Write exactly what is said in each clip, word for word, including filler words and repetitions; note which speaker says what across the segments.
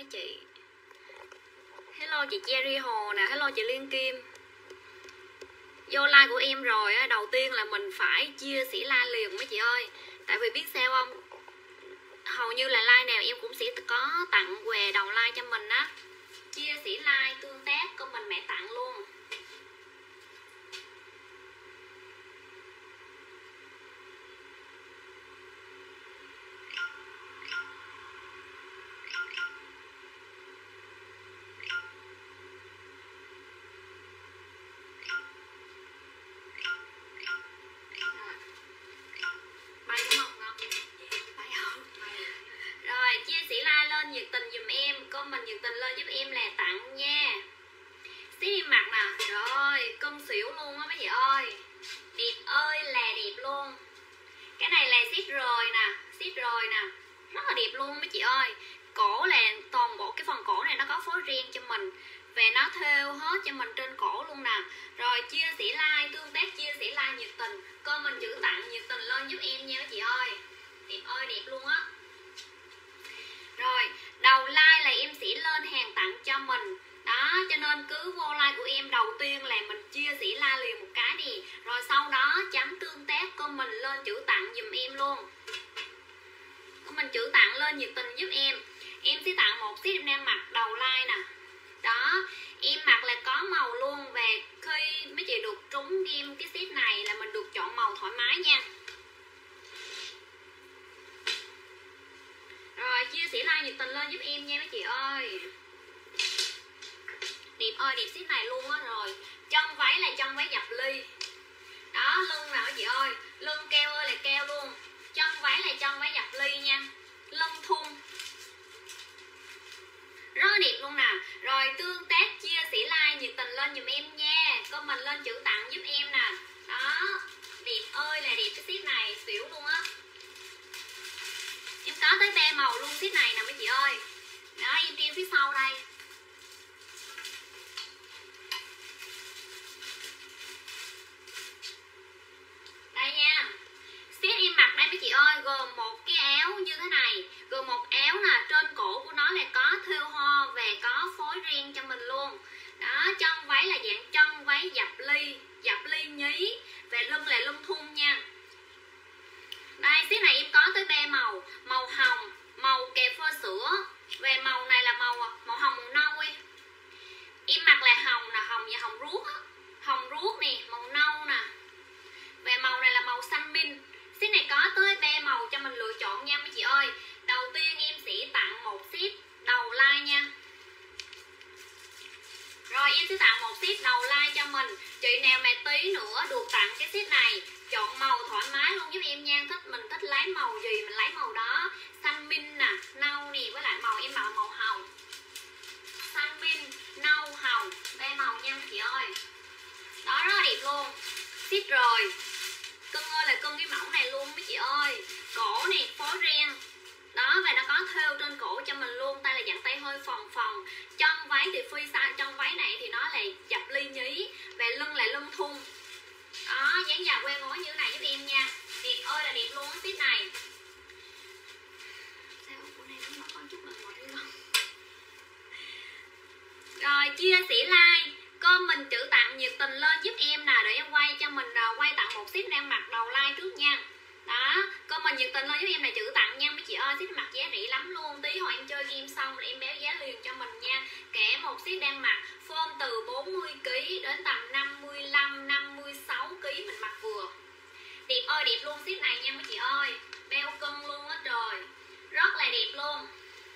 Speaker 1: chị. Hello chị Cherry Hồ nè, hello chị Liên Kim. Vô like của em rồi á, đầu tiên là mình phải chia sẻ like liền mấy chị ơi. Tại vì biết sao không, hầu như là like nào em cũng sẽ có tặng quà đầu like cho mình á. Chia sẻ like, tương tác, comment mẹ tặng luôn. Nhiệt tình dùm em, comment nhiệt tình lên giúp em là tặng nha. Xí đi mặt nè, rồi cân xỉu luôn á mấy chị ơi. Đẹp ơi là đẹp luôn. Cái này là size rồi nè, size rồi nè, rất là đẹp luôn mấy chị ơi. Cổ là toàn bộ cái phần cổ này nó có phối ren cho mình, và nó thêu hết cho mình trên cổ luôn nè. Rồi chia sẻ like, tương tác, chia sẻ like nhiệt tình, comment chữ tặng nhiệt tình lên giúp em nha mấy chị ơi. Đẹp ơi đẹp luôn á. Rồi, đầu like là em sẽ lên hàng tặng cho mình. Đó, cho nên cứ vô like của em đầu tiên là mình chia sẻ like liền một cái đi. Rồi sau đó chấm tương tác comment lên chữ tặng dùm em luôn. Comment chữ tặng lên nhiệt tình giúp em. Em sẽ tặng một set em đang mặc đầu like nè. Đó, em mặc là có màu luôn. Và khi mấy chị được trúng game cái set này là mình được chọn màu thoải mái nha. Rồi chia sẻ like nhiệt tình lên giúp em nha mấy chị ơi. Đẹp ơi đẹp set này luôn á. Rồi chân váy là chân váy dập ly. Đó, lưng nào mấy chị ơi, lưng keo ơi là keo luôn. Chân váy là chân váy dập ly nha. Lưng thun rất đẹp luôn nè. Rồi tương tác chia sẻ like nhiệt tình lên giùm em nha. Comment lên chữ tặng giúp em nè. Đó, đẹp ơi là đẹp cái set này, xỉu luôn á. Em có tới ba màu luôn set này nè mấy chị ơi. Đó, em treo phía sau đây. Đây nha. Set em mặc đây mấy chị ơi, gồm một cái áo như thế này, gồm một áo nè, trên cổ của nó là có thêu hoa và có phối ren cho mình luôn. Đó, chân váy là dạng chân váy dập ly, dập ly nhí, và lưng là lưng thun nha. Đây, set này em có tới ba màu, màu hồng, màu kẹp phơ sữa, và màu này là màu màu hồng màu nâu ấy. Em mặc là hồng nè, hồng và hồng ruốc á. Hồng ruốc nè, màu nâu nè. Và màu này là màu xanh min. Set này có tới ba màu cho mình lựa chọn nha mấy chị ơi. Đầu tiên em sẽ tặng một set đầu like nha. Rồi em sẽ tặng một set đầu like cho mình. Chị nào mà tí nữa được tặng cái set này, chọn màu thoải mái luôn giúp em nha. Thích mình thích lấy màu gì mình lấy màu đó. Xanh min nè, nâu nè, với lại màu em mặc màu hồng. Xanh min, nâu, hồng, ba màu nha mấy chị ơi. Đó, rất là đẹp luôn. Set rồi. Cưng ơi là cưng cái mẫu này luôn mấy chị ơi. Cổ nè, phối ren. Đó, và nó có thêu trên cổ cho mình luôn. Tay là dạng tay hơi phồng phồng. Chân váy thì phi size, chân váy này thì nó là dập ly nhí, và lưng là lưng thun. Đó, dáng dài quay ngói như thế này giúp em nha. Đẹp ơi là đẹp luôn cái set này. Sao bữa nay nó có chút lần một đi không? Rồi chia sẻ like, comment chữ tặng nhiệt tình lên giúp em nè, để em quay cho mình quay tặng một set đang mặc đầu like trước nha. Đó, comment nhiệt tình lên giúp em là chữ tặng nha mấy chị ơi. Set mặc giá rẻ lắm luôn. Tí hồi em chơi game xong rồi em béo giá liền cho mình nha. Kẻ một set đang mặc form từ bốn mươi ki lô gam đến tầm năm mươi lăm, năm mươi sáu ki lô gam mình mặc vừa. Đẹp ơi đẹp luôn set này nha mấy chị ơi. Beo cân luôn á trời. Rất là đẹp luôn.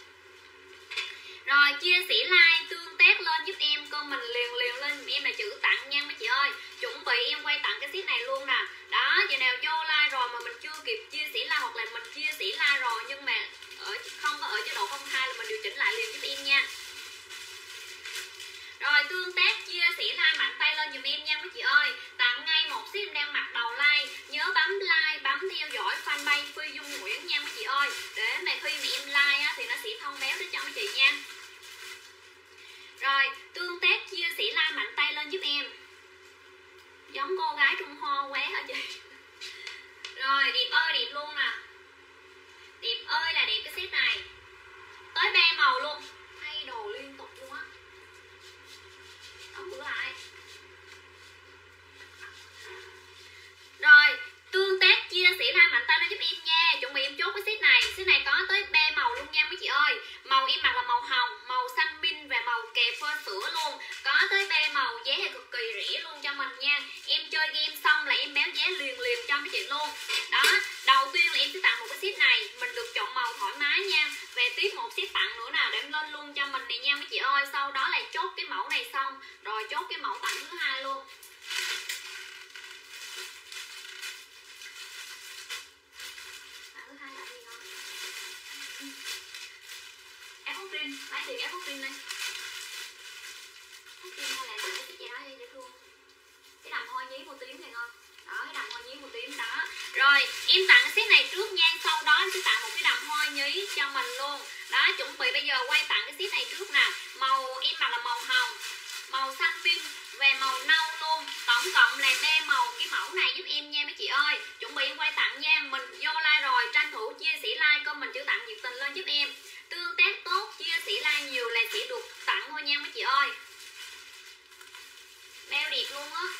Speaker 1: Rồi chia sẻ like, tương tác lên giúp em, comment liền liền lên giúp em là chữ tặng nha mấy chị ơi. Chuẩn bị em quay tặng cái set này luôn nè. Đó, giờ nào vô like rồi mà mình chưa kịp chia sẻ like, hoặc là mình chia sẻ like rồi nhưng mà ở không có ở chế độ công khai là mình điều chỉnh lại liền giúp em nha. Rồi tương tác chia sẻ like mạnh tay lên giùm em nha mấy chị ơi. Tặng ngay một set em đang mặc đầu like. Nhớ bấm like, bấm theo dõi fanpage Phi Dung Nguyễn nha mấy chị ơi. Để mà khi mà em like á, thì nó sẽ thông báo đến cho mấy chị nha. Rồi tương tác chia sẻ like mạnh tay lên giúp em. Giống cô gái Trung Hoa quá hả chị. Rồi đẹp ơi đẹp luôn nè. Đẹp ơi là đẹp cái set này. Tới ba màu luôn. hot pin đây. Hot pin hay là tặng cái gì đó đi dễ thương. Cái đầm hoa nhí màu tím này ngon. Đó, cái đầm hoa nhí màu tím đó. Rồi em tặng cái set này trước nha, sau đó em sẽ tặng một cái đầm hoa nhí cho mình luôn. Đó, chuẩn bị bây giờ quay tặng cái set này trước nè. Màu em mặc là màu hồng, màu xanh pin về màu nâu luôn. Tổng cộng là ba màu cái mẫu này giúp em nha mấy chị ơi. Chuẩn bị em quay tặng nha. Mình vô like rồi tranh thủ chia sẻ like, comment chữ tặng nhiệt tình lên giúp em. Tương tác tốt, chia sẻ like nhiều là sẽ được tặng thôi nha mấy chị ơi. Đeo đẹp luôn á.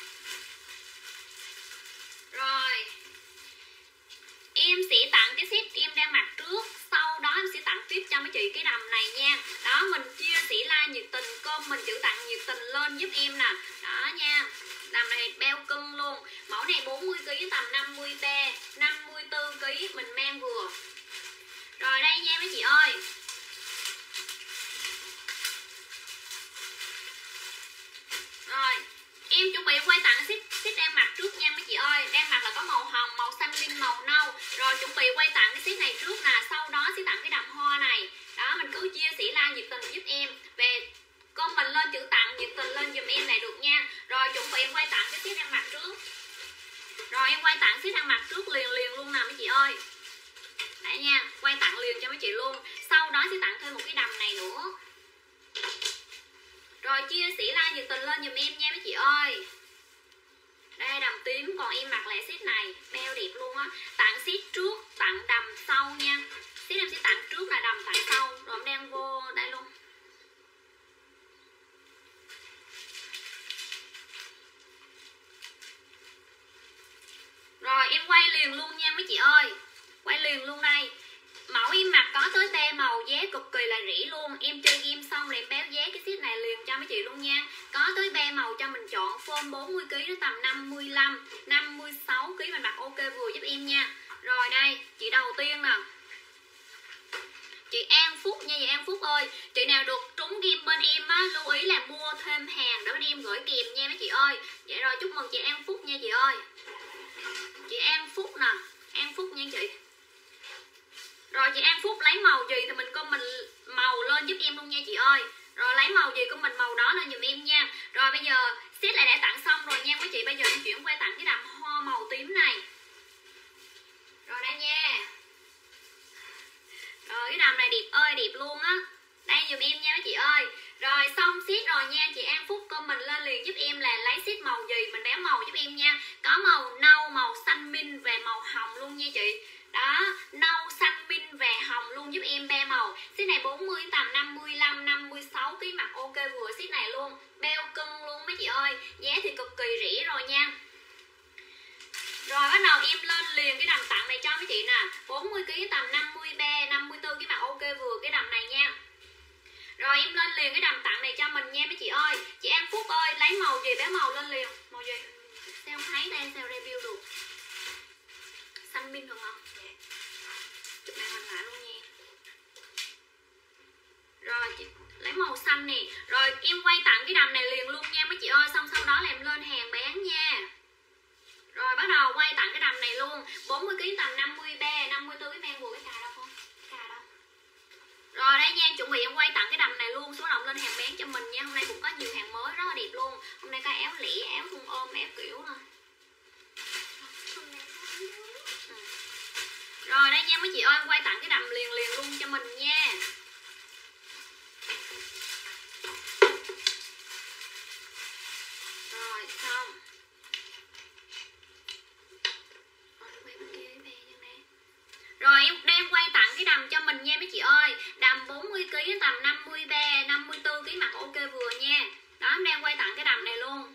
Speaker 1: Rồi em sẽ tặng cái set em đang mặc trước, sau đó em sẽ tặng tiếp cho mấy chị cái đầm này nha. Đó, mình chia sẻ like nhiệt tình, comment chữ tặng nhiệt tình lên giúp em nè. Đó nha, đầm này beo cưng luôn. Mẫu này bốn mươi ki lô gam tầm năm mươi ba, năm mươi tư ki lô gam mình mang vừa. Rồi đây nha mấy chị ơi. Rồi em chuẩn bị quay tặng ship ship đang mặc trước nha mấy chị ơi. Đang mặc là có màu hồng, màu xanh lim, màu nâu. Rồi chuẩn bị quay tặng cái ship này trước nè, sau đó sẽ tặng cái đầm hoa này. Đó, mình cứ chia sẻ like nhiệt tình giúp em. Về comment lên chữ tặng nhiệt tình lên dùm em là được nha. Rồi chuẩn bị em quay tặng cái ship đang mặc trước. Rồi em quay tặng ship đang mặc trước liền liền luôn nè mấy chị ơi. Đấy nha, quay tặng liền cho mấy chị luôn. Sau đó sẽ tặng thêm một cái đầm này nữa. Rồi chia sẻ like nhiệt tình lên dùm em nha mấy chị ơi. Đây đầm tím, còn em mặc lại set này beo đẹp luôn á. Tặng set trước, tặng đầm sau nha. Set em sẽ tặng trước là đầm tặng sau. Rồi em đang vô đây luôn. Rồi em quay liền luôn nha mấy chị ơi. Quay liền luôn đây. Mẫu em mặc có tới ba màu, giá cực kỳ là rẻ luôn. Em chơi game xong rồi em báo giá cái set này liền cho mấy chị luôn nha. Có tới ba màu cho mình chọn. Form bốn mươi ki lô gam nó tầm năm mươi lăm, năm mươi sáu ki lô gam mình mặc ok vừa giúp em nha. Rồi đây, chị đầu tiên nè. Chị An Phúc nha, chị An Phúc ơi. Chị nào được trúng game bên em á, lưu ý là mua thêm hàng để bên em gửi kèm nha mấy chị ơi. Vậy rồi chúc mừng chị An Phúc nha chị ơi. Chị An Phúc nè, An Phúc nha chị. Rồi chị An Phúc lấy màu gì thì mình comment màu lên giúp em luôn nha chị ơi. Rồi lấy màu gì comment màu đó lên giùm em nha. Rồi bây giờ set lại đã tặng xong rồi nha mấy chị. Bây giờ em chuyển qua tặng cái đầm hoa màu tím này. Rồi đây nha. Rồi cái đầm này đẹp ơi đẹp luôn á. Đây giùm em nha mấy chị ơi. Rồi xong set rồi nha. Chị An Phúc comment lên liền giúp em là lấy set màu gì mình béo màu giúp em nha. Có màu nâu, màu xanh min và màu hồng luôn nha chị. Đó, nâu, xanh, min và hồng luôn giúp em ba màu. Set này bốn mươi tầm năm mươi lăm, năm mươi sáu ký mặc ok vừa set này luôn. Beo cưng luôn mấy chị ơi. Giá thì cực kỳ rẻ rồi nha. Rồi bắt đầu em lên liền cái đầm tặng này cho mấy chị nè. bốn mươi ki lô gam tầm năm mươi ba, năm mươi tư cái mặc ok vừa cái đầm này nha. Rồi em lên liền cái đầm tặng này cho mình nha mấy chị ơi. Chị An Phúc ơi, lấy màu gì bé màu lên liền. Màu gì? Sao không thấy đây, sao review được. Xanh min được không? Chụp màn hình lại luôn nha. Rồi chị lấy màu xanh nè. Rồi em quay tặng cái đầm này liền luôn nha mấy chị ơi. Xong sau đó là em lên hàng bán nha. Rồi bắt đầu quay tặng cái đầm này luôn. bốn mươi ki lô gam tầm năm mươi ba, năm mươi tư cái mang vừa cái cà đâu không? Cà đâu? Rồi đây nha, chuẩn bị em quay tặng cái đầm này luôn. Số động lên hàng bán cho mình nha. Hôm nay cũng có nhiều hàng mới rất là đẹp luôn. Hôm nay có áo lẻ, áo thun ôm, áo kiểu nè. Rồi đây nha mấy chị ơi, em quay tặng cái đầm liền liền luôn cho mình nha. Rồi xong. Rồi em đang quay tặng cái đầm cho mình nha mấy chị ơi. Đầm bốn mươi ki lô gam tầm năm mươi ba, năm mươi tư ký mặc ok vừa nha. Đó em đang quay tặng cái đầm này luôn.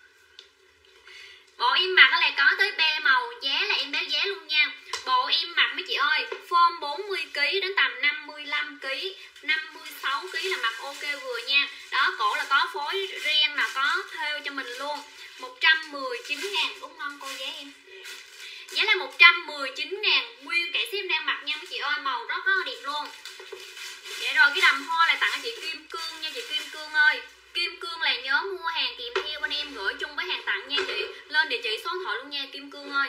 Speaker 1: Bộ em mặc là có tới ba màu, giá là em báo giá luôn nha. Bộ em mặc mấy chị ơi, form bốn mươi ki lô gam đến tầm năm mươi lăm ki lô gam, năm mươi sáu ki lô gam là mặc ok vừa nha. Đó, cổ là có phối riêng là có thêu cho mình luôn. một trăm mười chín ngàn đúng không cô giá em? Giá là một trăm mười chín ngàn nguyên cả ship đang mặc nha mấy chị ơi, màu rất rất là đẹp luôn. Vậy rồi cái đầm hoa là tặng cho chị Kim Cương nha chị Kim Cương ơi. Kim Cương là nhớ mua hàng kèm theo bên em gửi chung với hàng tặng nha chị. Lên địa chỉ số điện thoại luôn nha Kim Cương ơi.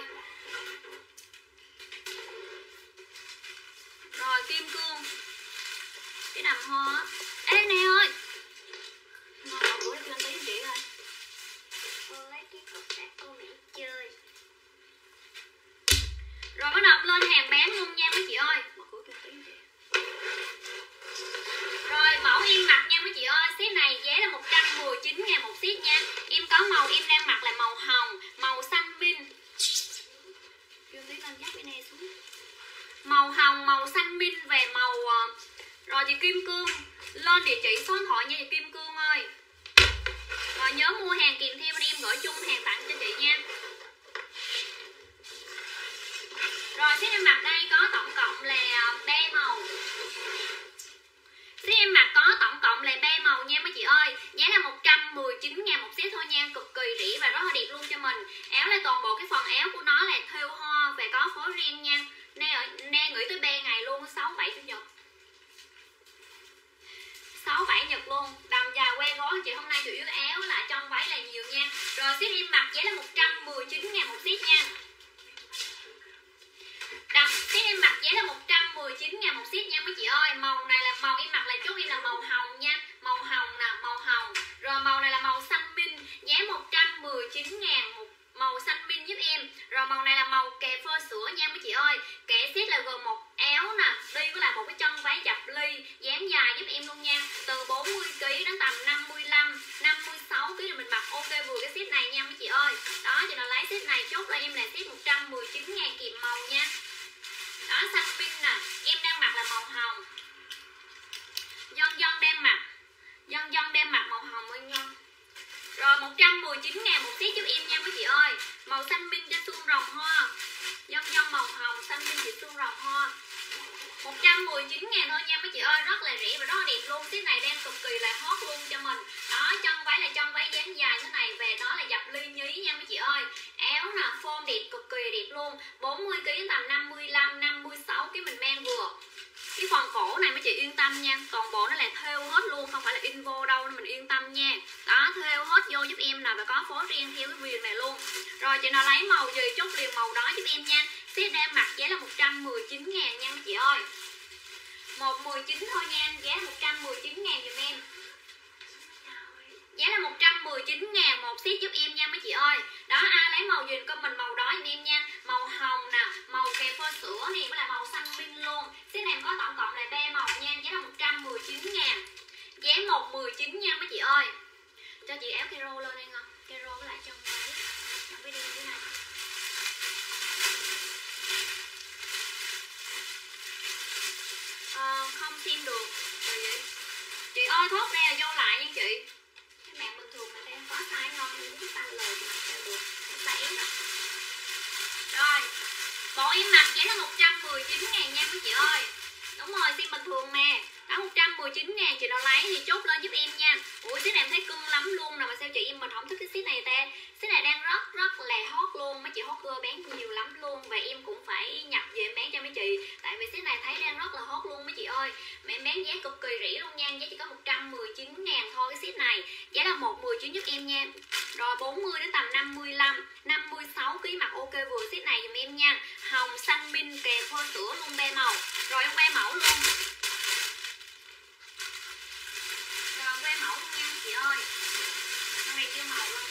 Speaker 1: Rồi Kim Cương. Cái đầm hoa Ê nè ơi, ngon một bữa lên tí chị ơi. Cô lấy cái cục sạc cô mẹ chơi. Rồi bắt đầu lên hàng bán luôn nha mấy chị ơi. Mở cửa kêu tí chị. Rồi mẫu em mặc nha mấy chị ơi. Set này giá là một trăm mười chín ngàn một set nha. Em có màu em đang mặc là màu hồng, màu xanh min. Kêu tí lên dắt bên này xuống. Màu hồng, màu xanh min về màu. Rồi chị Kim Cương lên địa chỉ số điện thoại nha chị Kim Cương ơi. Rồi nhớ mua hàng kèm theo bên em gửi chung hàng tặng cho chị nha. Rồi set em mặc đây có tổng cộng là ba màu. Set em mặc có tổng cộng là ba màu nha mấy chị ơi. Giá là một trăm mười chín ngàn một set thôi nha. Cực kỳ rẻ và rất là đẹp luôn cho mình. Áo là toàn bộ cái phần áo của nó là thêu hoa và có phối ren nha. Nè, nè gửi tới ba ngày luôn, sáu bảy chủ nhật. sáu bảy nhật luôn. Đầm dài que gối chị hôm nay chủ yếu áo lại trong váy là nhiều nha. Rồi set em mặc giá là một trăm mười chín ngàn một set nha. Đầm set em mặc giá là một trăm mười chín ngàn một set nha mấy chị ơi. Màu này là màu em mặc là chốt em là màu hồng nha. Màu hồng nè, màu hồng. Rồi màu này là màu xanh min, giá một trăm mười chín ngàn một màu xanh min giúp em. Rồi màu này là màu kè phơ sữa nha mấy chị ơi. Kẻ set là gồm một áo nè, đi với lại một cái chân váy dập ly dáng dài giúp em luôn nha. Từ bốn mươi ki lô gam đến tầm năm mươi lăm, năm mươi sáu ki lô gam là mình mặc ok vừa cái set này nha mấy chị ơi. Đó cho nên lấy set này chốt là em là set một trăm mười chín ngàn kèm màu nha. Đó xanh pin nè, em đang mặc là màu hồng. Dân dân đang mặc, dân dân đang mặc màu hồng ơi nhân. Rồi một trăm mười chín ngàn một set giúp em nha mấy chị ơi. Màu xanh pin cho xương rồng hoa. Dân dân màu hồng, xanh pin thì xương rồng hoa. một trăm mười chín ngàn thôi nha mấy chị ơi. Rất là rẻ và rất là đẹp luôn. Set này đang cực kỳ là hot luôn cho mình. Đó chân váy là chân váy dáng dài thế này. Về đó là dập ly nhí nha mấy chị ơi. Áo nè, form đẹp cực kỳ đẹp luôn. bốn mươi ki lô gam tầm năm mươi lăm, năm mươi sáu cái mình mang vừa. Cái phần cổ này mấy chị yên tâm nha. Toàn bộ nó là thêu hết luôn, không phải là in vô đâu nên mình yên tâm nha. Đó thêu hết vô giúp em nè. Và có phối riêng theo cái viền này luôn. Rồi chị nào lấy màu gì chốt liền màu đó giúp em nha. Set đang mặc giá là một trăm mười chín ngàn nha mấy chị ơi. một trăm mười chín thôi nha em. Giá một trăm mười chín ngàn dùm em. Giá là một trăm mười chín ngàn một set giúp em nha mấy chị ơi. Đó ai lấy màu gì comment màu đó giúp em nha. Màu hồng nè, màu kèm phơ sữa nè, với lại màu xanh pin luôn. Set này có tổng cộng là ba màu nha. Giá là một trăm mười chín ngàn. Giá một trăm mười chín nha mấy chị ơi. Cho chị áo kero lên đây ngon. Kero với lại chân váy. Chân váy đen thế này. Ờ, không xem được. Rồi vậy. Chị ơi thốt ra là vô lại nha chị. Cái bạn bình thường mà đang có size ngon thì biết size lời thì mặc sao được. Size ép đó. Rồi bộ em mặc giá là một trăm mười chín ngàn nha mấy chị ơi. Đúng rồi xem bình thường nè. Đó một trăm mười chín ngàn chị nào lấy thì chốt lên giúp em nha. Ủa set này em thấy cưng lắm luôn nè. Mà sao chị em mình không thích cái set này ta. Set này đang rất rất là hot luôn. Mấy chị hot girl bán nhiều lắm luôn. Và em cũng phải nhập về em bán cho mấy chị. Tại vì set này thấy đang rất là hot luôn mấy chị ơi. Mà em bán giá cực kỳ rẻ luôn nha. Giá chỉ có một trăm mười chín ngàn thôi cái set này. Giá là một trăm mười chín giúp em nha. Rồi bốn mươi đến tầm năm mươi lăm, năm mươi sáu ký mặc ok vừa set này dùm em nha. Hồng, xanh min kèm phơ sữa luôn ba màu. Rồi em que mẫu luôn. Rồi que mẫu luôn nha chị ơi. Hôm nay chưa màu luôn.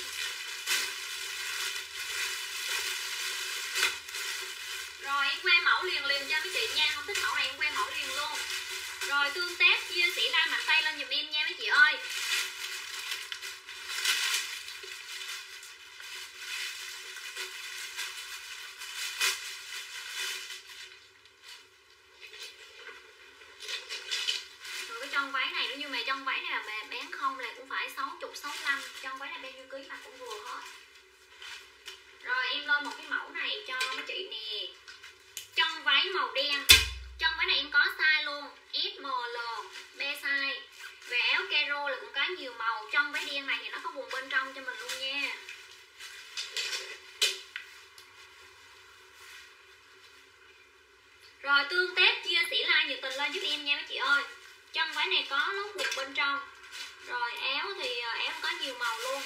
Speaker 1: Rồi em que mẫu liền liền cho mấy chị nha. Không thích mẫu này em que mẫu liền luôn. Rồi tương tác chia sẻ like mặt tay lên dùm em nha mấy chị ơi. Rồi cái chân váy này nữa, nhưng mà chân váy này là bà bán không là cũng phải sáu mươi, sáu mươi lăm. Chân váy này bao nhiêu ký mà cũng vừa hết. Rồi em lên một cái mẫu này cho mấy chị nè. Chân váy màu đen. Chân váy này em có size luôn S, M, L, ba size. Về áo caro là cũng có nhiều màu. Chân váy đen này thì nó có vùng bên trong cho mình luôn nha. Rồi tương tác chia sẻ like nhiệt tình lên giúp em nha mấy chị ơi. Chân váy này có lót vùng bên trong. Rồi áo thì áo có nhiều màu luôn.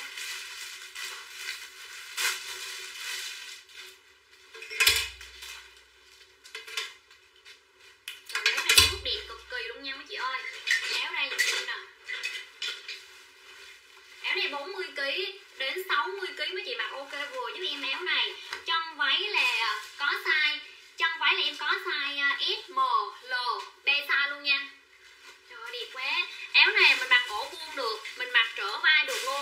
Speaker 1: Rồi áo này nước đẹp cực kỳ luôn nha mấy chị ơi. Áo đây dùm em nè. em áo này. Chân váy là có size, chân váy là em có size S, M, L, B size luôn nha. Trời ơi, đẹp quá. Áo này mình mặc cổ vuông được, mình mặc trở vai được luôn.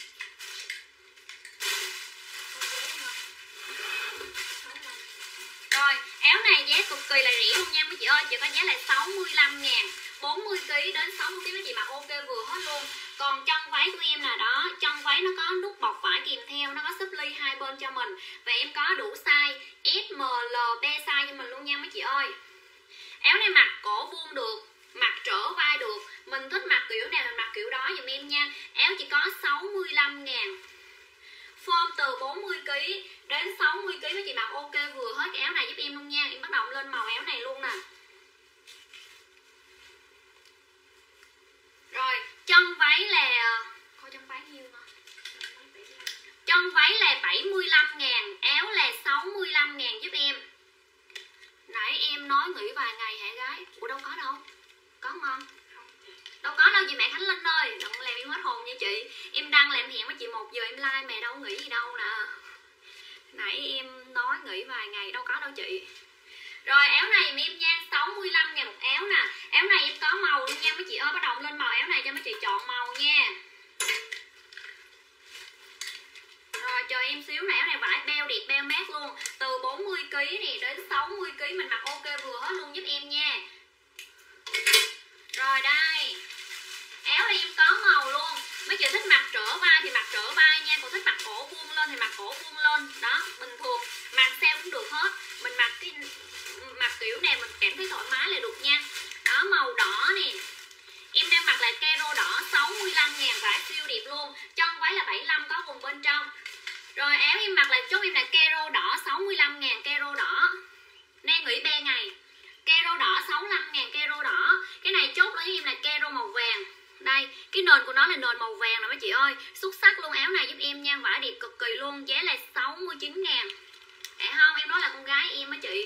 Speaker 1: Rồi, áo này giá cực kỳ là rẻ luôn nha mấy chị ơi, chỉ có giá là sáu mươi lăm ngàn, bốn mươi ki lô gam đến sáu mươi ki lô gam mấy chị mặc ok vừa hết luôn. Còn chân váy của em là đó, chân váy nó có nút bọc vải kèm theo, nó có xếp ly hai bên cho mình. Và em có đủ size S, M, L, B size cho mình luôn nha mấy chị ơi. Áo này mặc cổ vuông được, mặc trở vai được, mình thích mặc kiểu nào mình mặc kiểu đó giùm em nha. Áo chỉ có sáu mươi lăm ngàn, form từ bốn mươi ki lô gam đến sáu mươi ki lô gam mấy chị mặc ok vừa hết cái áo này giúp em luôn nha. Em bắt đầu lên màu áo này luôn nè. Rồi, chân váy là coi chân váy nhiêu mà. Chân váy là bảy mươi lăm ngàn, áo là sáu mươi lăm ngàn giúp em. Nãy em nói nghỉ vài ngày hả gái? Ủa đâu có đâu. Có không? Đâu có đâu chị mẹ Khánh Linh ơi, đừng làm em hết hồn nha chị. Em đăng là em hẹn với chị một giờ em like mẹ đâu nghỉ gì đâu nè. Nãy em nói nghỉ vài ngày đâu có đâu chị. Rồi áo này em nha, sáu mươi lăm ngàn một áo nè. Áo này em có màu luôn nha mấy chị ơi, bắt đầu lên màu áo này cho mấy chị chọn màu nha. Rồi chờ em xíu nè, áo này vải beo đẹp beo mát luôn. Từ bốn mươi ki lô gam này đến sáu mươi ki lô gam mình mặc ok vừa hết luôn giúp em nha. Rồi đây, áo này em có màu luôn. Mấy chị thích mặc trở vai thì mặc trở vai nha, còn thích mặc cổ vuông lên thì mặc cổ vuông lên. Đó, bình thường mặc sao cũng được hết. Mình mặc cái mặc kiểu này mình cảm thấy thoải mái là được nha. Đó, màu đỏ nè. Em đang mặc là caro đỏ, sáu mươi lăm ngàn, vải siêu đẹp luôn. Chân váy là bảy mươi lăm, có vùng bên trong. Rồi áo em mặc là chốt em là caro đỏ, sáu mươi lăm ngàn, caro đỏ. Đang nghỉ ba ngày. Caro đỏ sáu mươi lăm ngàn, caro đỏ. Cái này chốt với em là caro màu vàng. Đây, cái nền của nó là nền màu vàng nè mấy chị ơi. Xuất sắc luôn, áo này giúp em nha, vải đẹp cực kỳ luôn. Giá là sáu mươi chín ngàn. Dạ không, em nói là con gái em á chị.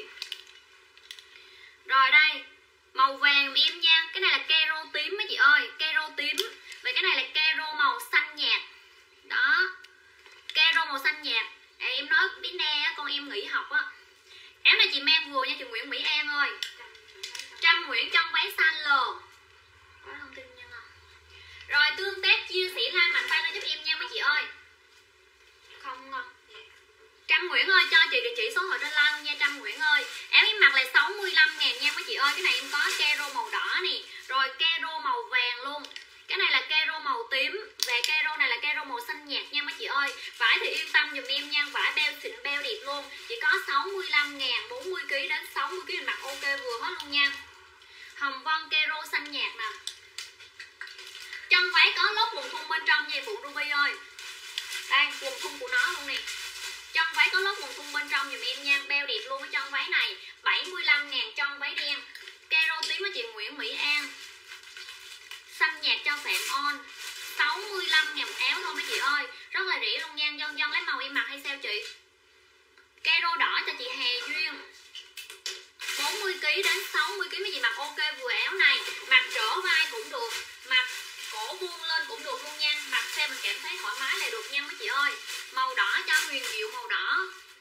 Speaker 1: Rồi đây, màu vàng em nha. Cái này là caro tím mấy chị ơi, caro tím. Và cái này là caro màu xanh nhạt. Đó, caro màu xanh nhạt. À, em nói đến nay con em nghỉ học á. Áo này chị mang vừa nha chị Nguyễn Mỹ An ơi. Trâm Nguyễn chân váy xanh L. Có thông tin nha. Rồi tương tác chia sẻ like mạnh tay lên giúp em nha mấy chị ơi. Không ngon. Trâm Nguyễn ơi cho chị địa chỉ số thoại trên like luôn nha Trâm Nguyễn ơi. Áo em mặc là sáu mươi lăm ngàn nha mấy chị ơi. Cái này em có caro màu đỏ nè. Rồi caro màu vàng luôn. Cái này là caro màu tím. Và caro này là caro màu xanh nhạt nha mấy chị ơi. Vải thì yên tâm dùm em nha. Vải beo xịn beo đẹp luôn. Chỉ có sáu mươi lăm ngàn, bốn mươi ki lô gam đến sáu mươi ki lô gam mặc ok vừa hết luôn nha. Hồng Vân caro xanh nhạt nè. Chân váy có lót quần thun bên trong nha phụ Ruby ơi. Đây quần thun của nó luôn nè. Chân váy có lót quần thun bên trong dùm em nha. Beo đẹp luôn cái chân váy này. Bảy mươi lăm ngàn chân váy đen. Caro tím với chị Nguyễn Mỹ An. Xanh nhạt cho Phạm On. Sáu mươi lăm ngàn một áo thôi mấy chị ơi. Rất là rẻ luôn nha. Dân dân lấy màu em mặc hay sao chị? Caro đỏ cho chị Hà Duyên. Bốn mươi ki lô gam đến sáu mươi ki lô gam mấy chị mặc ok vừa áo này. Mặc trở vai cũng được, mặc cổ vuông lên cũng được luôn nha. Mặc xem mình cảm thấy thoải mái là được nha mấy chị ơi. Màu đỏ cho Huyền Diệu màu đỏ.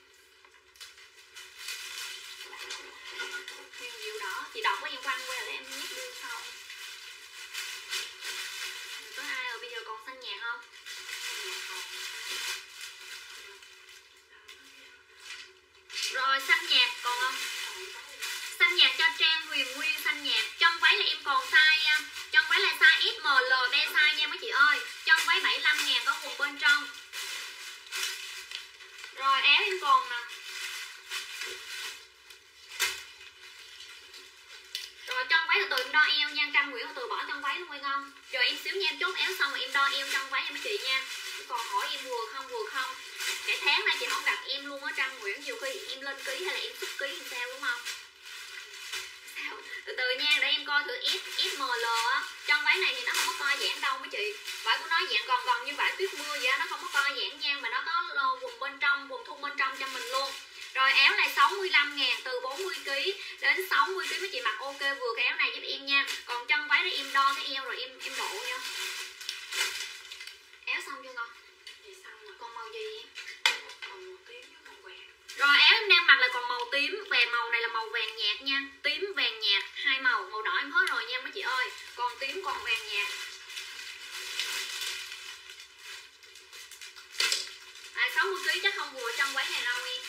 Speaker 1: Huyền Diệu đỏ. Chị đọc có em quăng qua để em nhét đưa sau. Có ai rồi bây giờ còn xanh nhạt không? Rồi xanh nhạt còn không? Xanh nhạt cho Trang Huyền Nguyên xanh nhạt. Chân váy là em còn size, chân váy là size S, M, L, B size nha mấy chị ơi. Chân váy bảy mươi lăm ngàn có quần bên trong. Rồi áo em còn nè. Rồi chân váy từ từ em đo eo nha. Trâm Nguyễn từ từ bỏ chân váy luôn quay ngon. Chờ em xíu nha, em chốt áo xong rồi em đo eo chân váy nha mấy chị nha. Còn hỏi em vừa không vừa không. Cả tháng nay chị không gặp em luôn á Trâm Nguyễn. Nhiều khi em lên ký hay là em xuất ký làm sao đúng không? Sao? Từ từ nha, để em coi thử S, S, M, L á. Chân váy này thì nó không có co giãn đâu mấy chị. Vải của nó dạng còn còn như vải tuyết mưa vậy á. Nó không có co giãn nha. Mà nó có quần bên trong, quần thun bên trong cho mình luôn. Rồi áo này sáu mươi lăm ngàn, từ bốn mươi ki lô gam đến sáu mươi ki lô gam mấy chị mặc ok vừa cái áo này giúp em nha. Còn chân váy đó em đo cái eo rồi em em độ nha. Áo xong chưa con? Còn màu gì vậy? còn màu tím, về màu này là màu vàng nhạt nha. Tím vàng nhạt, hai màu, màu đỏ em hết rồi nha mấy chị ơi. Còn tím còn vàng nhạt. À, sáu mươi ký chắc không vừa trong váy này đâu em.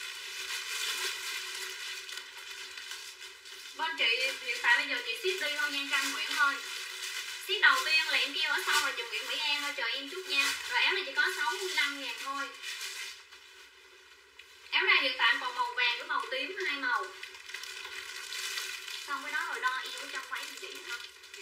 Speaker 1: Bên chị hiện tại bây giờ chị ship đi thôi nha, Trăng Nguyễn thôi. Ship đầu tiên là em kêu ở sau là chị Nguyễn Mỹ An thôi, chờ em chút nha. Rồi áo này chỉ có sáu mươi lăm ngàn thôi. Áo này hiện tại còn màu vàng với màu tím, hai màu. Xong với đó rồi đo eo trong váy của chị thôi.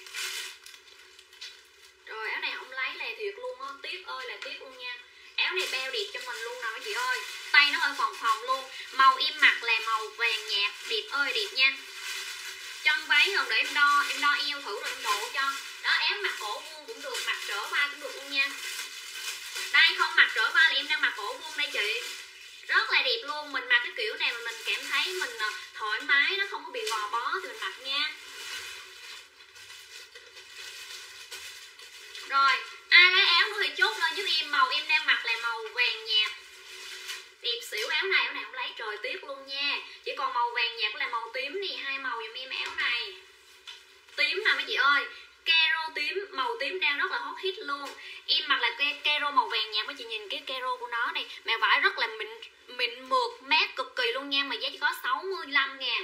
Speaker 1: Rồi áo này không lấy là thiệt luôn á, tiếc ơi là tiếc luôn nha. Áo này bao đẹp cho mình luôn nè mấy chị ơi. Tay nó hơi phồng phồng luôn. Màu em mặc là màu vàng nhạt, đẹp ơi đẹp nha. Trong váy rồi để em đo, em đo eo thử rồi em độ cho. Đó, áo mặc cổ vuông cũng được, mặc trở vai cũng được luôn nha. Đây không mặc trở vai là em đang mặc cổ vuông đây chị. Rất là đẹp luôn, mình mặc cái kiểu này mà mình cảm thấy mình thoải mái, nó không có bị gò bó thì mình mặc nha. Rồi, ai lấy áo nữa thì chốt lên giúp em, màu em đang mặc là màu vàng nhạt. Đẹp xỉu áo này, áo này không lấy trời tiếc luôn nha. Chỉ còn màu vàng nhạt là màu tím nè, hai màu giùm em áo này. Tím nè mấy chị ơi, caro tím, màu tím đang rất là hot hit luôn. Em mặc là cái caro màu vàng nhạt, mấy chị nhìn cái caro của nó này, mẹ vải rất là mịn mịn mượt, mát cực kỳ luôn nha, mà giá chỉ có sáu mươi lăm ngàn.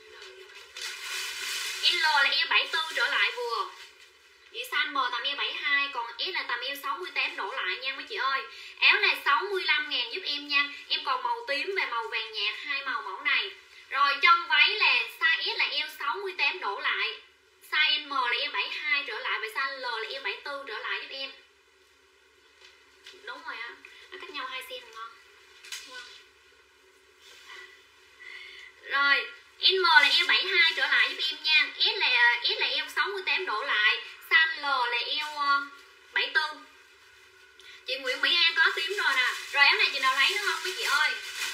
Speaker 1: L là eo bảy mươi tư trở lại vừa. Vậy size M tầm eo bảy mươi hai, còn S là tầm eo sáu mươi tám đổ lại nha mấy chị ơi. Áo là sáu mươi lăm ngàn giúp em nha. Em còn màu tím và màu vàng nhạt, hai màu mẫu này. Rồi trong váy là size S là eo sáu mươi tám đổ lại, size M là eo bảy mươi hai trở lại, và size L là eo bảy mươi tư trở lại giúp em. Đúng rồi á, nó cách nhau hai xen ngon. Rồi M là eo bảy mươi hai trở lại giúp em nha. S là S là eo sáu mươi tám đổ lại, size L là eo bảy mươi tư. Chị Nguyễn Mỹ An có tím rồi nè. Rồi áo này chị nào lấy nữa không mấy chị ơi?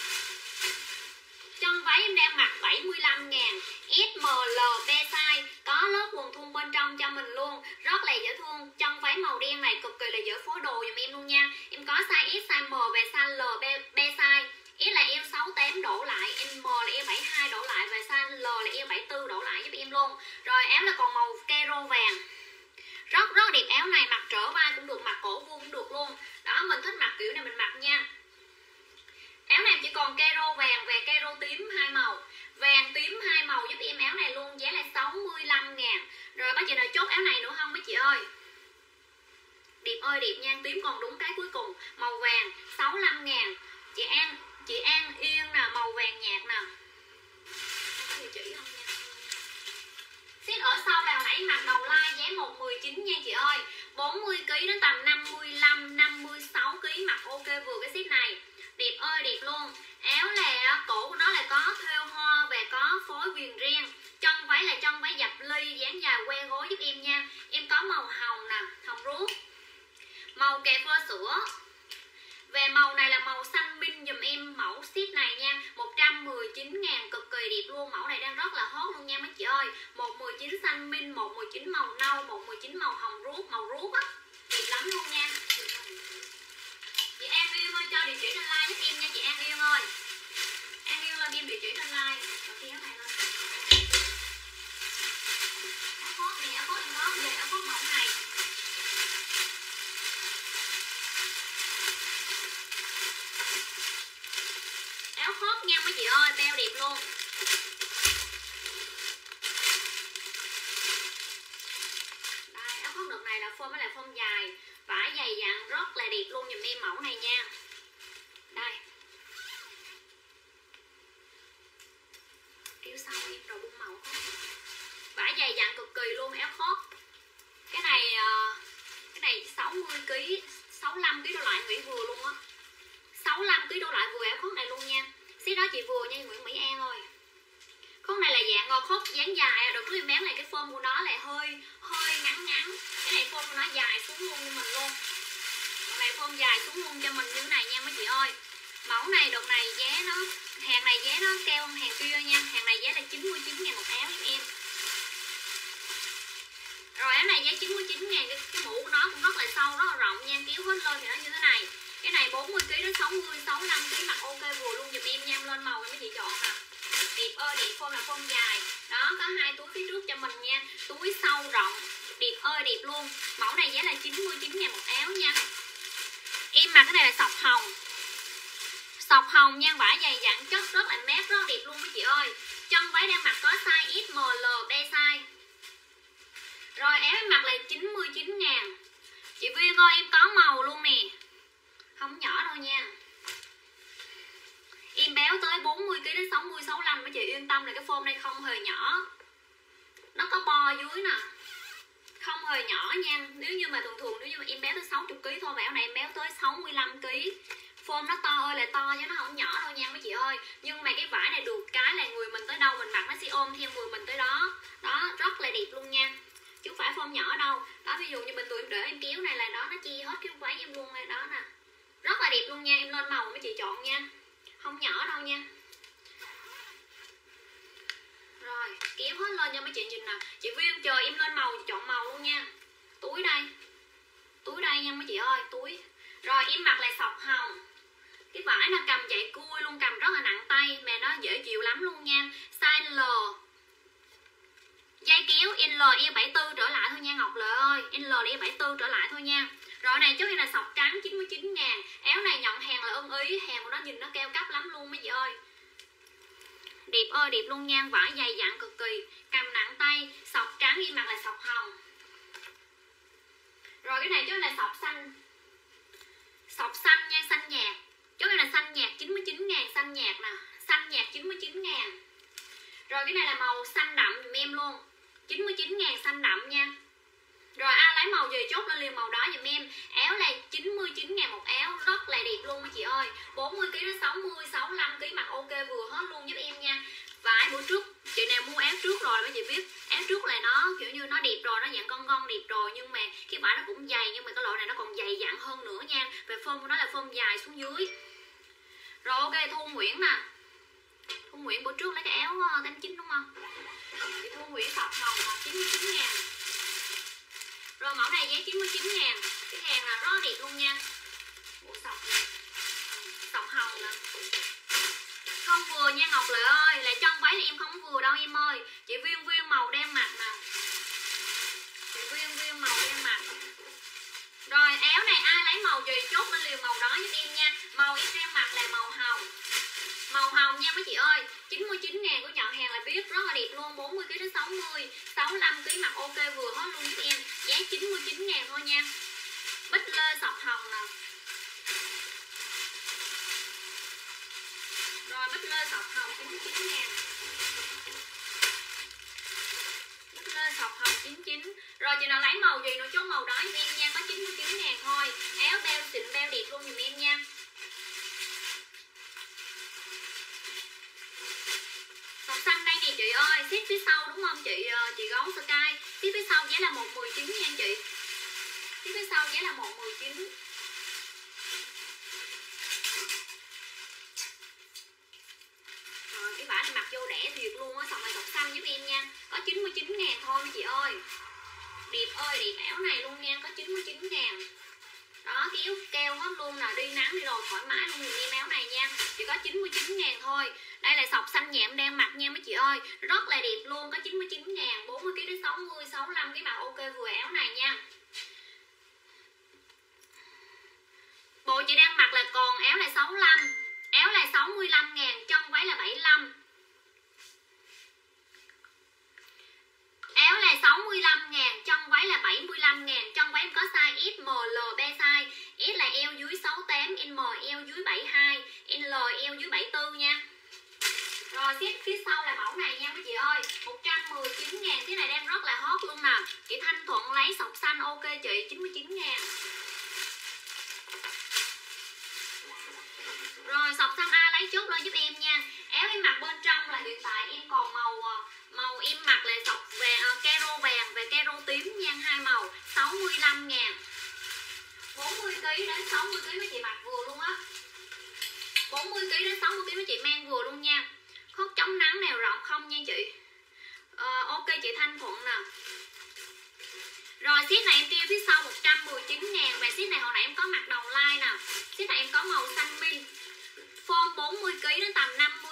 Speaker 1: Trong váy em đang mặc bảy mươi lăm ngàn, S, M, L, B size, có lớp quần thun bên trong cho mình luôn, rất là dễ thương. Trong váy màu đen này cực kỳ là dễ phối đồ giùm em luôn nha. Em có size S, size M và size L, B, B size. S là eo sáu mươi tám đổ lại, M là eo bảy mươi hai đổ lại, và size L là eo bảy mươi tư đổ lại giúp em luôn. Rồi áo là còn màu caro vàng, rất rất đẹp. Áo này mặc trở vai cũng được, mặc cổ vuông cũng được luôn. Đó, mình thích mặc kiểu này mình mặc nha. Áo này chỉ còn caro vàng và caro tím hai màu, vàng tím hai màu giúp em áo này luôn, giá là sáu mươi lăm ngàn. Rồi có chị nào chốt áo này nữa không mấy chị ơi? Đẹp ơi đẹp nha, tím còn đúng cái cuối cùng, màu vàng sáu mươi lăm ngàn. Chị An, chị An Yên nè, màu vàng nhạt nè. Có địa chỉ không nha. Ship ở sau đào nãy mặc đầu like giá một mười chín nha chị ơi. bốn mươi ký đến tầm năm mươi lăm, năm mươi sáu ký mặc ok vừa cái ship này. Đẹp ơi đẹp luôn. Áo là cổ của nó là có thêu hoa và có phối viền ren. Trong váy là trong váy dập ly, dáng dài que gối giúp em nha. Em có màu hồng nè, hồng ruốc, màu cà phê sữa. Về màu này là màu xanh minh dùm em mẫu ship này nha. Một trăm mười chín ngàn, cực kỳ đẹp luôn. Mẫu này đang rất là hot luôn nha mấy chị ơi. Một mười chín xanh minh, một mười chín màu nâu, một mười chín màu hồng ruốc, màu ruốc á, đẹp lắm luôn nha. Chị An Yên ơi, cho địa chỉ trên like giúp em nha chị An Yên ơi. An Yên lên em địa chỉ trên like. Rồi kéo này lên. Áo phốt này, áo phốt em có về áo phốt mẫu này. Áo phốt nha mấy chị ơi, bao đẹp luôn. Đây, áo phốt đợt này là form mới là form dài, vải dày dặn rất là đẹp luôn dùm em mẫu này nha. Đây, kéo sau em rồi bung màu khóc. Vải dày dặn cực kỳ luôn, áo khóc. Cái này cái này sáu mươi ký, sáu mươi lăm ký đổ lại Nguyễn vừa luôn á. sáu mươi lăm ký đổ lại vừa áo khóc này luôn nha. Xí đó chị vừa nha Nguyễn Mỹ An ơi. Khóc này là dạng ngò khóc dáng dài, được cái máng này cái form của nó là hơi hơi ngắn ngắn. Cái này form của nó dài xuống luôn như mình luôn. Còn này form dài xuống luôn cho mình như thế này nha mấy chị ơi. Mẫu này đợt này giá nó, hàng này giá nó cao hơn hàng kia nha. Hàng này giá là chín mươi chín ngàn một áo giúp em. Rồi áo này giá chín mươi chín ngàn, cái, cái mũ của nó cũng rất là sâu, rất là rộng nha. Kéo hết lên thì nó như thế này. Cái này bốn mươi ký đến sáu mươi, sáu mươi lăm ký mặc ok vừa luôn dùm em nha lên màu em mấy chị chọn nè. Điệp ơi điệp form là form dài. Đó, có hai túi phía trước cho mình nha. Túi sâu rộng. Điệp ơi điệp luôn. Mẫu này giá là chín mươi chín ngàn một áo nha. Em mặc cái này là sọc hồng. Sọc hồng nha, vải dày dặn chất rất là mát, rất đẹp luôn mấy chị ơi. Chân váy đang mặc có size ét, em lờ, B size. Rồi áo em mặc là chín mươi chín ngàn. Chị Viên ơi em có màu luôn nè. Không nhỏ đâu nha. Em béo tới bốn mươi ki lô gam đến sáu mươi, sáu mươi lăm mấy chị yên tâm là cái form này không hề nhỏ. Nó có bo dưới nè. Không hề nhỏ nha. Nếu như mà thường thường nếu như mà em béo tới sáu mươi ki lô gam thôi, mà áo này em béo tới sáu mươi lăm ki lô gam. Form nó to ơi là to chứ nó không nhỏ đâu nha mấy chị ơi. Nhưng mà cái vải này được cái là người mình tới đâu mình mặc nó sẽ ôm theo người mình tới đó. Đó, rất là đẹp luôn nha. Chứ không phải form nhỏ đâu. Đó, ví dụ như bình thường em để em kéo này là đó, nó che hết cái váy em luôn này. Đó nè. Rất là đẹp luôn nha. Em lên màu mấy chị chọn nha. Không nhỏ đâu nha. Rồi, kéo hết lên cho mấy chị nhìn nè. Chị Viên chờ em lên màu chọn màu luôn nha. Túi đây. Túi đây nha mấy chị ơi, túi. Rồi em mặc lại sọc hồng. Cái vải là cầm chạy cui luôn, cầm rất là nặng tay mà nó dễ chịu lắm luôn nha. Size L. Dây kéo L eo bảy mươi tư trở lại thôi nha Ngọc Lệ ơi. L eo bảy mươi tư trở lại thôi nha. Rồi này trước đây là sọc trắng chín mươi chín ngàn. Áo này nhận hàng là ưng ý. Hàng của nó nhìn nó cao cấp lắm luôn mấy chị ơi. Đẹp ơi đẹp luôn nha. Vải dày dặn cực kỳ. Cầm nặng tay. Sọc trắng em mặc là sọc hồng. Rồi cái này trước là sọc xanh. Sọc xanh nha, xanh nhạt. Chỗ này là xanh nhạt chín mươi chín ngàn, xanh nhạt nè. Xanh nhạt chín mươi chín ngàn. Rồi cái này là màu xanh đậm dùm em luôn. chín mươi chín ngàn xanh đậm nha. Rồi ai lấy màu gì chốt lên liền màu đó dùm em. Áo là chín mươi chín ngàn một áo. Rất là đẹp luôn mấy chị ơi. bốn mươi ki lô gam đến sáu mươi, sáu mươi lăm ki lô gam mặc ok vừa hết luôn giúp em nha. Vải bữa trước chị nào mua áo trước rồi mấy chị biết. Áo trước là nó kiểu như nó đẹp rồi, nó dạng con con đẹp rồi. Nhưng mà cái vải nó cũng dày. Nhưng mà cái loại này nó còn dày dặn hơn nữa nha. Về form của nó là form dài xuống dưới. Rồi ok, Thu Nguyễn nè. Thu Nguyễn bữa trước lấy cái áo tám chín đúng không? Chị Thu Nguyễn sọc hồng là chín mươi chín ngàn. Rồi mẫu này giá chín mươi chín ngàn. Cái hàng là rất đẹp luôn nha. Bộ sọc này. Sọc hồng nè. Không vừa nha Ngọc Lệ ơi. Là chân váy là em không vừa đâu em ơi. Chị Viên Viên màu đen mặt nè. Chị Viên Viên màu đen mặt. Rồi áo này ai lấy màu gì chốt lên liền màu đó giúp em nha. Màu em đang mặc là màu hồng. Màu hồng nha mấy chị ơi. chín mươi chín ngàn của nhận hàng là biết rất là đẹp luôn. bốn mươi ki lô gam đến sáu mươi, sáu mươi lăm ki lô gam mặc ok vừa hết luôn giúp em. Giá chín mươi chín ngàn thôi nha. Bích lê sọc hồng nè. Rồi bích lê sọc hồng chín mươi chín ngàn. Bích lê sọc hồng chín mươi chín. Rồi chị nào lấy màu gì nữa chốt màu đó giúp em nha. Có chín mươi chín ngàn thôi. Áo beo xịn beo đẹp luôn giùm em nha. Sọc xanh đây nè chị ơi. Xếp phía sau đúng không chị chị Gấu Sky. Xếp phía sau giá là một trăm mười chín nha chị. Xếp phía sau giá là một trăm mười chín. Rồi cái vải này mặc vô đẻ thiệt luôn á. Sọc này sọc xanh giúp em nha. Có chín mươi chín ngàn thôi mấy chị ơi. Đẹp ơi đẹp áo này luôn nha. Có chín mươi chín ngàn. Đó kéo keo hết luôn nè. Đi nắng đi đồ thoải mái luôn nhìn em áo này nha. Chỉ có chín mươi chín ngàn thôi. Đây là sọc xanh nhẹ em đang mặc nha mấy chị ơi. Rất là đẹp luôn. Có chín mươi chín ngàn. bốn mươi ki lô gam đến sáu mươi, sáu mươi lăm cái mặc ok vừa áo này nha. Bộ chị đang mặc là còn áo là sáu mươi lăm. Áo là sáu mươi lăm ngàn. Chân váy là bảy mươi lăm. Áo là sáu mươi lăm ngàn. Chân váy là bảy mươi lăm ngàn. Chân váy em có size S, M, L, B size. S là eo dưới sáu mươi tám, M eo dưới bảy mươi hai, L eo dưới bảy mươi tư nha. Rồi xếp phía sau là mẫu này nha mấy chị ơi. Một trăm mười chín ngàn. Cái này đang rất là hot luôn nè. Chị Thanh Thuận lấy sọc xanh ok chị. chín mươi chín ngàn. Rồi sọc xanh ai lấy chốt lên giúp em nha. Áo em mặc bên trong là hiện tại em còn màu Màu em mặc là sọc vàng, caro vàng và caro tím nha. Hai màu sáu mươi lăm ngàn. bốn mươi ki lô gam đến sáu mươi ki lô gam mấy chị mặc vừa luôn á. bốn mươi ki lô gam đến sáu mươi ki lô gam mấy chị mang vừa luôn nha. Khóc chống nắng nào rộng không nha chị. ờ, Ok chị Thanh Thuận nè. Rồi set này em treo phía sau một trăm mười chín ngàn. Và set này hồi nãy em có mặc đầu like nè. Set này em có màu xanh min. Form bốn mươi ki lô gam đến tầm năm mươi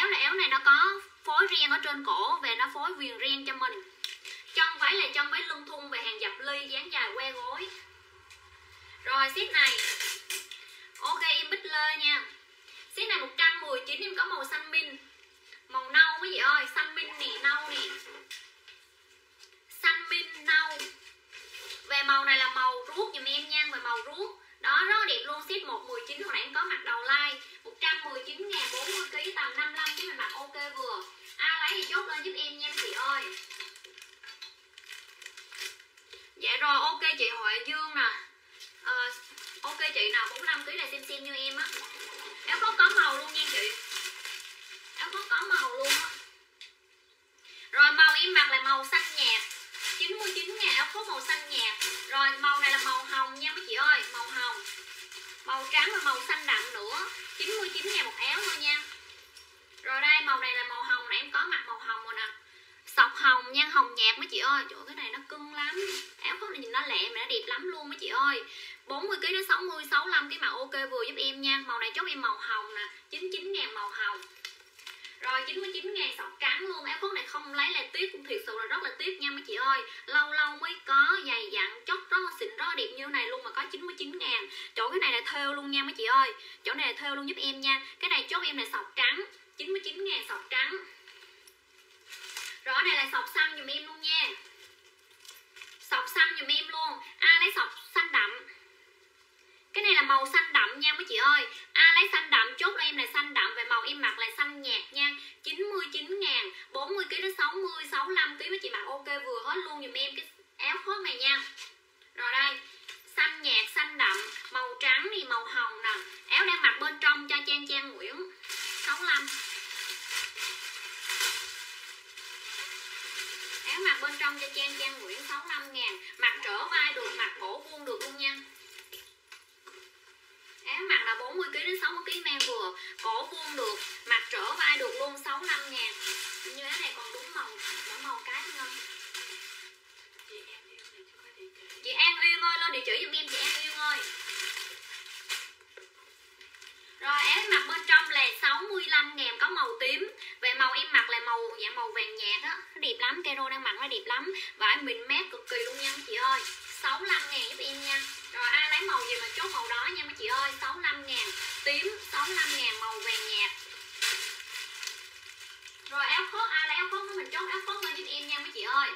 Speaker 1: là áo này nó có phối riêng ở trên cổ và nó phối viền riêng cho mình. Chân váy là chân váy lưng thun về hàng dập ly, dáng dài que gối. Rồi ship này ok em bích lê nha. Ship này một trăm mười chín, em có màu xanh min, màu nâu mấy chị ơi, xanh min nè, nâu nè, xanh min nâu. Về màu này là màu ruốc dùm em nha, về màu ruốc đó, rất là đẹp luôn. Ship một mười chín, hồi nãy em có mặc đầu like một trăm mười chín ngàn, bốn mươi ký, tầm năm mươi lăm chứ mình mặc ok vừa. Ai lấy thì chốt lên giúp em nha mấy chị ơi. Dạ rồi ok chị Huệ Dương nè, à, ok chị nào bốn mươi lăm ký là xem xem như em á. Áo có có màu luôn nha chị, áo có có màu luôn á. Rồi màu em mặc là màu xanh nhạt, chín mươi chín ngàn, áo khoác màu xanh nhạt. Rồi màu này là màu hồng nha mấy chị ơi, màu hồng, màu trắng và màu xanh đậm nữa, chín mươi chín ngàn một áo thôi nha. Rồi đây màu này là màu hồng, nãy em có mặc màu hồng rồi nè, sọc hồng nha, hồng nhạt mấy chị ơi. Trời cái này nó cưng lắm, áo khoác này nhìn nó lẹ mà nó đẹp lắm luôn mấy chị ơi. Bốn mươi ký đến sáu mươi, sáu mươi lăm ký mặc ok vừa giúp em nha. Màu này chốt em màu hồng nè, chín mươi chín ngàn màu hồng. Rồi chín mươi chín ngàn sọc trắng luôn. Áo khoác này không lấy lại tiếc, cũng thiệt sự là rất là tiếc nha mấy chị ơi. Lâu lâu mới có, dày dặn, chốt rất là xịn, rất là đẹp như này luôn mà có chín mươi chín ngàn. Chỗ cái này là thêu luôn nha mấy chị ơi, chỗ này là thêu luôn giúp em nha. Cái này chốt em là sọc trắng, chín mươi chín ngàn sọc trắng. Rồi cái này là sọc xanh dùm em luôn nha, sọc xanh dùm em luôn. Ai lấy sọc xanh đậm, cái này là màu xanh đậm nha mấy chị ơi. Ai lấy xanh đậm chốt cho em là xanh đậm. Về màu em mặc là xanh nhạt nha, chín mươi chín ngàn, bốn mươi ký đến sáu mươi, sáu mươi lăm ký mấy chị mặc ok vừa hết luôn dùm em cái áo khoác này nha. Rồi đây xanh nhạt, xanh đậm, màu trắng thì màu hồng nè. Áo đang mặc bên trong cho Trang Trang Nguyễn, sáu mươi lăm. Áo mặc bên trong cho Trang Trang Nguyễn sáu mươi lăm ngàn. Mặc trở vai được, mặc cổ vuông được luôn nha. Áo mặc là bốn mươi ký đến sáu mươi ký mang vừa, cổ vuông được, mặc trở vai được luôn, sáu mươi lăm ngàn. Như áo này còn đúng màu, mỗi màu cái thôi. Chị An Uyên ơi, lên địa chỉ giùm em chị An Uyên ơi. Rồi áo mặc bên trong là sáu mươi lăm ngàn, có màu tím. Về màu em mặc là màu dạng màu vàng nhạt á, nó đẹp lắm, Kero đang mặc nó đẹp lắm. Vải mịn mát cực kỳ luôn nha mấy chị ơi, sáu mươi lăm ngàn giúp em nha. Rồi ai lấy màu gì mà chốt màu đó nha mấy chị ơi, sáu mươi lăm ngàn, tím sáu mươi lăm ngàn, màu vàng nhạt. Rồi áo khoác, ai lấy áo khoác của mình chốt áo khoác lên giúp em nha mấy chị ơi.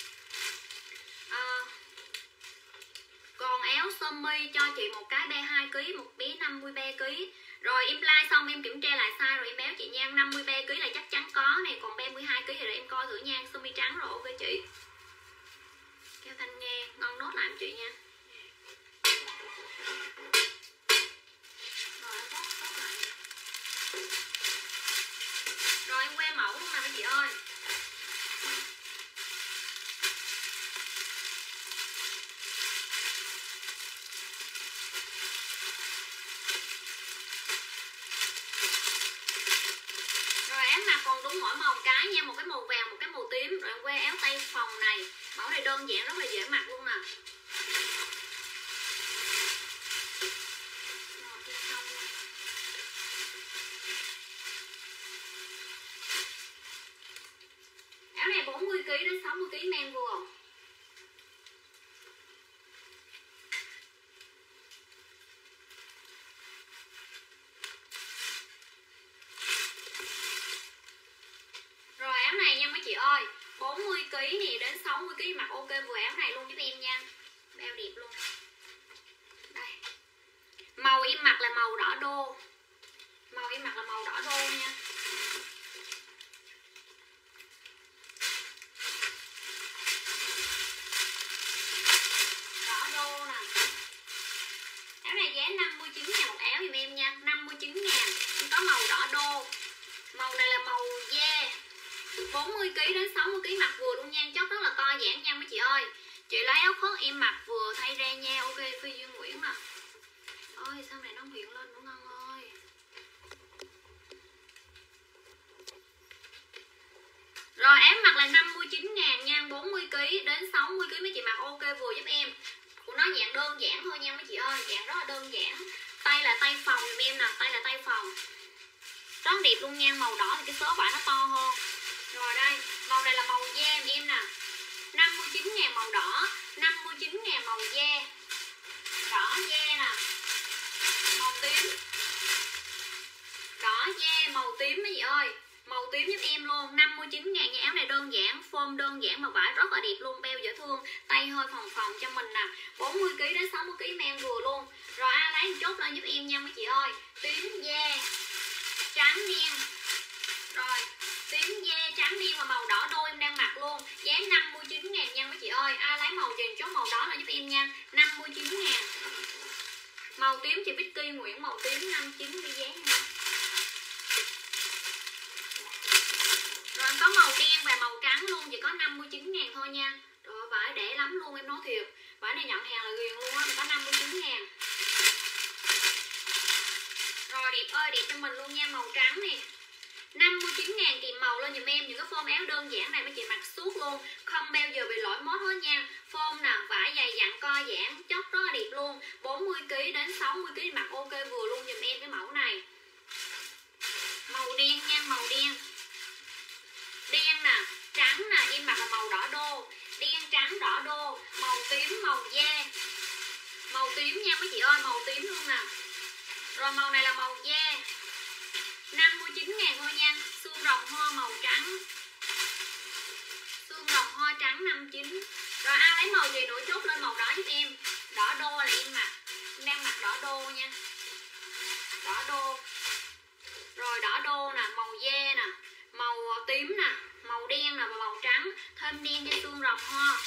Speaker 1: À, còn áo sơ mi cho chị một cái B hai ký, một bé năm mươi ba ký. Rồi em like xong em kiểm tra lại size rồi em báo chị nha. Năm mươi ba ký là chắc chắn có này, còn ba mươi hai ký rồi em coi thử nha. Sơ mi trắng rồi ok chị. Keo Thanh nghe ngon nốt lại em chị nha. Rồi phốt, phốt lại. Rồi em que mẫu luôn nè mấy chị ơi. Mà còn đúng mỗi màu cái nha, một cái màu vàng, một cái màu tím. Rồi em que áo tay phòng này, mẫu này đơn giản rất là dễ mặc luôn nè. Áo này bốn mươi ký đến sáu mươi ký mang vừa. Rồi áo này nha mấy chị ơi, bốn mươi ký này đến sáu mươi ký mặc ok vừa áo này luôn giúp em nha. Bao đẹp luôn. Đây. Màu em mặc là màu đỏ đô. Màu em mặc là màu đỏ đô nha. Đỏ đô nè. Áo này giá năm mươi chín ngàn một áo giùm em nha, năm mươi chín ngàn. Có màu đỏ đô. Màu này là màu da. bốn mươi ký đến sáu mươi ký mặc vừa luôn nha, chốt rất là co giãn nha mấy chị ơi. Chị lấy áo khoác em mặc vừa thay ra nha. Ok Phi Duyên Nguyễn nè. Ôi sao này nó hiện lên nữa ngon ơi. Rồi áo mặc là năm mươi chín ngàn nha, bốn mươi ký đến sáu mươi ký mấy chị mặc ok vừa giúp em. Của nó dạng đơn giản thôi nha mấy chị ơi, dạng rất là đơn giản. Tay là tay phòng giùm em nè, tay là tay phòng. rất đẹp luôn nha. Màu đỏ thì cái số vải nó to hơn. Rồi đây, màu này là màu da em nè, năm mươi chín ngàn màu đỏ, năm mươi chín ngàn màu da, đỏ da nè, màu tím, đỏ da màu tím mấy chị ơi, màu tím giúp em luôn, năm mươi chín ngàn nha. Áo này đơn giản, form đơn giản mà vải rất là đẹp luôn, beo dễ thương, tay hơi phồng phồng cho mình nè, bốn mươi ki lô gam đến sáu mươi ki lô gam em vừa luôn. Rồi ai lấy chốt lên giúp em nha mấy chị ơi. Tím da, trắng đen, rồi tím da trắng đen và màu đỏ đôi em đang mặc luôn, giá năm mươi chín ngàn nha mấy chị ơi. Ai lấy màu gì chốt màu đó là giúp em nha, năm mươi chín ngàn. Màu tím chị Vicky Nguyễn, màu tím năm mươi chín cái giá nha. Rồi có màu đen và màu trắng luôn, chỉ có năm mươi chín ngàn thôi nha. Rồi vải để lắm luôn, em nói thiệt, vải này nhận hàng là ghiền luôn á, có năm mươi chín ngàn. Rồi đẹp ơi đẹp cho mình luôn nha, màu trắng nè, năm mươi chín ngàn kìm màu lên dùm em. Những cái form áo đơn giản này mấy chị mặc suốt luôn, không bao giờ bị lỗi mốt hết nha. Form nè, vải dày dặn co giãn, chất rất là đẹp luôn, bốn mươi ki lô gam đến sáu mươi ki lô gam mặc ok vừa luôn dùm em cái mẫu này. Màu đen nha, màu đen, đen nè, trắng nè, em mặc là màu đỏ đô, đen trắng đỏ đô, màu tím màu da, màu tím nha mấy chị ơi, màu tím luôn nè. Rồi màu này là màu da, năm mươi chín ngàn thôi nha. Xương rồng hoa màu trắng, xương rồng hoa trắng năm mươi chín. Rồi ai lấy màu gì nữa chốt lên màu đỏ giúp em. Đỏ đô là em mặc, em đang mặc đỏ đô nha, đỏ đô. Rồi đỏ đô nè, màu da nè, màu tím nè, màu đen nè và màu trắng. Thêm đen cho xương rồng hoa,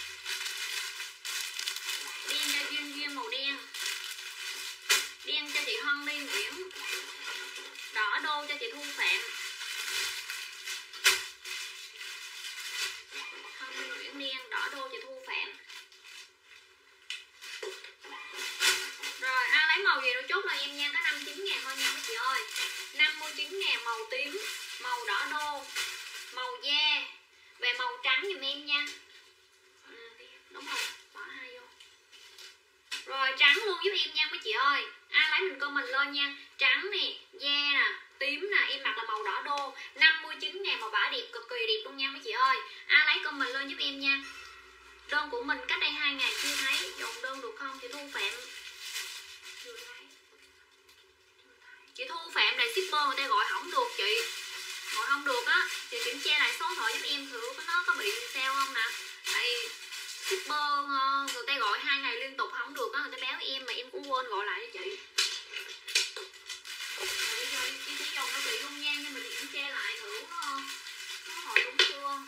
Speaker 1: đen cho duyên duyên màu đen, đen cho chị Hân Ly Nguyễn, đỏ đô cho chị Thu Phạm, Hân Ly Nguyễn đen, đỏ đô chị Thu Phạm. Rồi ai lấy màu gì nó chốt là em nha, có năm mươi chín ngàn thôi nha mấy chị ơi. Năm mươi chín ngàn màu tím, màu đỏ đô, màu da và màu trắng giùm em nha. Ừ, đúng rồi, bỏ hai vô. Rồi trắng luôn giúp em nha mấy chị ơi. Ai lấy mình comment lên nha. Trắng nè, da nè, tím nè, em mặc là màu đỏ đô, năm mươi chín ngàn màu vải đẹp, cực kỳ đẹp luôn nha mấy chị ơi. Ai lấy comment lên giúp em nha. Đơn của mình cách đây hai ngày chưa thấy, dồn đơn được không chị Thu Phạm? Chị Thu Phạm này shipper người ta gọi không được chị, gọi không được á, chị kiểm tra lại số điện thoại giúp em thử có nó có bị sao không nè. Tại shipper người ta gọi hai ngày liên tục không được á, người ta báo em mà em cũng quên gọi lại cho chị. Rồi bây giờ chị thấy dòng nó bị rung nhan nhưng mà chị kiểm tra lại thử nó hồi đúng chưa.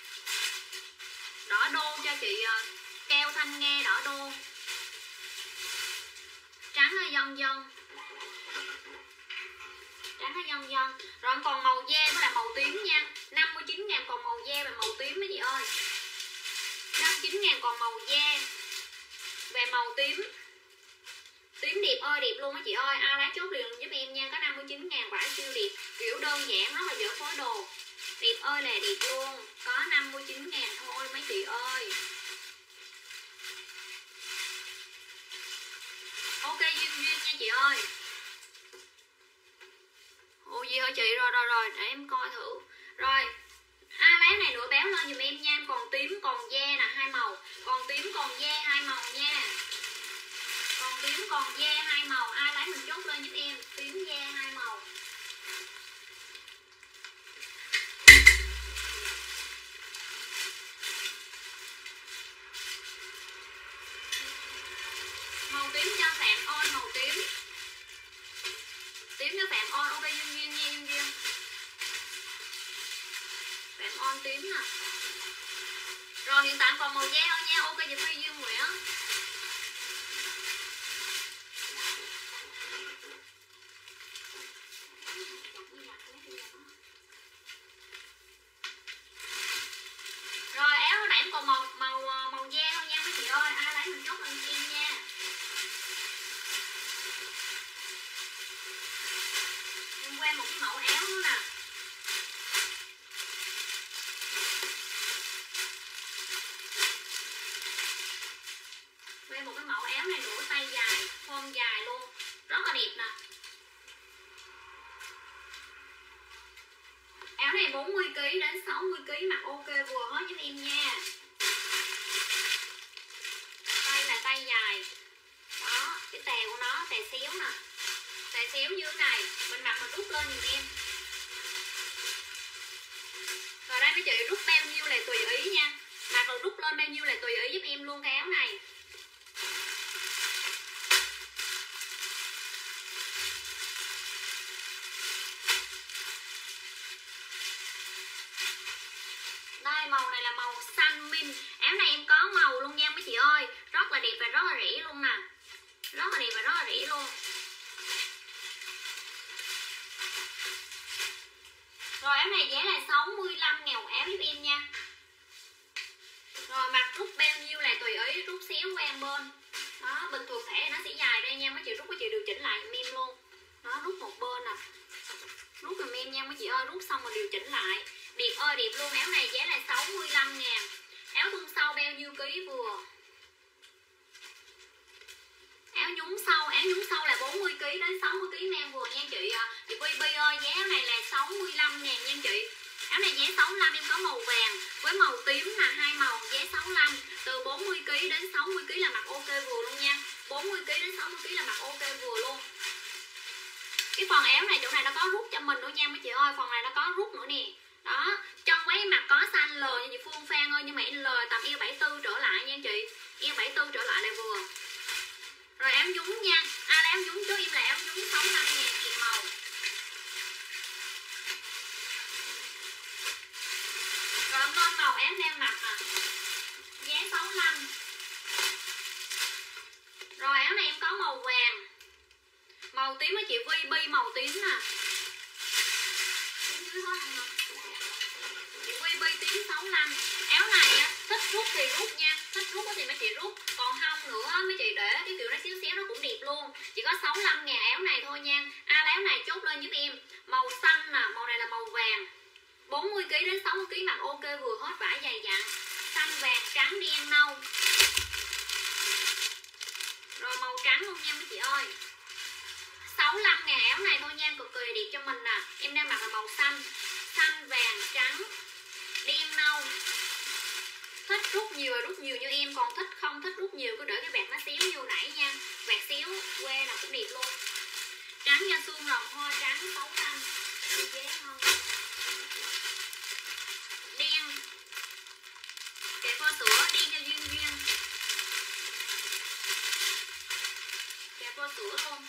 Speaker 1: Đỏ đô cho chị Keo Thanh Nghe, đỏ đô, trắng hơi dần dần, trắng hơi dần dần. Rồi còn màu da với là màu tím nha, năm mươi chín ngàn còn màu da và màu tím mấy chị ơi. Năm mươi chín ngàn còn màu da và màu tím, tím đẹp ơi đẹp luôn mấy chị ơi. Ai lấy chốt liền giúp em nha, có năm mươi chín ngàn vải siêu đẹp, kiểu đơn giản rất là dễ phối đồ, đẹp ơi là đẹp luôn, có năm mươi chín ngàn thôi mấy chị ơi. Ok duyên duyên nha chị ơi. Ồ gì hả chị? Rồi rồi rồi để em coi thử. Rồi ai lấy này nữa báo lên dùm em nha. Còn tím còn da nè, hai màu, còn tím còn da hai màu nha, còn tím còn da hai màu. Ai lấy mình chốt lên giúp em, tím da hai màu. Màu tím cho Phạm On, màu tím, tím cho Phạm On. Ok duyên duyên nha, duyên duyên Phạm On tím nè. Rồi hiện tại còn màu da thôi nha. Ok chị Phi Duyên Nguyễn, rồi áo hồi nãy em còn màu màu màu da thôi nha mấy chị ơi. Ai lấy mình chốt lên em nha. Em quen một cái mẫu áo nữa nè, quen một cái mẫu áo này nữa, tay dài, form dài luôn, rất là đẹp nè. này bốn mươi ki lô gam đến sáu mươi ki lô gam mặc ok vừa hết giúp em nha. Đây là tay dài. Đó, cái tè của nó, tè xéo nè. Tè xéo như thế này, mình mặc mình rút lên giùm em. Rồi đây mấy chị rút bao nhiêu là tùy ý nha. Mặc rồi rút lên bao nhiêu là tùy ý giúp em luôn cái áo này. Đây màu này là màu xanh min. Áo này em có màu luôn nha mấy chị ơi. Rất là đẹp và rất là rẻ luôn nè. Rất là đẹp và rất là rẻ luôn. Rồi áo này giá là sáu mươi lăm ngàn một áo giúp em nha. Rồi mặc rút bao nhiêu là tùy ý, rút xéo qua bên. Đó, bình thường thể nó sẽ dài đây nha mấy chị, rút mấy chị điều chỉnh lại giùm em luôn. Đó, rút một bên nè. Rút giùm em nha mấy chị ơi, rút xong rồi điều chỉnh lại. Đẹp ơi đẹp luôn, áo này giá là sáu mươi lăm ngàn. Áo thun sau bao nhiêu ký vừa. Áo nhúng sau, áo nhúng sau là bốn mươi ki lô gam đến sáu mươi ki lô gam mang vừa nha chị. Chị Bi Bi ơi, giá này là sáu mươi lăm ngàn nha chị. Áo này giá sáu mươi lăm, em có màu vàng với màu tím là hai màu, giá sáu mươi lăm. Từ bốn mươi ki lô gam đến sáu mươi ki lô gam là mặc ok vừa luôn nha. bốn mươi ki lô gam đến sáu mươi ki lô gam là mặc ok vừa luôn. Cái phần áo này chỗ này nó có rút cho mình nữa nha mấy chị ơi, phần này nó có rút nữa nè. Đó, trong váy mặc có size L nha chị Phương Phan ơi, nhưng mà L tầm eo bảy mươi tư trở lại nha chị. Eo bảy mươi tư trở lại là vừa. Rồi áo nhúng nha. À là áo nhúng cho em là áo nhúng sáu mươi lăm ngàn kịp màu. Rồi em lên màu áo đang mặc nè. Giá sáu mươi lăm. Rồi áo này em có màu vàng. Màu tím với chị Vi Bi màu tím nè. Tím dưới hết không? Chị Vi Bi tím sáu mươi lăm. Áo này á, thích rút thì rút nha. Thích rút thì mấy chị rút. Còn không nữa mấy chị để cái kiểu nó xíu xéo nó cũng đẹp luôn. Chỉ có sáu mươi lăm ngàn áo này thôi nha. À áo này chốt lên giúp em. Màu xanh nè, màu này là màu vàng. bốn mươi ki lô gam đến sáu mươi ki lô gam mặc ok vừa hết vải dày dặn. Xanh vàng trắng đen nâu. Rồi màu trắng luôn nha mấy chị ơi. sáu mươi lăm ngàn áo này thôi nha, cực kỳ đẹp cho mình nè. Em đang mặc là màu xanh. Xanh vàng trắng đen nâu. Thích rút nhiều là rút nhiều như em, còn thích không thích rút nhiều cứ để cái vạt nó xéo như nãy nha. Vạt xéo que là cũng đẹp luôn. Trắng da xương rồng hoa trắng sáu mươi lăm. Dễ không? Đen. Kẹp kho sữa đen cho duyên duyên. Kẹp kho sữa luôn.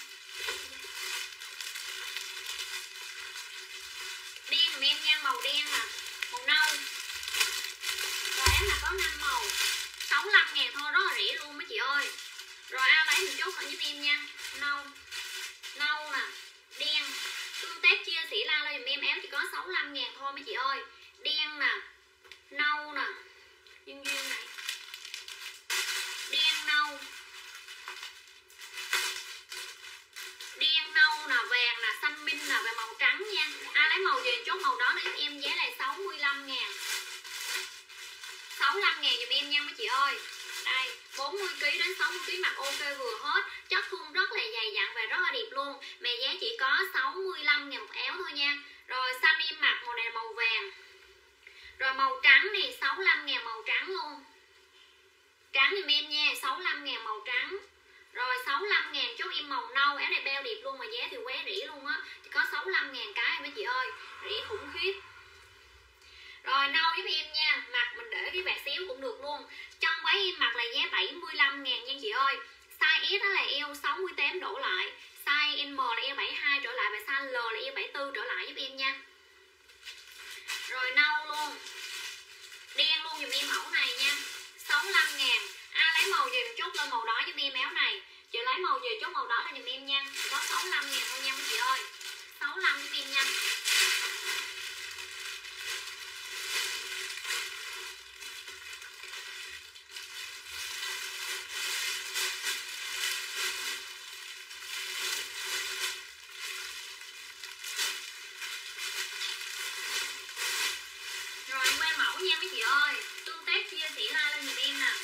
Speaker 1: Đen dùm em nha, màu đen nè, màu nâu. Rồi em là có năm màu, sáu mươi lăm ngàn thôi, rất là rẻ luôn mấy chị ơi. Rồi ao lấy mình chốt lại giúp em nha. Nâu, nâu nè, đen. Tương tác chia sẻ la lên dùm em, áo chỉ có sáu mươi lăm ngàn thôi mấy chị ơi. Đen nè, nâu nè, duyên duyên này. Đen nâu. Đen nâu nè, vàng nè, xanh minh nè và màu trắng nha. Ai lấy màu gì chốt màu đó giúp em, giá là sáu mươi lăm ngàn. sáu mươi lăm ngàn dùm em nha mấy chị ơi. Đây, bốn mươi ki lô gam đến sáu mươi ki lô gam mặc ok vừa hết. Chất thun rất là dày dặn và rất là đẹp luôn. Mà giá chỉ có sáu mươi lăm ngàn một áo thôi nha. Rồi xanh em mặc màu này là màu vàng. Rồi màu trắng này sáu mươi lăm ngàn màu trắng luôn. Trắng dùm em nha, sáu mươi lăm ngàn màu trắng. Rồi sáu mươi lăm ngàn chốt em màu nâu. Áo này bao đẹp luôn mà giá thì quá rẻ luôn á. Chỉ có sáu mươi lăm ngàn cái mấy chị ơi. Rẻ khủng khiếp. Rồi nâu giúp em nha. Mặc mình để cái vạt xéo cũng được luôn. Trong váy em mặc là giá bảy mươi lăm ngàn nha chị ơi. Size S đó là eo sáu mươi tám đổ lại. Size M là eo bảy mươi hai trở lại. Và size L là eo bảy mươi tư trở lại giúp em nha. Rồi nâu luôn. Đen luôn dùm em mẫu này nha. sáu mươi lăm ngàn. Ai lấy màu gì mình chốt lên màu đó giúp em áo này. Chị lấy màu gì chốt màu đó là dùm em nha. Có sáu mươi lăm ngàn thôi nha mấy chị ơi. sáu mươi lăm giúp em nha. Rồi em qua mẫu nha mấy chị ơi. Tương tác chia sẻ like lên dùm em nè.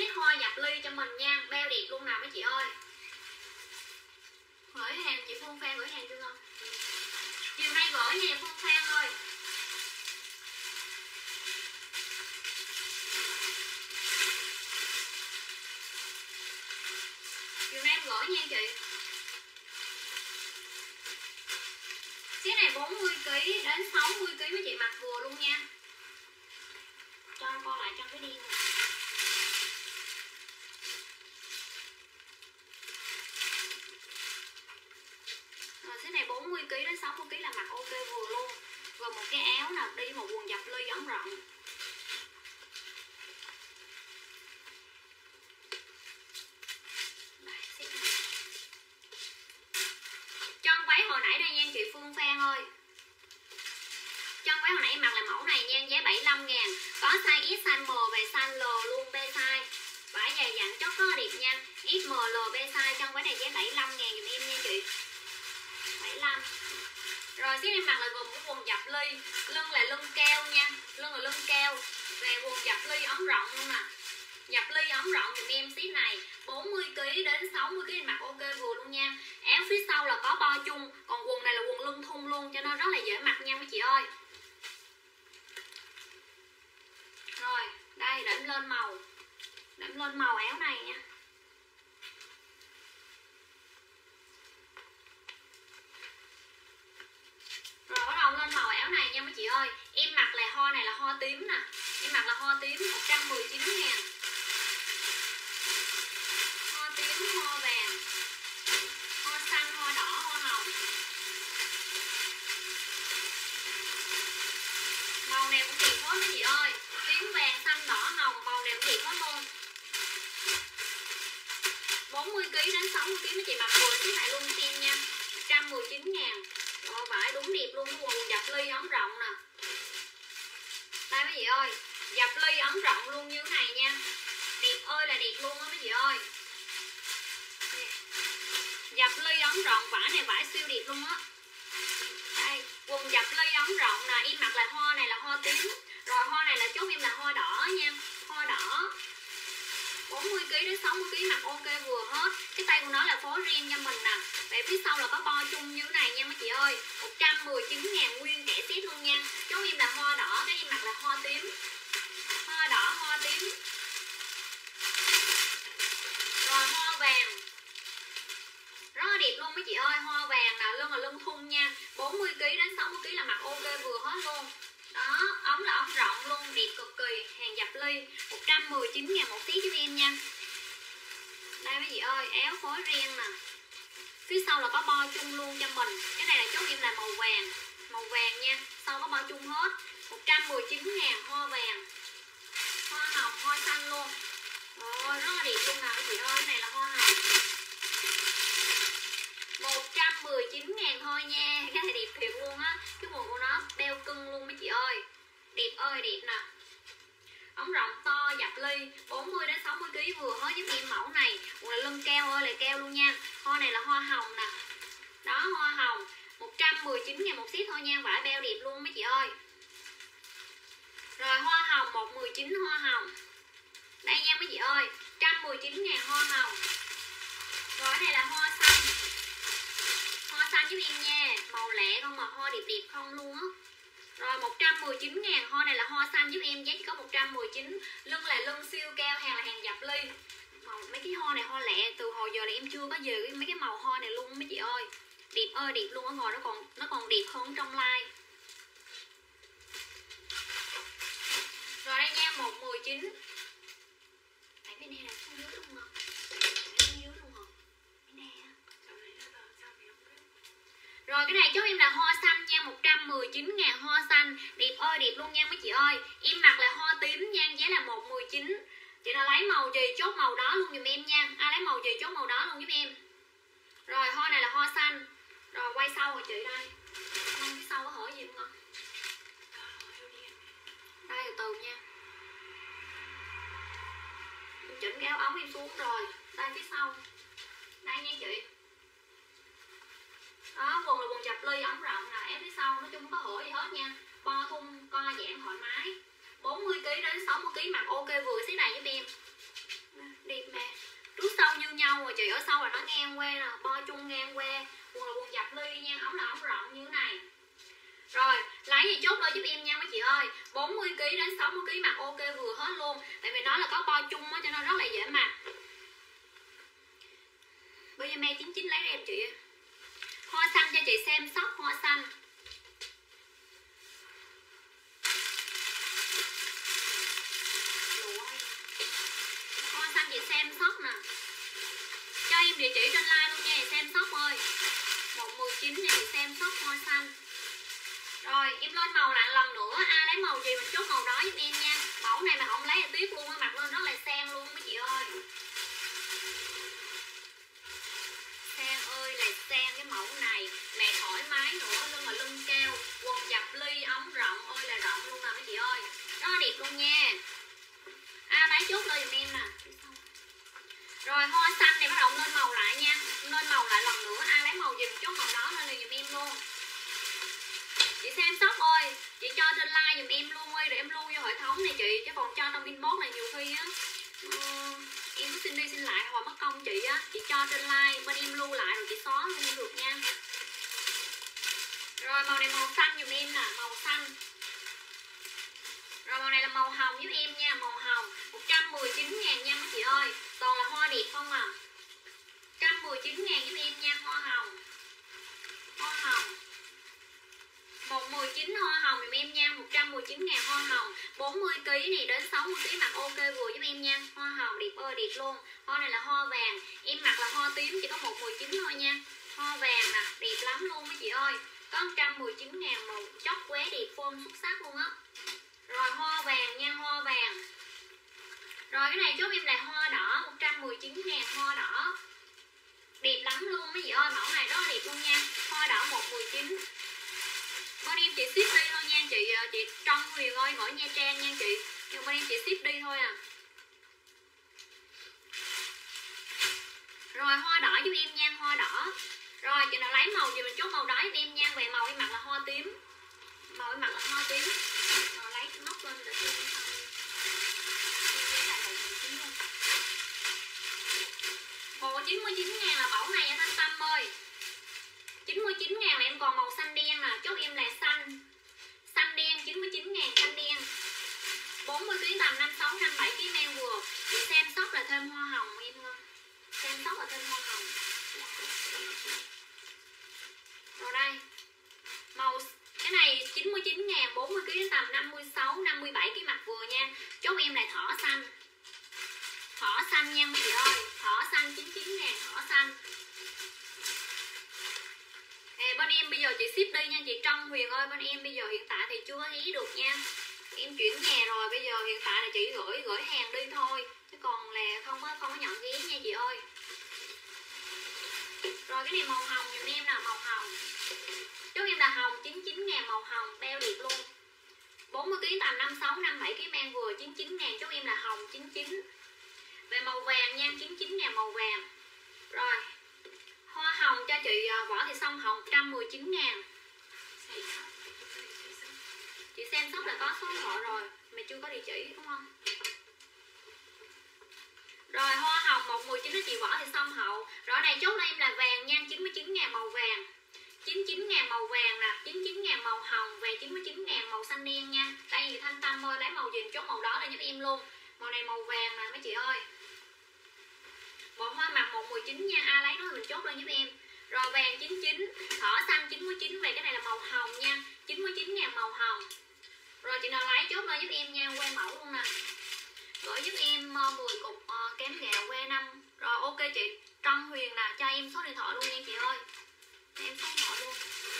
Speaker 1: set hoa dập ly cho mình nha, beo đẹp luôn nào mấy chị ơi. Gửi hàng chị Phương Phan gửi hàng chưa không? Chiều nay gửi nha Phương Phan ơi. Chiều nay em gửi nha chị. Cái này bốn mươi ki lô gam đến sáu mươi ki lô gam mấy chị mặc vừa luôn nha. Cho con lại trong cái điên này. Rồi cái này bốn mươi ki lô gam đến sáu mươi ki lô gam là mặc ok vừa luôn. Rồi một cái áo nào đi một quần dập ly ống rộng. Chân váy hồi nãy đây nha chị Phương Phan ơi. Chân váy hồi nãy mặc là mẫu này nha, giá bảy mươi lăm ngàn. Có size S, size M và size L luôn, B size. Vải dày dặn chốt rất là đẹp nha. S, M, L, B size. Chân váy này giá bảy mươi lăm ngàn dùm em nha chị. bảy mươi lăm. Rồi xíu em mặc là gồm cái quần dập ly. Lưng là lưng keo nha. Lưng là lưng keo. Về quần dập ly ống rộng luôn nè. Dập ly ống rộng dùm em ship này bốn mươi ki lô gam đến sáu mươi ki lô gam mặc ok vừa luôn nha. Áo phía sau là có bo chung. Còn quần này là quần lưng thun luôn cho nên rất là dễ mặc nha mấy chị ơi. Rồi đây để em lên màu. Để em lên màu áo này nha. Rồi bắt đầu lên màu áo này nha mấy chị ơi. Em mặc là hoa này là hoa tím nè. Em mặc là hoa tím một trăm mười chín ngàn. Hoa tím, hoa vàng, hoa xanh, hoa đỏ, hoa hồng. Màu này cũng đẹp hết mấy chị ơi. Tím, vàng, xanh, đỏ, hồng. Màu này cũng đẹp hết luôn. bốn mươi ki lô gam đến sáu mươi ki lô gam mấy chị mặc vừa cái này luôn xem nha. một trăm mười chín ngàn. Rồi vải đúng đẹp luôn. Cái quần dập ly ống rộng nè. Đây mấy chị ơi. Dập ly ống rộng luôn như thế này nha. Đẹp ơi là đẹp luôn á mấy chị ơi. Dập ly ống rộng, vải này vải siêu đẹp luôn á. Đây, quần dập ly ống rộng nè, em mặc là hoa này là hoa tím. Rồi hoa này là chốt em là hoa đỏ nha. Hoa đỏ bốn mươi ki lô gam đến sáu mươi ki lô gam mặc ok vừa hết. Cái tay của nó là phối riêng cho mình nè. Về phía sau là có bo chung như thế này nha mấy chị ơi. Một trăm mười chín ngàn nguyên kẻ set luôn nha. Chốt em là hoa đỏ, cái em mặc là hoa tím. Hoa đỏ, hoa tím. Rồi hoa vàng rất là đẹp luôn mấy chị ơi. Hoa vàng nè, lưng là lưng thun nha. bốn mươi ki lô gam đến sáu mươi ki lô gam là mặc ok vừa hết luôn. Đó, ống là ống rộng luôn, đẹp cực kỳ. Hàng dập ly một trăm mười chín ngàn một tí giúp em nha. Đây mấy chị ơi, áo phối riêng nè. Phía sau là có bo chung luôn cho mình. Cái này là chốt em là màu vàng. Màu vàng nha, sau có bo chung hết. Một trăm mười chín ngàn hoa vàng, hoa hồng, hoa xanh luôn. Rồi, rất là đẹp luôn nè mấy chị ơi. Cái này là hoa hồng. Một trăm mười chín ngàn thôi nha. Cái này đẹp thiệt luôn á. Cái quần của nó beo cưng luôn mấy chị ơi. Đẹp ơi đẹp nè. Ống rộng to dập ly bốn mươi đến sáu mươi ki lô gam vừa hết giúp em mẫu này. Quần là lưng keo ơi là keo luôn nha. Hoa này là hoa hồng nè. Đó, hoa hồng một trăm mười chín ngàn một ship thôi nha. Vải beo đẹp luôn mấy chị ơi. Rồi hoa hồng một trăm mười chín hoa hồng. Đây nha mấy chị ơi, một trăm mười chín ngàn hoa hồng. Rồi cái này là hoa xanh. Hoa xanh giúp em nha. Màu lẹ không mà hoa đẹp đẹp không luôn á. Rồi một trăm mười chín ngàn. Hoa này là hoa xanh giúp em, giá chỉ có một trăm mười chín. Lưng là lưng siêu cao, hàng là hàng dập ly. Màu, mấy cái hoa này hoa lẹ. Từ hồi giờ là em chưa có về mấy cái màu hoa này luôn mấy chị ơi. Đẹp ơi đẹp luôn á. Ngồi nó còn nó còn đẹp hơn trong like. Rồi đây nha, một trăm mười chín. Đấy bên này là xuống dưới luôn hả? Xuống dưới luôn hả? Bên này á. Rồi cái này chốt em là hoa xanh nha, một trăm mười chín ngàn hoa xanh. Đẹp ơi đẹp luôn nha mấy chị ơi. Em mặc là hoa tím nha, giá là một trăm mười chín. Chị nào lấy màu gì chốt màu đó luôn giùm em nha. Ai lấy màu gì chốt màu đó luôn giúp em. Rồi hoa này là hoa xanh. Rồi quay sau rồi chị đây. Không phía sau có hở gì không? Đây từ từ nha. Em chỉnh cái áo ống em xuống rồi. Đây phía sau. Đây nha chị. Đó, quần là quần dập ly ống rộng nè, ép phía sau, nói chung không có hở gì hết nha. Bo thun, co giãn thoải mái. bốn mươi ki lô gam đến sáu mươi ki lô gam mặc ok vừa xí này giúp em. chị, ở sau là nó ngang que nè, bo chung ngang que, quần là quần dập ly nha, ống là ống rộng như thế này. Rồi, lấy gì chốt đôi giúp em nha mấy chị ơi. bốn mươi ki lô gam đến sáu mươi ki lô gam mặc ok vừa hết luôn. Tại vì nó là có bo chung á cho nên rất là dễ mặc. Bây giờ me chín chín lấy em chị. Hoa xanh cho chị xem sóc hoa xanh. Hoa xanh chị xem sóc nè. Cho em địa chỉ trên like luôn nha, xem sóc ơi. một mười chín cho chị xem sóc hoa xanh. Rồi em lên màu lại lần nữa, ai lấy màu gì mình chốt màu đó giúp em nha. Mẫu này mà không lấy là tiếc luôn, mặc lên rất là sang luôn mấy chị ơi. Sang ơi là sang cái mẫu này, mẹ thoải mái nữa, lưng là lưng keo, quần dập ly, ống rộng ơi là rộng luôn nè mấy chị ơi. Rất là đẹp luôn nha. Ai lấy chốt lên giùm em nè. Rồi hoa xanh này bắt đầu lên màu lại nha, lên màu lại lần nữa, ai lấy màu gì mình chốt màu đó lên giùm em luôn. Chị xem shop ơi, chị cho trên like giùm em luôn ơi, để em lưu vô hệ thống này chị, chứ còn cho trong inbox này nhiều khi á uh, em có xin đi xin lại hoặc mất công chị á, chị cho trên like bên em lưu lại rồi chị xóa luôn được nha. Rồi màu này màu xanh giùm em nè, màu xanh. Rồi màu này là màu hồng giúp em nha, màu hồng một trăm mười chín ngàn nha mấy chị ơi, toàn là hoa đẹp không à. một trăm mười chín ngàn giúp em nha, hoa hồng. Hoa hồng một mười chín hoa hồng giùm em nha, một trăm mười chín ngàn hoa hồng, bốn mươi ki lô gam này đến sáu mươi ki lô gam mặc ok vừa giúp em nha. Hoa hồng đẹp ơi đẹp luôn. Hoa này là hoa vàng, em mặc là hoa tím chỉ có một mười chín thôi nha. Hoa vàng nè, đẹp lắm luôn mấy chị ơi. Có một trăm mười chín ngàn màu chóc quế đẹp form xuất sắc luôn á. Rồi hoa vàng nha, hoa vàng. Rồi cái này chốt em là hoa đỏ, một trăm mười chín ngàn hoa đỏ. Đẹp lắm luôn mấy chị ơi, mẫu này rất là đẹp luôn nha. Hoa đỏ một mười chín. Bên em chị ship đi thôi nha chị, chị Trân Huyền ơi, ở Nha Trang nha chị. Nhưng bên em chị ship đi thôi à. Rồi hoa đỏ giúp em nha, hoa đỏ. Rồi chị nào lấy màu gì mình chốt màu đó giúp em nha. Về màu em mặc là hoa tím. Màu em mặc là hoa tím. Rồi lấy móc lên để cho em thôi. Một chín mươi chín ngàn là mẫu này nha Thanh Tâm ơi. chín mươi chín ngàn là em còn màu xanh đen nè, chốt em là xanh. Xanh đen chín mươi chín ngàn xanh đen. bốn mươi ki lô gam tầm năm sáu năm bảy ki lô gam vừa. Chị xem shop là thêm hoa hồng em không? Xem shop là thêm hoa hồng. Rồi đây. Màu cái này chín mươi chín ngàn, bốn mươi ki lô gam tầm năm mươi sáu năm mươi bảy cái mặt vừa nha. Chốt em là thỏ xanh. Thỏ xanh nha mấy chị ơi. Thỏ xanh chín mươi chín ngàn, thỏ xanh. À, bên em bây giờ chị ship đi nha chị Trân Huyền ơi. Bên em bây giờ hiện tại thì chưa có hí được nha. Em chuyển nhà rồi, bây giờ hiện tại là chị gửi gửi hàng đi thôi, chứ còn là không có không có nhận ghé nha chị ơi. Rồi cái này màu hồng giùm em nè, màu hồng. Chốt em là hồng chín mươi chín ngàn, màu hồng beo đẹp luôn. bốn mươi ki lô gam tầm năm sáu năm bảy cái mang vừa chín mươi chín ngàn, chốt em là hồng chín mươi chín. Về màu vàng nha, chín mươi chín ngàn màu vàng. Rồi hoa hồng cho chị Võ Thị Song hồng một trăm mười chín ngàn. Chị xem shop là có số điện thoại rồi, mà chưa có địa chỉ đúng không? Rồi hoa hồng một mười chín đó chị Võ Thị Song hậu. Rồi này chốt đây em là vàng nha, chín mươi chín ngàn màu vàng. chín mươi chín ngàn màu vàng nè, chín mươi chín ngàn màu hồng và chín mươi chín ngàn màu xanh đen nha. Đây thì Thanh Tâm ơi, lấy màu gì chốt màu đó là giúp em luôn. Màu này màu vàng nè mấy chị ơi. Bộ hoa mặt một mười chín nha, ai lấy đó thì mình chốt lên giúp em. Rồi vàng chín mươi chín, thỏ xanh chín mươi chín, về cái này là màu hồng nha, chín mươi chín ngàn màu hồng. Rồi chị nào lấy chốt lên giúp em nha, que mẫu luôn nè. Gửi giúp em mười cục uh, kém gạo que năm. Rồi ok chị Trân Huyền nè, cho em số điện thoại luôn nha chị ơi. Cho em số điện thoại luôn.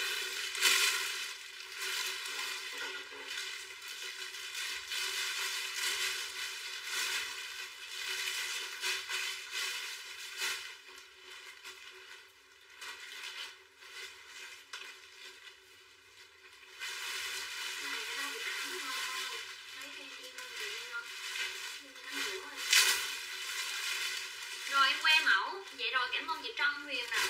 Speaker 1: Rồi em que mẫu. Vậy rồi cảm ơn chị Trân Huyền nè.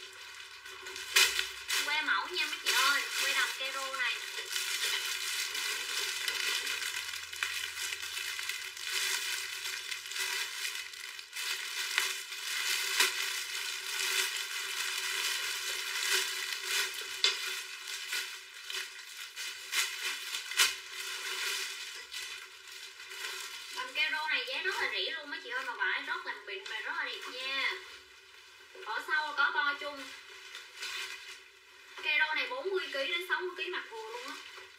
Speaker 1: Que mẫu nha mấy chị ơi. Que đầm kero này. Ở sau có bo chung. Kero này bốn mươi ki lô gam đến sáu mươi ki lô gam mặc vừa luôn á.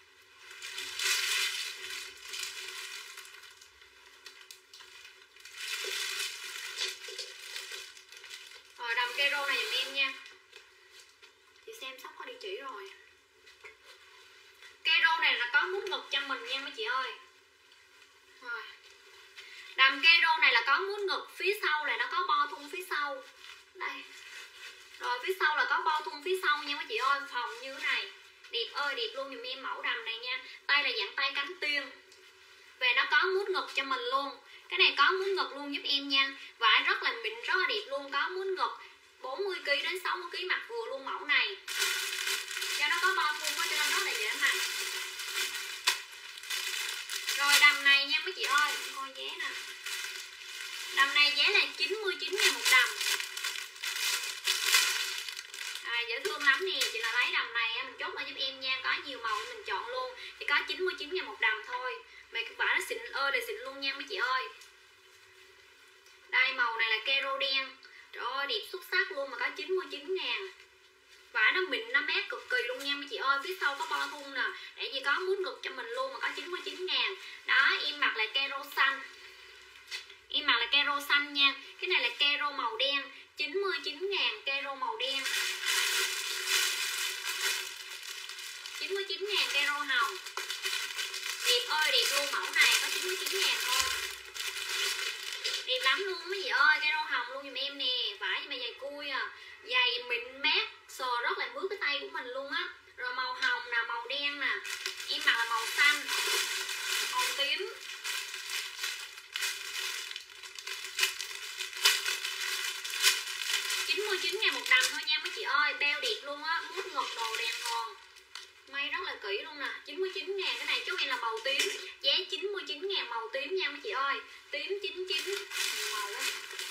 Speaker 1: Rồi đầm Kero này giùm em nha. Chị xem sắp có địa chỉ rồi. Kero này là có mút ngực cho mình nha mấy chị ơi. Rồi. Đầm Kero này là có mút ngực, phía sau là nó có bo thun phía sau. Đây. Rồi phía sau là có bo thun phía sau nha mấy chị ơi, phòng như thế này. Điệp ơi điệp luôn giùm em mẫu đầm này nha. Tay là dạng tay cánh tiên. Về nó có mút ngực cho mình luôn. Cái này có mút ngực luôn giúp em nha. Vải rất là mịn, rất là đẹp luôn, có mút ngực bốn mươi ki lô gam đến sáu mươi ki lô gam mặc vừa luôn mẫu này. Do nó có bo thun cho nên rất là dễ mặc. Rồi đầm này nha mấy chị ơi, coi giá nè. Đầm này giá là chín mươi chín ngàn một đầm. À, dễ thương lắm nè, chị là lấy đầm này mình chốt lại giúp em nha, có nhiều màu mình chọn luôn. Chỉ có chín mươi chín ngàn một đầm thôi. Mà cái vải nó xịn ơi là xịn luôn nha mấy chị ơi. Đây màu này là Kero đen. Trời ơi đẹp xuất sắc luôn mà có chín mươi chín ngàn. Vải nó mịn nó mát cực kỳ luôn nha mấy chị ơi. Phía sau có bo thun nè, để gì có mút ngực cho mình luôn mà có chín mươi chín ngàn. Đó em mặc là Kero xanh. Em mặc là Kero xanh nha. Cái này là Kero màu đen, chín mươi chín ngàn Kero màu đen. chín mươi chín ngàn Kero hồng. Đẹp ơi đẹp luôn, mẫu này có chín mươi chín ngàn thôi. Đẹp lắm luôn mấy chị ơi, Kero hồng luôn giùm em nè. Vải mà dày cui à, dày mịn mát, sờ rất là mướt cái tay của mình luôn á. Rồi màu hồng nè, màu đen nè. Em mặc là màu xanh, màu tím. chín mươi chín ngàn một đầm thôi nha mấy chị ơi. Beo đẹp luôn á, mút ngực đồ đèn hòn. May rất là kỹ luôn nè. chín mươi chín ngàn. Cái này chốt em là màu tím. Giá chín mươi chín ngàn màu tím nha mấy chị ơi. Tím chín chín màu đó.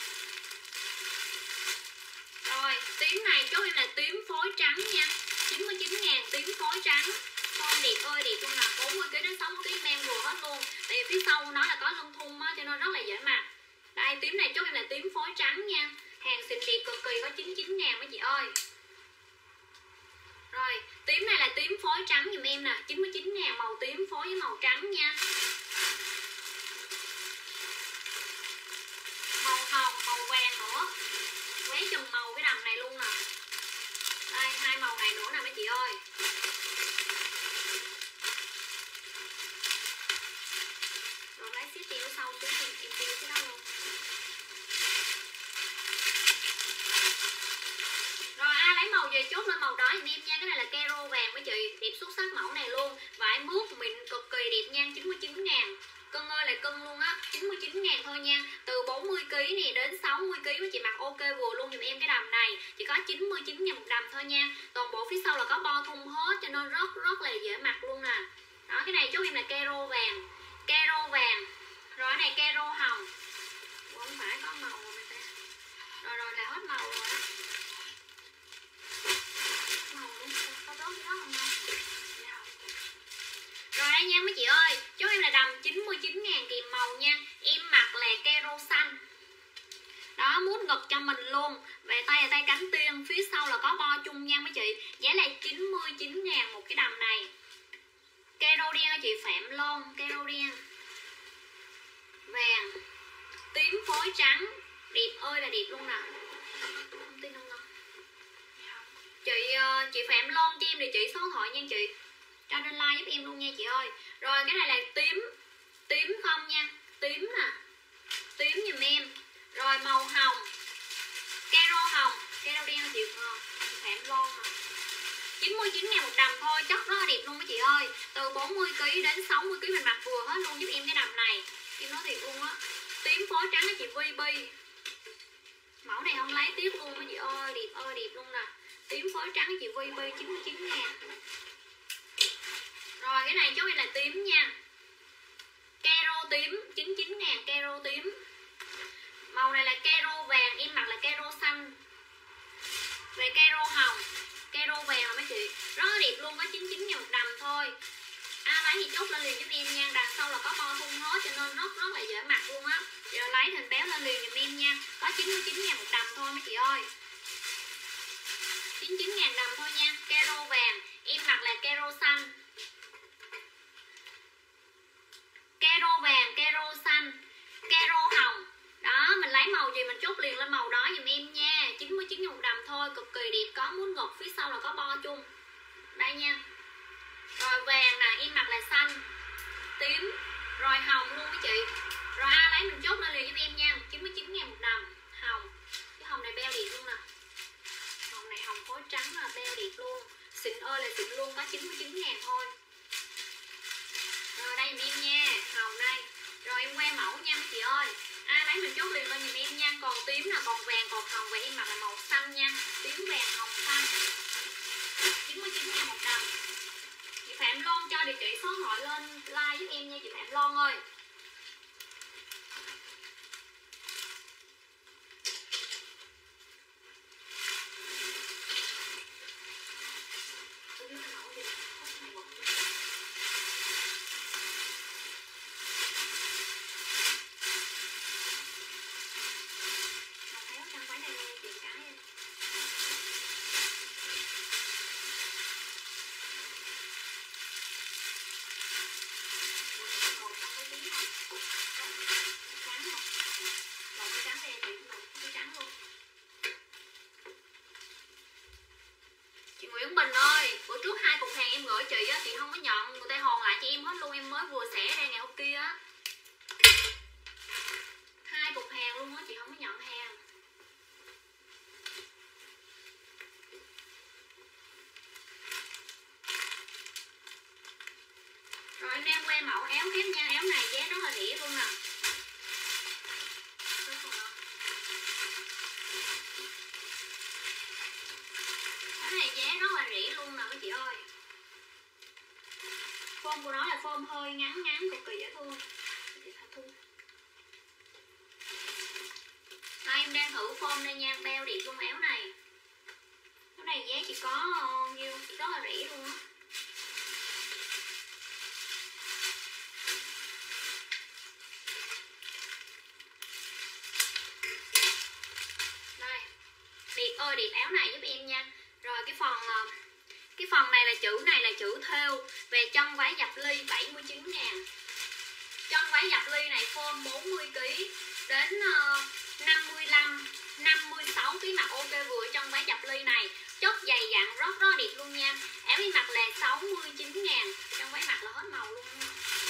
Speaker 1: Rồi tím này chốt em là tím phối trắng nha. chín mươi chín ngàn tím phối trắng. Con đẹp ơi đẹp luôn nè. bốn mươi ki lô gam đến sáu mươi ki lô gam men vừa hết luôn. Tại vì phía sau nó là có lưng thun á, cho nên rất là dễ mặc. Đây tím này chốt em là tím phối trắng nha. Hàng xịn đẹp cực kỳ, có chín mươi chín ngàn mấy chị ơi. Rồi tím này là tím phối trắng giùm em nè. chín mươi chín ngàn màu tím phối với màu trắng nha. Màu hồng, màu vàng nữa. Quế chùm màu cái đầm này luôn nè. Đây hai màu này nữa nè mấy chị ơi. Rồi lấy ship tiêu sau xuống em em tiêu cái đó luôn. Rồi ai lấy màu gì chốt lên màu đó giùm em nha. Cái này là Kero vàng mấy chị. Đẹp xuất sắc mẫu này luôn. Vải mướt mịn cực kỳ đẹp nha. chín mươi chín ngàn. Cân ơi là cân luôn á. chín mươi chín ngàn thôi nha. Từ bốn mươi ki lô gam này đến sáu mươi ki lô gam mấy chị mặc ok vừa luôn giùm em cái đầm này. Chỉ có chín mươi chín ngàn một đầm thôi nha. Toàn bộ phía sau là có bo thun hết cho nên rất rất là dễ mặc luôn nè. Đó cái này chốt em là Kero vàng. Kero vàng. Rồi cái này Kero hồng. Ủa, không phải có màu rồi ta. Rồi rồi là hết màu rồi đó. Rồi đây nha mấy chị ơi, chốt em là đầm chín mươi chín ngàn kìm màu nha. Em mặc là Kero xanh. Đó mút ngực cho mình luôn. Về tay là tay cánh tiên, phía sau là có bo chung nha mấy chị. Giá là chín mươi chín ngàn một cái đầm này. Kero đen cho chị Phạm Lon, Kero đen. Vàng. Tím phối trắng. Đẹp ơi là đẹp luôn nè. Không tin không đâu. Chị chị Phạm Lon cho em địa chỉ số điện thoại nha chị. Cho nên like giúp em luôn nha chị ơi. Rồi cái này là tím. Tím không nha. Tím nè. Tím giùm em. Rồi màu hồng. Kero hồng. Kero đen chị Phạm Lon nè. chín mươi chín ngàn một đầm thôi. Chất rất là đẹp luôn mấy chị ơi. Từ bốn mươi ki lô gam đến sáu mươi ki lô gam mình mặc vừa hết luôn giúp em cái đầm này. Em nói thiệt luôn á. Tím phối trắng cho chị vê bê. Mẫu này không lấy tiếp luôn mấy chị ơi. Đẹp ơi đẹp luôn nè. Tím phối trắng chị vê bê chín mươi chín ngàn. Rồi cái này chốt em là tím nha. Kero tím chín mươi chín ngàn Kero tím. Màu này là Kero vàng. Em mặc là Kero xanh. Về Kero hồng. Kero vàng là mấy chị. Rất là đẹp luôn, có chín mươi chín ngàn một đầm thôi. Ai lấy thì chốt lên liền giúp em nha. Đằng sau là có bo thun hết cho nên rất rất là dễ mặc luôn á. Giờ lấy hình béo lên liền giùm em nha. Có chín mươi chín ngàn một đầm thôi mấy chị ơi. chín mươi chín ngàn đồng thôi nha. Kero vàng, em mặc là kero xanh. Kero vàng, kero xanh, kero hồng. Đó, mình lấy màu gì mình chốt liền lên màu đó dùm em nha. chín mươi chín ngàn đồng thôi, cực kỳ đẹp. Có muốn ngọc, phía sau là có bo chung. Đây nha. Rồi vàng nè, em mặc là xanh, tím, rồi hồng luôn mấy chị. Rồi ai lấy mình chốt lên liền giúp em nha. chín mươi chín ngàn một đồng. Hồng. Cái hồng này beo đẹp luôn nè. Hồng này hồng phối trắng là beo đẹp luôn. Xịn ơi là xịn luôn, có chín mươi chín ngàn thôi. Rồi đây dùm em nha. Hồng đây. Rồi em que mẫu nha mấy chị ơi. Ai lấy mình chốt liền lên dùm em nha. Còn tím là còn vàng, còn hồng. Và em mặc là màu xanh nha. Tím vàng, hồng xanh. chín mươi chín ngàn một đồng. Chị Phạm Loan cho địa chỉ số điện thoại lên like giúp em nha chị Phạm Loan ơi. Bình ơi, bữa trước hai cục hàng em gửi chị á, chị không có nhận, người ta hòn lại cho em hết luôn, em mới vừa xẻ ra ngày hôm kia á. Hai cục hàng luôn á, chị không có nhận hàng. Rồi em đang que mẫu áo khác nha, áo này giá rất là rẻ luôn nè. Áo này giá rất là rẻ luôn nè mấy chị ơi. Form của nó là form hơi ngắn ngắn, cực kỳ dễ thương. Đây, em đang thử form đây nha, beo đẹp luôn áo này. Áo này giá chỉ có uh, nhiêu, chỉ rất là rẻ luôn á. Đây, đẹp ơi đẹp áo này giúp em nha. Rồi cái phần uh, cái phần này là chữ này là chữ thêu về chân váy dập ly bảy mươi chín ngàn. Chân váy dập ly này form bốn mươi ki lô gam đến uh, năm mươi lăm, năm mươi sáu ki lô gam mặc ok vừa chân váy dập ly này. Chất dày dặn rất rất đẹp luôn nha. Áo em mặc là sáu mươi chín ngàn. Chân váy mặc là hết màu luôn nha.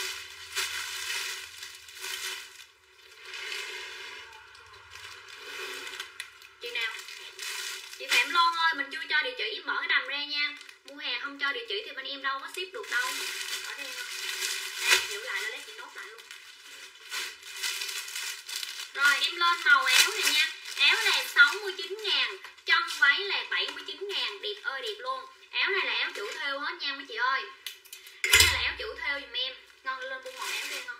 Speaker 1: Chị nào? Chị Phạm Loan ơi, mình chưa cho địa chỉ, mở cái đầm ra nha. Mua hàng không cho địa chỉ thì bên em đâu có ship được đâu. Ở đây không? Đây, giữ lại rồi lấy chị nốt lại luôn. Rồi em lên màu áo này nha. Áo là sáu mươi chín ngàn, chân váy là bảy mươi chín ngàn, đẹp ơi đẹp luôn. Áo này là áo chữ thêu hết nha mấy chị ơi. Áo này là áo chữ thêu dùm em. Ngon lên buông màu áo đây không?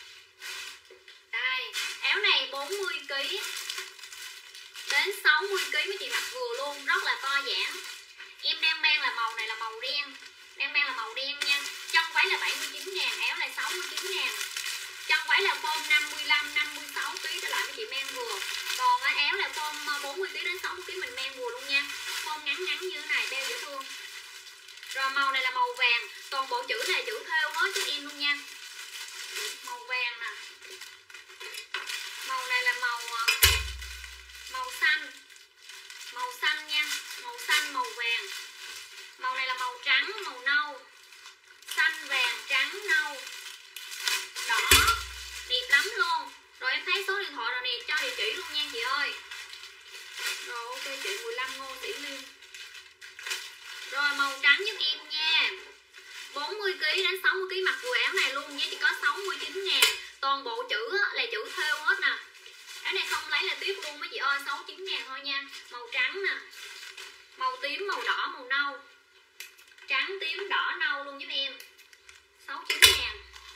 Speaker 1: Đây, áo này bốn mươi ki lô gam đến sáu mươi ki lô gam mấy chị mặc vừa luôn, rất là to giãn. Em đang mang là màu này là màu đen. Đang mang là màu đen nha. Chân váy là bảy mươi chín ngàn, áo là sáu mươi chín ngàn. Chân váy là form năm mươi lăm, năm mươi sáu ki lô gam trở lại mấy chị mang vừa. Còn áo là form bốn mươi ki lô gam đến sáu mươi ki lô gam mình mang vừa luôn nha. Form ngắn ngắn như thế này, beo dễ thương. Rồi màu này là màu vàng. Toàn bộ chữ này chữ thêu hết cho em luôn nha. Màu vàng nè. Màu này là màu màu xanh. Màu xanh nha. Màu xanh, màu vàng. Màu này là màu trắng, màu nâu. Xanh, vàng, trắng, nâu, đỏ. Đẹp lắm luôn. Rồi em thấy số điện thoại rồi nè, cho địa chỉ luôn nha chị ơi. Rồi ok chị mười lăm Ngô Sĩ Liên. Rồi màu trắng giúp em nha. bốn mươi ki lô gam đến sáu mươi ki lô gam mặc vừa áo này luôn, giá chỉ có sáu mươi chín ngàn. Toàn bộ chữ là chữ thêu hết nè. Áo này không lấy là tiếc luôn mấy chị ơi, sáu mươi chín ngàn thôi nha. Màu trắng nè. Màu tím, màu đỏ, màu nâu. Trắng, tím, đỏ, nâu luôn giúp em. sáu mươi chín ngàn.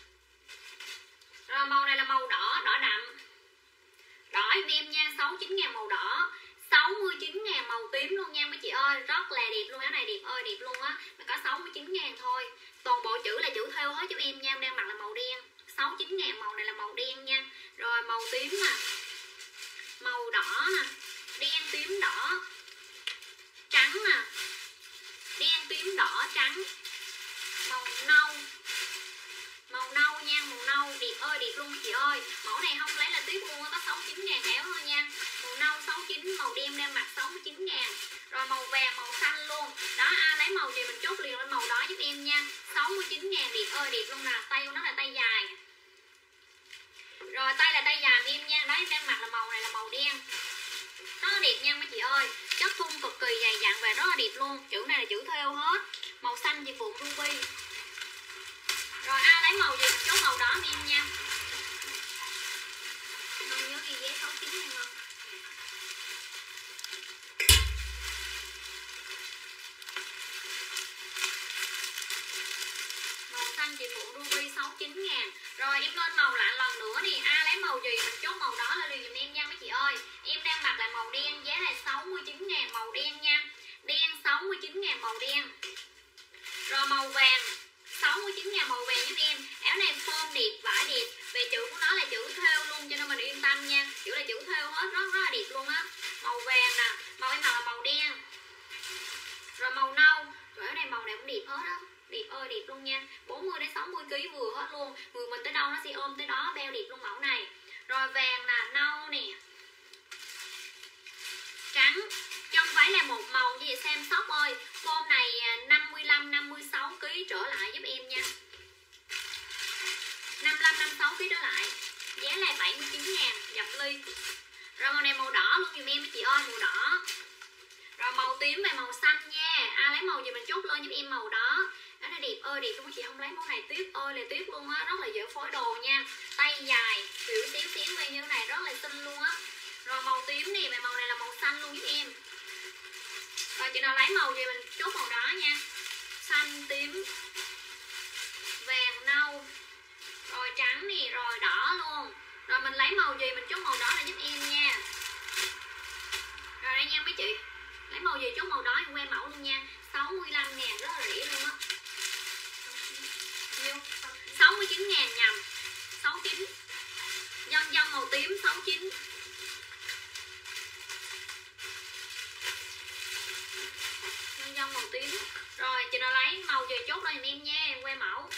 Speaker 1: Rồi màu này là màu đỏ, đỏ đậm. Đỏ giúp em nha, sáu mươi chín ngàn màu đỏ. sáu mươi chín ngàn màu tím luôn nha mấy chị ơi. Rất là đẹp luôn, áo này đẹp ơi đẹp luôn á. Mà có sáu mươi chín ngàn thôi. Toàn bộ chữ là chữ thêu hết giúp em nha. Em đang mặc là màu đen, sáu mươi chín ngàn, màu này là màu đen nha. Rồi màu tím nè, màu đỏ nè, đen tím đỏ, trắng trắng nè, đen tím đỏ trắng, màu nâu, màu nâu nha, màu nâu điệp ơi điệp luôn chị ơi. Mẫu này không lấy là tiếc luôn, có sáu mươi chín ngàn áo thôi nha. Màu nâu sáu mươi chín, màu đen đang mặc sáu mươi chín ngàn. Rồi màu vàng màu xanh luôn. Đó, ai lấy màu gì mình chốt liền lên màu đó giúp em nha. sáu mươi chín ngàn điệp ơi điệp luôn nè. Tay của nó là tay dài. Rồi tay là tay dài em nha. Đó em đang mặc là màu này là màu đen. Rất là đẹp nha mấy chị ơi. Chất thun cực kỳ dày dặn và rất là đẹp luôn. Chữ này là chữ thêu hết. Màu xanh chị Phượng Ruby. Rồi ai lấy màu gì mình chốt màu đó em nha. Không nhớ ghi vé sáu mươi chín em không? Màu xanh chị Phượng Ruby sáu mươi chín ngàn. Rồi em lên màu lại lần nữa đi. Ai lấy màu gì mình chốt màu đó là liền dùm em nha mấy chị ơi. Em đang mặc lại màu đen, giá là sáu mươi chín ngàn màu đen nha. Đen sáu mươi chín ngàn màu đen. Rồi màu vàng sáu mươi chín ngàn màu vàng giúp em. Áo này form đẹp, vải đẹp. Về chữ của nó là chữ thêu luôn cho nên mình yên tâm nha. Chữ là chữ thêu hết, rất rất là đẹp luôn á. Màu vàng nè, màu em mặc là màu đen. Rồi màu nâu. Rồi áo này màu này cũng đẹp hết á. Đẹp ơi đẹp luôn nha. bốn mươi đến sáu mươi ki lô gam vừa hết luôn. Người mình tới đâu nó sẽ ôm tới đó, beo đẹp luôn mẫu này. Rồi vàng nè, nâu nè, trắng. Trong váy là một màu như vậy xem shop ơi. Form này năm mươi lăm năm mươi sáu ki lô gam trở lại giúp em nha. năm mươi lăm năm mươi sáu ki lô gam trở lại. Giá là bảy mươi chín ngàn dập ly. Rồi màu này màu đỏ luôn dùm em mấy chị ơi, màu đỏ. Rồi màu tím và màu xanh nha. Ai lấy màu gì mình chốt lên giúp em màu đó. Đó là đẹp ơi đẹp luôn chị, không lấy màu này tuyết ơi là tuyết luôn á, rất là dễ phối đồ nha. Tay dài, kiểu xíu xíu như thế này rất là xinh luôn á. Rồi màu tím này và màu này là màu xanh luôn giúp em. Rồi chị nào lấy màu gì mình chốt màu đó nha. Xanh, tím, vàng, nâu, rồi trắng nè, rồi đỏ luôn. Rồi mình lấy màu gì mình chốt màu đó là giúp em nha. Rồi đây nha mấy chị, lấy màu gì chốt màu đó em quen mẫu luôn nha. Sáu mươi lăm ngàn rất là rẻ luôn á. Sáu mươi chín ngàn nhầm, sáu mươi chín. Dân dân màu tím sáu mươi chín. Dân dân màu tím. Rồi chị nào lấy màu gì chốt lên em nha, em quay mẫu.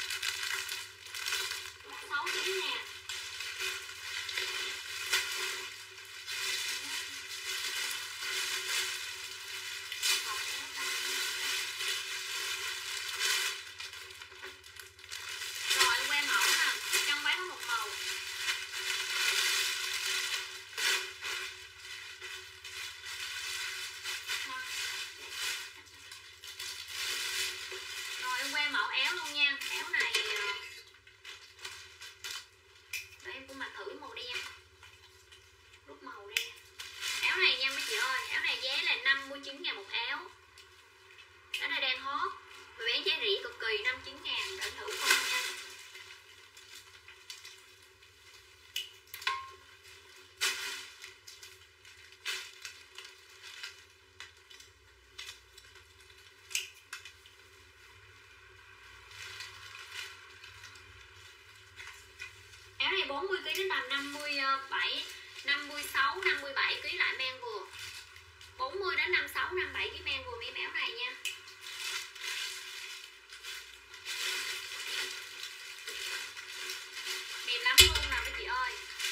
Speaker 1: Sáu mươi chín ngàn. Rồi em quay mẫu nè, trong váy có một màu. Rồi em quay mẫu áo luôn nha. Áo này để em cũng mặc thử màu đen, rút màu ra. Áo này nha mấy chị ơi, áo này giá là năm mươi chín ngàn một áo. Áo này đang hot và bán giá rẻ cực kỳ, năm mươi chín ngàn. Để thử coi nha. Áo này bốn mươi ki lô gam đến tầm năm mươi bảy, năm mươi sáu, năm mươi bảy ki lô gam lại mang vừa. bốn mươi đến năm mươi sáu, năm mươi bảy ki lô gam mang vừa em áo này nha. Đẹp lắm luôn nè mấy chị ơi.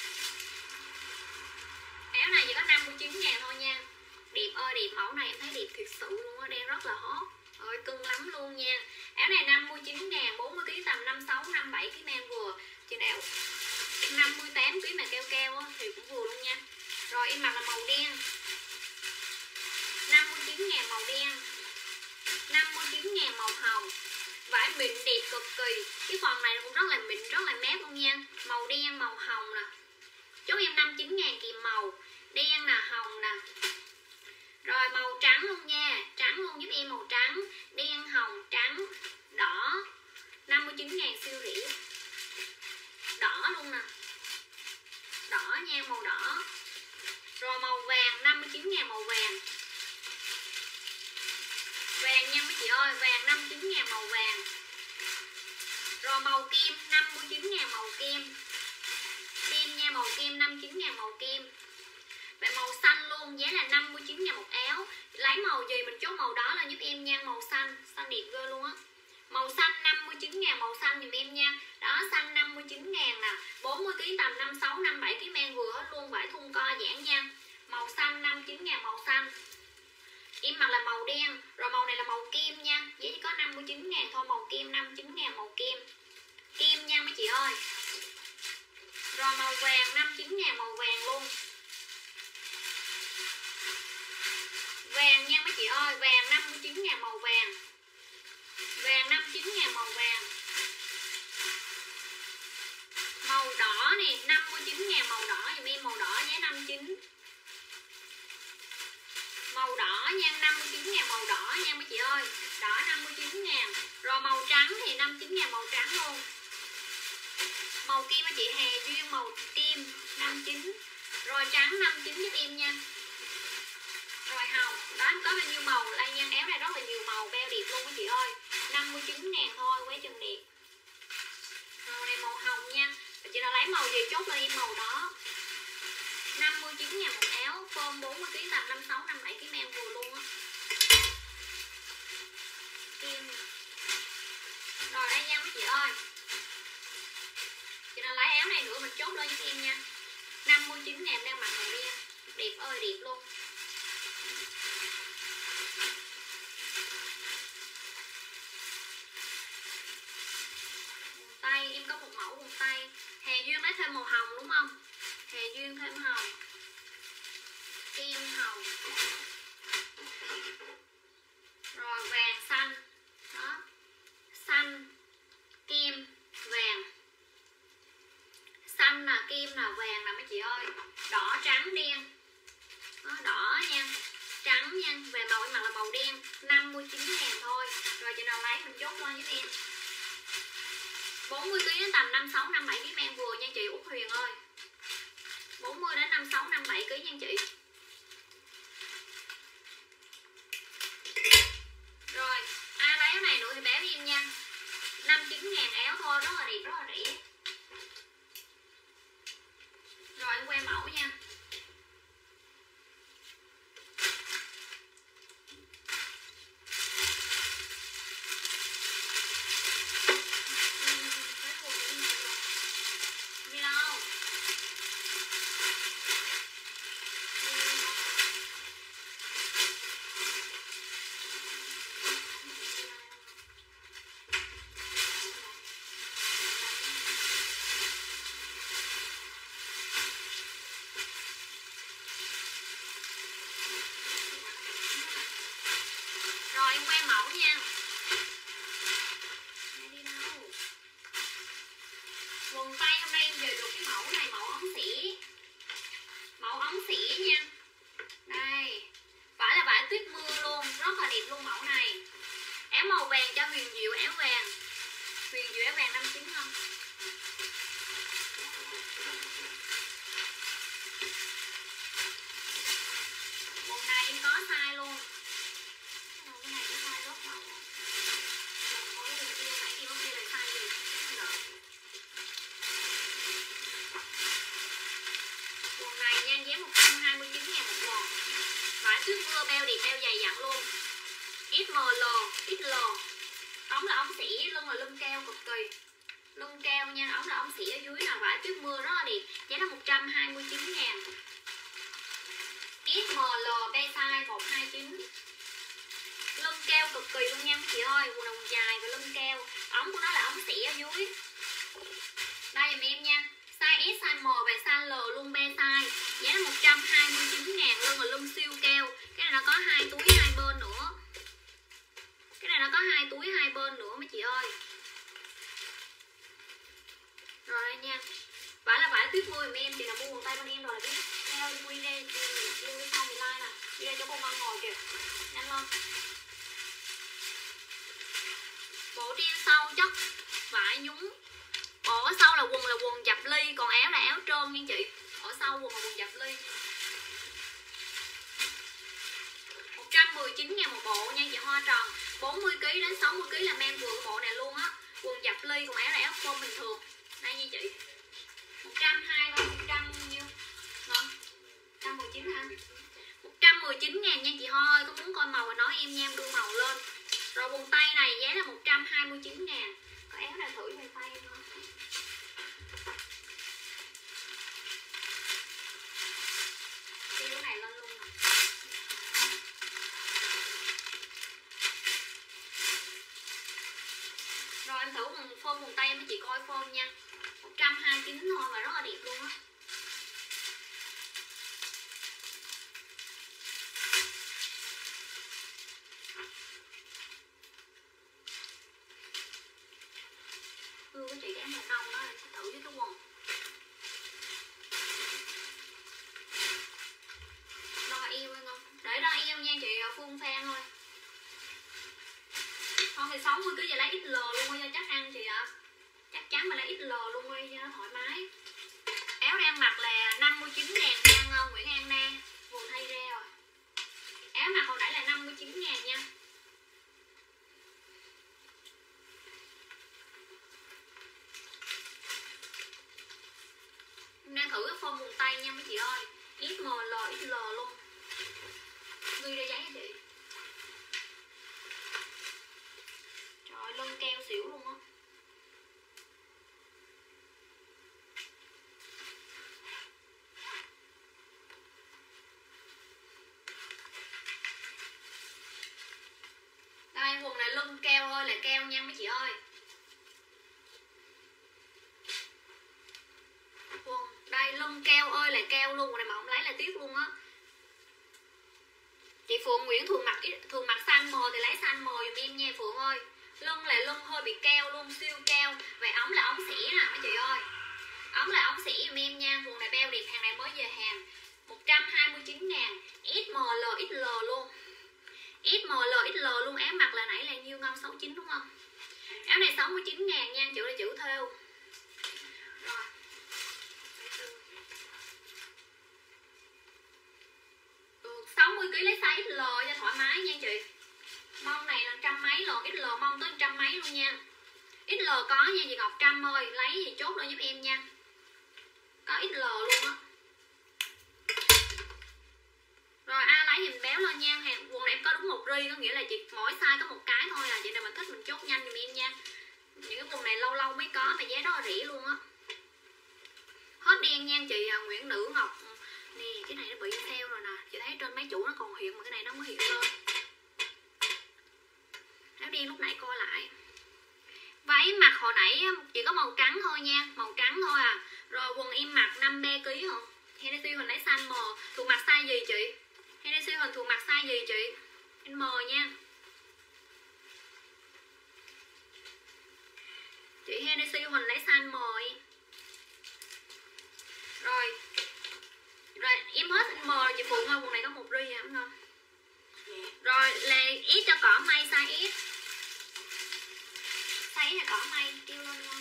Speaker 1: Áo này chỉ có năm mươi chín ngàn thôi nha. Đẹp ơi đẹp, mẫu này em thấy đẹp thiệt sự luôn á, đang rất là hot. Ơi cưng lắm luôn nha. Áo này năm mươi chín ngàn, bốn mươi ki lô gam tầm năm mươi sáu, năm mươi bảy ki lô gam mang vừa. Chị nào năm mươi tám ki lô gam mà keo keo á thì cũng vừa luôn nha. Rồi em mặc là màu đen. năm mươi chín ngàn màu đen. năm mươi chín ngàn màu hồng. Vải mịn đẹp cực kỳ. Cái phần này cũng rất là mịn, rất là mát luôn nha. Màu đen, màu hồng nè. Chốt em năm mươi chín ngàn kìm màu. Đen nè, hồng nè. Rồi màu trắng luôn nha. Trắng luôn giúp em, màu trắng. Đen, hồng, trắng, đỏ. năm mươi chín ngàn siêu rẻ. Đỏ luôn nè. Đỏ nha, màu đỏ. Rồi màu vàng, năm mươi chín ngàn màu vàng. Vàng nha mấy chị ơi, vàng năm mươi chín ngàn màu vàng. Rồi màu kem, năm mươi chín ngàn màu kem. Kem nha, màu kem năm mươi chín ngàn màu kem. Và màu xanh luôn, giá là năm mươi chín ngàn một áo. lấy màu gì mình chốt màu đó là giúp em nha. Màu xanh, xanh đẹp ghê luôn á. Màu xanh năm mươi chín ngàn, màu xanh dùm em nha. Đó, xanh năm mươi chín ngàn nè. bốn mươi ki lô gam tầm năm mươi sáu, năm mươi bảy ki lô gam vừa hết luôn, vải thun co giãn nha. Màu xanh năm mươi chín ngàn, màu xanh. Em mặc là màu đen, rồi màu này là màu kem nha. Giá chỉ có năm mươi chín ngàn thôi, màu kem năm mươi chín ngàn, màu kem. Kem nha mấy chị ơi. Rồi màu vàng năm mươi chín ngàn, màu vàng luôn. Vàng nha mấy chị ơi, vàng năm mươi chín ngàn, màu vàng. Vàng năm mươi chín ngàn, màu vàng. Màu đỏ nè, năm mươi chín ngàn, màu đỏ dùm em, màu đỏ giá năm mươi chín. Màu đỏ nha, năm mươi chín ngàn, màu đỏ nha mấy chị ơi. Đỏ năm mươi chín ngàn. Rồi màu trắng thì năm mươi chín ngàn, màu trắng luôn. Màu kim mấy chị, Hè Duyên màu kim năm mươi chín. Rồi trắng năm mươi chín giúp em nha. Rồi hồng, đó có bao nhiêu màu, lai nhân áo này rất là nhiều màu, beo đẹp luôn mấy chị ơi. Năm mươi chín ngàn thôi, quế chân đẹp. Màu này màu hồng nha. Và chị nào lấy màu gì chốt lên em màu đó. Năm mươi chín ngàn một áo, form bốn mươi ki lô gam tầm năm mươi sáu, năm mươi bảy ki lô gam vừa luôn á. Kim. Rồi đây nha mấy chị ơi. Chị nào lấy áo này nữa mình chốt lên giúp em nha. Năm mươi chín ngàn đang mặc màu đen. Đẹp ơi đẹp luôn. Quần tay, em có một mẫu quần tay. Hè Duyên lấy thêm màu hồng đúng không? Hè Duyên thêm hồng. Kim hồng. Rồi vàng xanh. Đó. Xanh, kim, vàng. Xanh là kim là vàng nè mấy chị ơi. Đỏ trắng đen. Đó, đỏ nha. Trắng nha. Về màu em mặc là màu đen. Năm mươi chín ngàn thôi. Rồi chị nào lấy mình chốt lên giúp em. bốn mươi ki lô gam đến tầm năm mươi sáu, năm mươi bảy ki lô gam vừa nha chị Út Huyền ơi. bốn mươi đến năm mươi sáu, năm mươi bảy ki lô gam nha chị. Rồi, ai lấy áo này nữa thì bé với em nha. năm mươi chín ngàn áo thôi, rất là đẹp, rất là rẻ. Rồi em quay mẫu nha. Rồi em quay mẫu nha. Đi đâu? Quần tay hôm nay em về được cái mẫu này, mẫu ống xỉ. Mẫu ống xỉ nha. Đây. Vải là vải tuyết mưa luôn, rất là đẹp luôn mẫu này. Áo màu vàng cho Huyền Diệu áo vàng. Huyền Diệu áo vàng năm mươi chín không? Quần này em có size luôn. Cái này cái size rất màu. Mỗi cái đường kia nãy kia kia là size gì? Quần này nha, giá một trăm hai mươi chín ngàn một quần. Vải tuyết mưa beo đẹp, beo dày dặn luôn. ét em lờ, ích lờ. Ống là ống xỉ, lưng là lưng keo cực kỳ. Lưng keo nha, ống là ống xỉ ở dưới là vải tuyết mưa rất là đẹp. Giá là một trăm hai mươi chín ngàn. ét em lờ be size một hai chín. Lưng keo cực kỳ luôn nha mấy chị ơi. Quần đồng dài và lưng keo. Ống của nó là ống xỉ ở dưới. Đây dùm em nha. Size S, size M và size L luôn be size. Giá là một trăm hai mươi chín ngàn. Lưng là lưng siêu keo. Cái này nó có hai túi hai bên nữa. Cái này nó có hai túi hai bên nữa mấy chị ơi. Rồi đây nha. Vải là vải tuyết mưa dùm em. Chị nào mua quần tay bên em rồi là biết. Theo quy ra lưu cái sau mình like nè. Đi ra chỗ con con ngồi kìa. Nhanh lên. Bộ đeo sau chất vải nhúng. Bộ ở sau là quần là quần dập ly, còn áo là áo trơn nha chị. Ở sau quần là quần dập ly. một trăm mười chín ngàn một bộ nha chị Hoa Tròn. bốn mươi ki lô gam đến sáu mươi ki lô gam là men vừa bộ này luôn á. Quần dập ly, còn áo là áo form bình thường. Đây nha chị. một trăm hai mươi, một trăm nhiêu? Ngon. một trăm mười chín ha. một trăm mười chín ngàn nha chị Hoi. Có muốn coi màu thì nói em nha, em đưa màu lên. Rồi quần tây này giá là một trăm hai mươi chín ngàn. Có áo nào thử về tay em không? Cái này lên luôn nè. Rồi em thử quần phông quần tây em với chị coi phông nha. một trăm hai mươi chín thôi mà rất là đẹp luôn á. Đưa cái chị cái áo màu nâu đó em thử với cái quần. Đo eo hay không? Để đo eo nha chị Phương Phan thôi. Không thì sáu mươi cứ giờ lấy ích lờ luôn cho chắc ăn chị ạ. À. Chắc chắn mà lấy ích lờ luôn đi cho nó thoải mái. Áo đang mặc là năm mươi chín ngàn nha Nguyễn An Na. Vừa thay ra rồi. Áo mặc hồi nãy là năm mươi chín ngàn nha. Em đang thử cái phông quần tay nha mấy chị ơi. ét em lờ, ích lờ luôn. Ghi ra giấy cho chị. Trời ơi, lưng keo xỉu luôn á. Đây quần này lưng keo ơi là keo nha mấy chị ơi. Quần đây lưng keo ơi là keo luôn, quần này mà không lấy là tiếc luôn á. Chị Phượng Nguyễn thường mặc thường mặc xanh mờ thì lấy xanh mờ giùm em nha Phượng ơi. Lưng là lưng hơi bị keo luôn, siêu keo. Và ống là ống xỉ nè mấy chị ơi. Ống là ống xỉ giùm em nha. Quần này beo đẹp, hàng này mới về hàng. một trăm hai mươi chín ngàn. ét em lờ ích lờ luôn. ét em lờ ích lờ luôn. Áo mặc là nãy là nhiêu Ngân? sáu mươi chín đúng không? Áo này sáu mươi chín ngàn nha, chữ là chữ thêu. Rồi. Được sáu mươi ki lô gam lấy size ích lờ cho thoải mái nha chị. Mông này là trăm mấy lon, ích lờ mông tới trăm mấy luôn nha. ích lờ có nha chị Ngọc Trâm ơi, lấy thì chốt lên giúp em nha. Có ích lờ luôn á. Rồi ai lấy thì mình béo lên nha. Hàng quần này em có đúng một ri, có nghĩa là chị mỗi size có một cái thôi à. Chị nào mình thích mình chốt nhanh giùm em nha. Những cái quần này lâu lâu mới có mà giá đó là rẻ luôn á. Hết đen nha chị Nguyễn Nữ Ngọc. Nè cái này nó bị theo rồi nè. Chị thấy trên mấy chủ nó còn hiện mà cái này nó không có hiện lên. Áo đen lúc nãy coi lại. Váy mặc hồi nãy chỉ có màu trắng thôi nha, màu trắng thôi à. Rồi quần em mặc năm mươi ba ki lô gam hả? Hennessy Huỳnh lấy size M. Thường mặc size gì chị? Hennessy Huỳnh thường mặc size gì chị? M nha. Chị Hennessy Huỳnh lấy size M em. Rồi. Rồi em hết size M rồi chị Phượng ơi, quần này có một ri à, đúng không? Rồi là ít cho cỏ may size S. Size là cỏ may kêu lên luôn.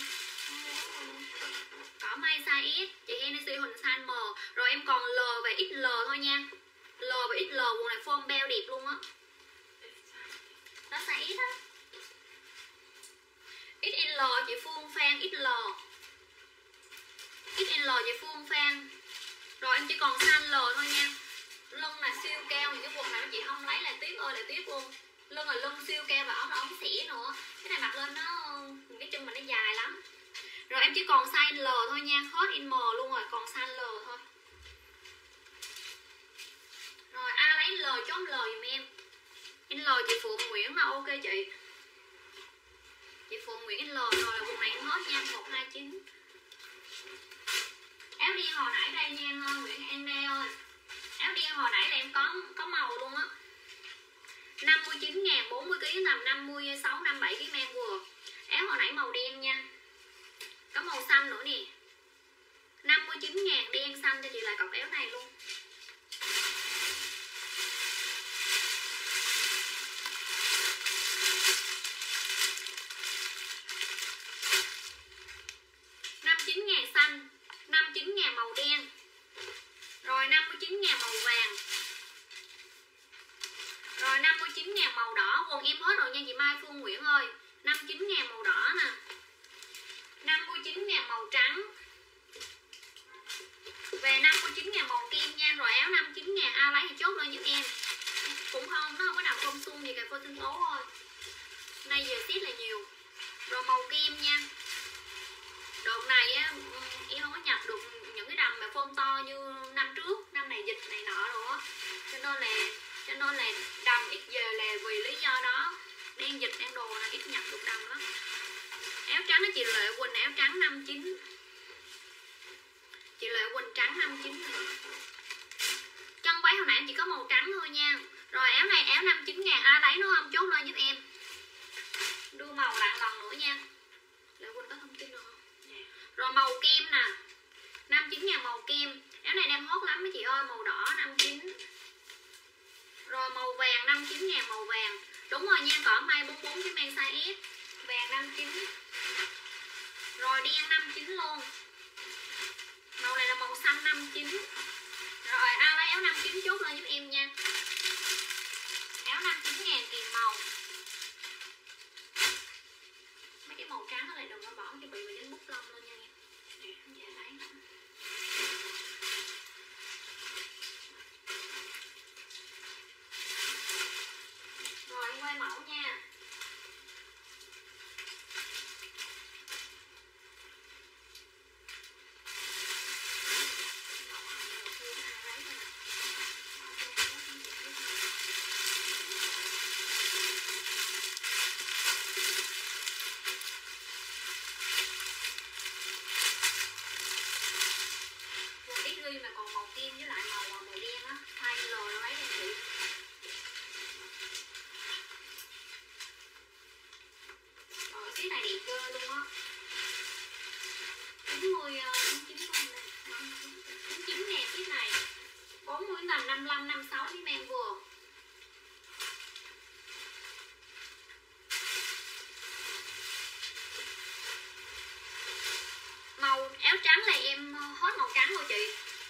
Speaker 1: Cỏ may size S, chị Hennessy Huỳnh size M. Rồi em còn L và ích lờ thôi nha. L và ích lờ quần này form beo đẹp luôn á. Đó size S á. ích lờ chị Phương Phan ích lờ. ích lờ chị Phương Phan. Rồi em chỉ còn size L thôi nha. Lưng là siêu keo, những cái quần này chị không lấy là tiếc ơi là tiếc luôn. Lưng là lưng siêu keo và ống là ống xỉa nữa. Cái này mặc lên nó cái chân mình nó dài lắm. Rồi em chỉ còn size L thôi nha. Hết in M luôn rồi, còn size L thôi. Rồi ai lấy L chốt L giùm em. In L chị Phượng Nguyễn là ok chị. Chị Phượng Nguyễn in L rồi là quần này em hết nha. một hai chín. Áo đen hồi nãy đây nha Nguyễn An Đê ơi. Áo đen hồi nãy là em có có màu luôn á. năm mươi chín ngàn, bốn mươi ki lô gam tầm năm mươi sáu, năm mươi bảy ki lô gam vừa. Áo hồi nãy màu đen nha. Có màu xanh nữa nè. năm mươi chín ngàn đen xanh cho chị lại cọc áo này luôn. năm mươi chín ngàn xanh, năm mươi chín ngàn màu đen. Rồi năm mươi chín ngàn màu vàng. Rồi năm mươi chín ngàn màu đỏ. Quần em hết rồi nha chị Mai Phương Nguyễn ơi. năm mươi chín ngàn màu đỏ nè. năm mươi chín ngàn màu trắng. Về năm mươi chín ngàn màu kem nha. Rồi áo năm mươi chín ngàn ai lấy thì chốt lên giúp em. sinh tố thôi. Nay giờ ship là nhiều. Rồi màu kem nha. Đợt này á em không có nhập được những cái đầm mà phông to như năm trước, năm này dịch này nọ rồi á, cho nên là cho nên là đầm ít về là vì lý do đó. Đang dịch đang đồ là ít nhập được đầm lắm. Áo trắng đó chị Lệ Quỳnh, áo trắng năm chín. Chị Lệ Quỳnh trắng năm chín. Chân váy hồi nãy em chỉ có màu trắng thôi nha. Rồi áo này áo năm mươi chín ngàn, ai lấy nó không chốt lên giúp em. Đưa màu lại lần nữa nha. Lệ Quỳnh có thông tin được không? Rồi màu kem nè, năm mươi chín ngàn màu kem. Áo này đang hot lắm mấy chị ơi, màu đỏ năm mươi chín. Rồi màu vàng năm mươi chín ngàn màu vàng. Đúng rồi nha, cỏ may bốn mươi bốn cái mang size S. Vàng năm mươi chín. Rồi đen năm mươi chín luôn. Màu này là màu xanh năm mươi chín. Rồi ai lấy áo năm mươi chín chốt lên giúp em nha. Áo năm mươi chín ngàn kìm màu. Mấy cái màu trắng đó lại đừng có bỏ cho bị bị dính bút lông lên nha em. Nè, về lấy nữa. Rồi em quay mẫu nha. Mà còn màu kim với lại màu màu đen á, thay lờ nó lấy đen chị. Rồi cái này đẹp ghê luôn á. chín mươi chín chín không nè, chín chín nè cái này. bốn mươi tầm năm mươi lăm năm mươi sáu cái men vừa. Màu áo trắng này em hết màu trắng rồi chị.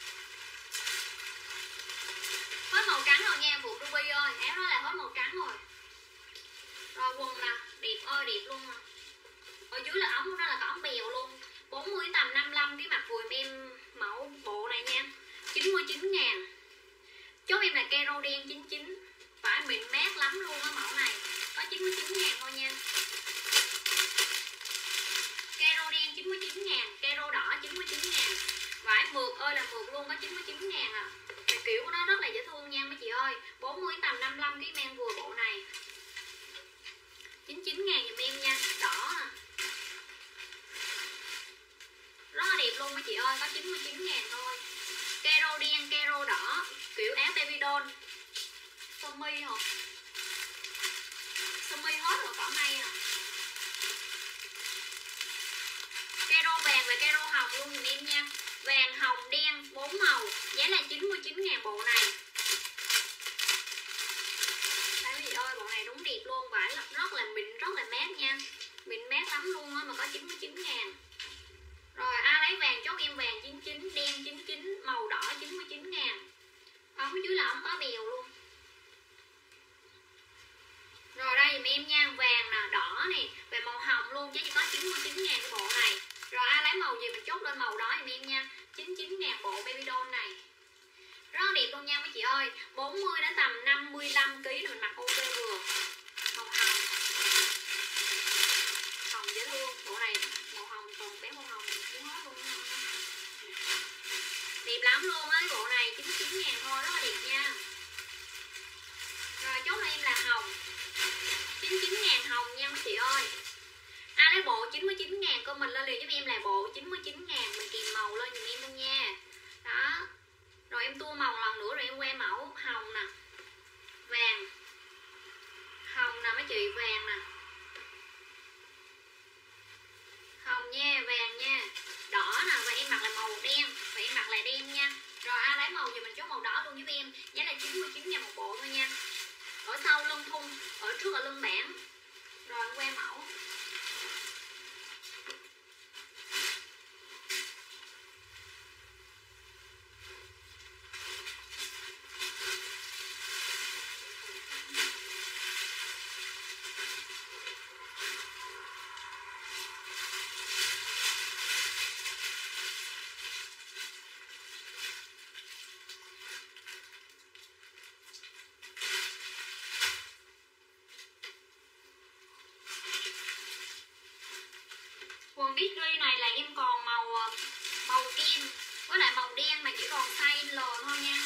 Speaker 1: Hết màu trắng rồi nha Phượng Ruby ơi, áo đó là hết màu trắng rồi. Rồi quần nè, đẹp ơi đẹp luôn à. Ở dưới là ống của nó là có ống bèo luôn. bốn mươi tầm năm mươi lăm cái mặt vừa em mẫu bộ này nha. chín mươi chín ngàn. Chốt em là kero đen chín chín. Phải mịn mát lắm luôn á mẫu này. Có chín mươi chín ngàn thôi nha. Kero đen chín mươi chín ngàn, kero đỏ chín mươi chín ngàn. Vải mượt ơi là mượt luôn, có chín mươi chín ngàn à. Cái kiểu của nó rất là dễ thương nha mấy chị ơi. bốn mươi tầm năm mươi lăm cái men vừa bộ này. chín mươi chín ngàn giùm em nha, đỏ à. Rất là đẹp luôn mấy chị ơi, có chín mươi chín ngàn thôi. Kero đen, kero đỏ, kiểu áo baby doll. Sơ mi hả? Sơ mi hết rồi, cỏ may à. Kero vàng và kero hồng luôn giùm em nha. Vàng, hồng, đen, bốn màu. Giá là chín mươi chín ngàn bộ này. Đấy quý vị ơi, bộ này đúng đẹp luôn. Vải rất là mịn, rất là mát nha. Mịn mát lắm luôn á, mà có chín mươi chín ngàn. Rồi ai lấy vàng chốt em vàng chín mươi chín, đen chín mươi chín, màu đỏ chín mươi chín ngàn. Ống dưới là ống có bèo luôn. Rồi đây dùm em nha, vàng nè, đỏ nè, về màu hồng luôn, chứ chỉ có chín mươi chín ngàn cái bộ này. Rồi ai lấy màu gì mình chốt lên màu đó dùm em nha. chín mươi chín ngàn bộ baby doll này. Rất là đẹp luôn nha mấy chị ơi. bốn mươi đến tầm năm mươi lăm ki lô gam mình mặc ok vừa. Màu hồng. Hồng dễ thương, bộ này màu hồng còn bé màu hồng muốn hết luôn. Đẹp lắm luôn á, bộ này chín mươi chín ngàn thôi, rất là đẹp nha. Rồi chốt lên em là hồng. chín mươi chín ngàn hồng nha mấy chị ơi. Ai lấy bộ chín mươi chín ngàn comment lên liền giúp em là bộ chín mươi chín ngàn, mình kìm màu lên giùm em luôn nha. Đó. Rồi em tua màu lần nữa rồi em que mẫu. Hồng nè, vàng, hồng nè mấy chị, vàng nè, hồng nha, vàng nha, đỏ nè, và em mặc là màu đen, và em mặc là đen nha. Rồi ai lấy màu gì mình chốt màu đỏ luôn giúp em. Giá là chín mươi chín ngàn một bộ thôi nha. Ở sau lưng thun, ở trước là lưng bản. Rồi em que mẫu. Bitgris này là em còn màu màu kim với lại màu đen mà chỉ còn size L thôi nha.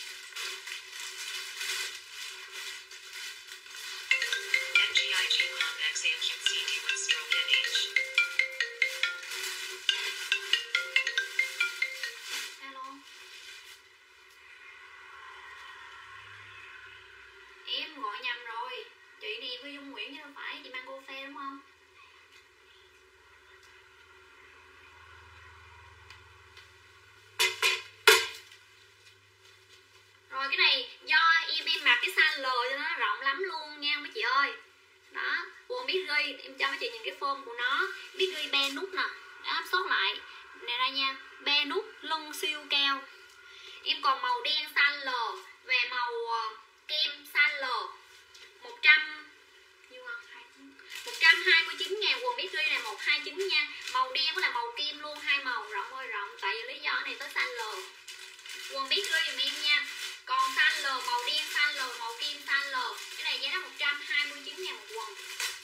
Speaker 2: em giê i giê Palm X Ancient xê đê with Stroke en hát.
Speaker 1: Hello. Em gọi nhầm rồi. Chị này với Dung Nguyễn chứ đâu phải chị mang cô phe đúng không? Rồi cái này do em em mặc cái size L cho nó rộng lắm luôn nha mấy chị ơi. Đó, quần Bitgris em cho mấy chị nhìn cái form của nó. Bitgris be nút nè, để áp sót lại. Này đây nha, be nút lưng siêu cao. Em còn màu đen size L và màu kem size L. một trăm một trăm hai mươi chín ngàn quần Bitgris này một trăm hai mươi chín nha. Màu đen với là màu kim luôn, hai màu rộng ơi rộng. Tại vì lý do này tới size L. Quần Bitgris dùm em nha. Còn size L màu đen, size L màu kim, size L. Cái này giá là một trăm hai mươi chín ngàn một quần.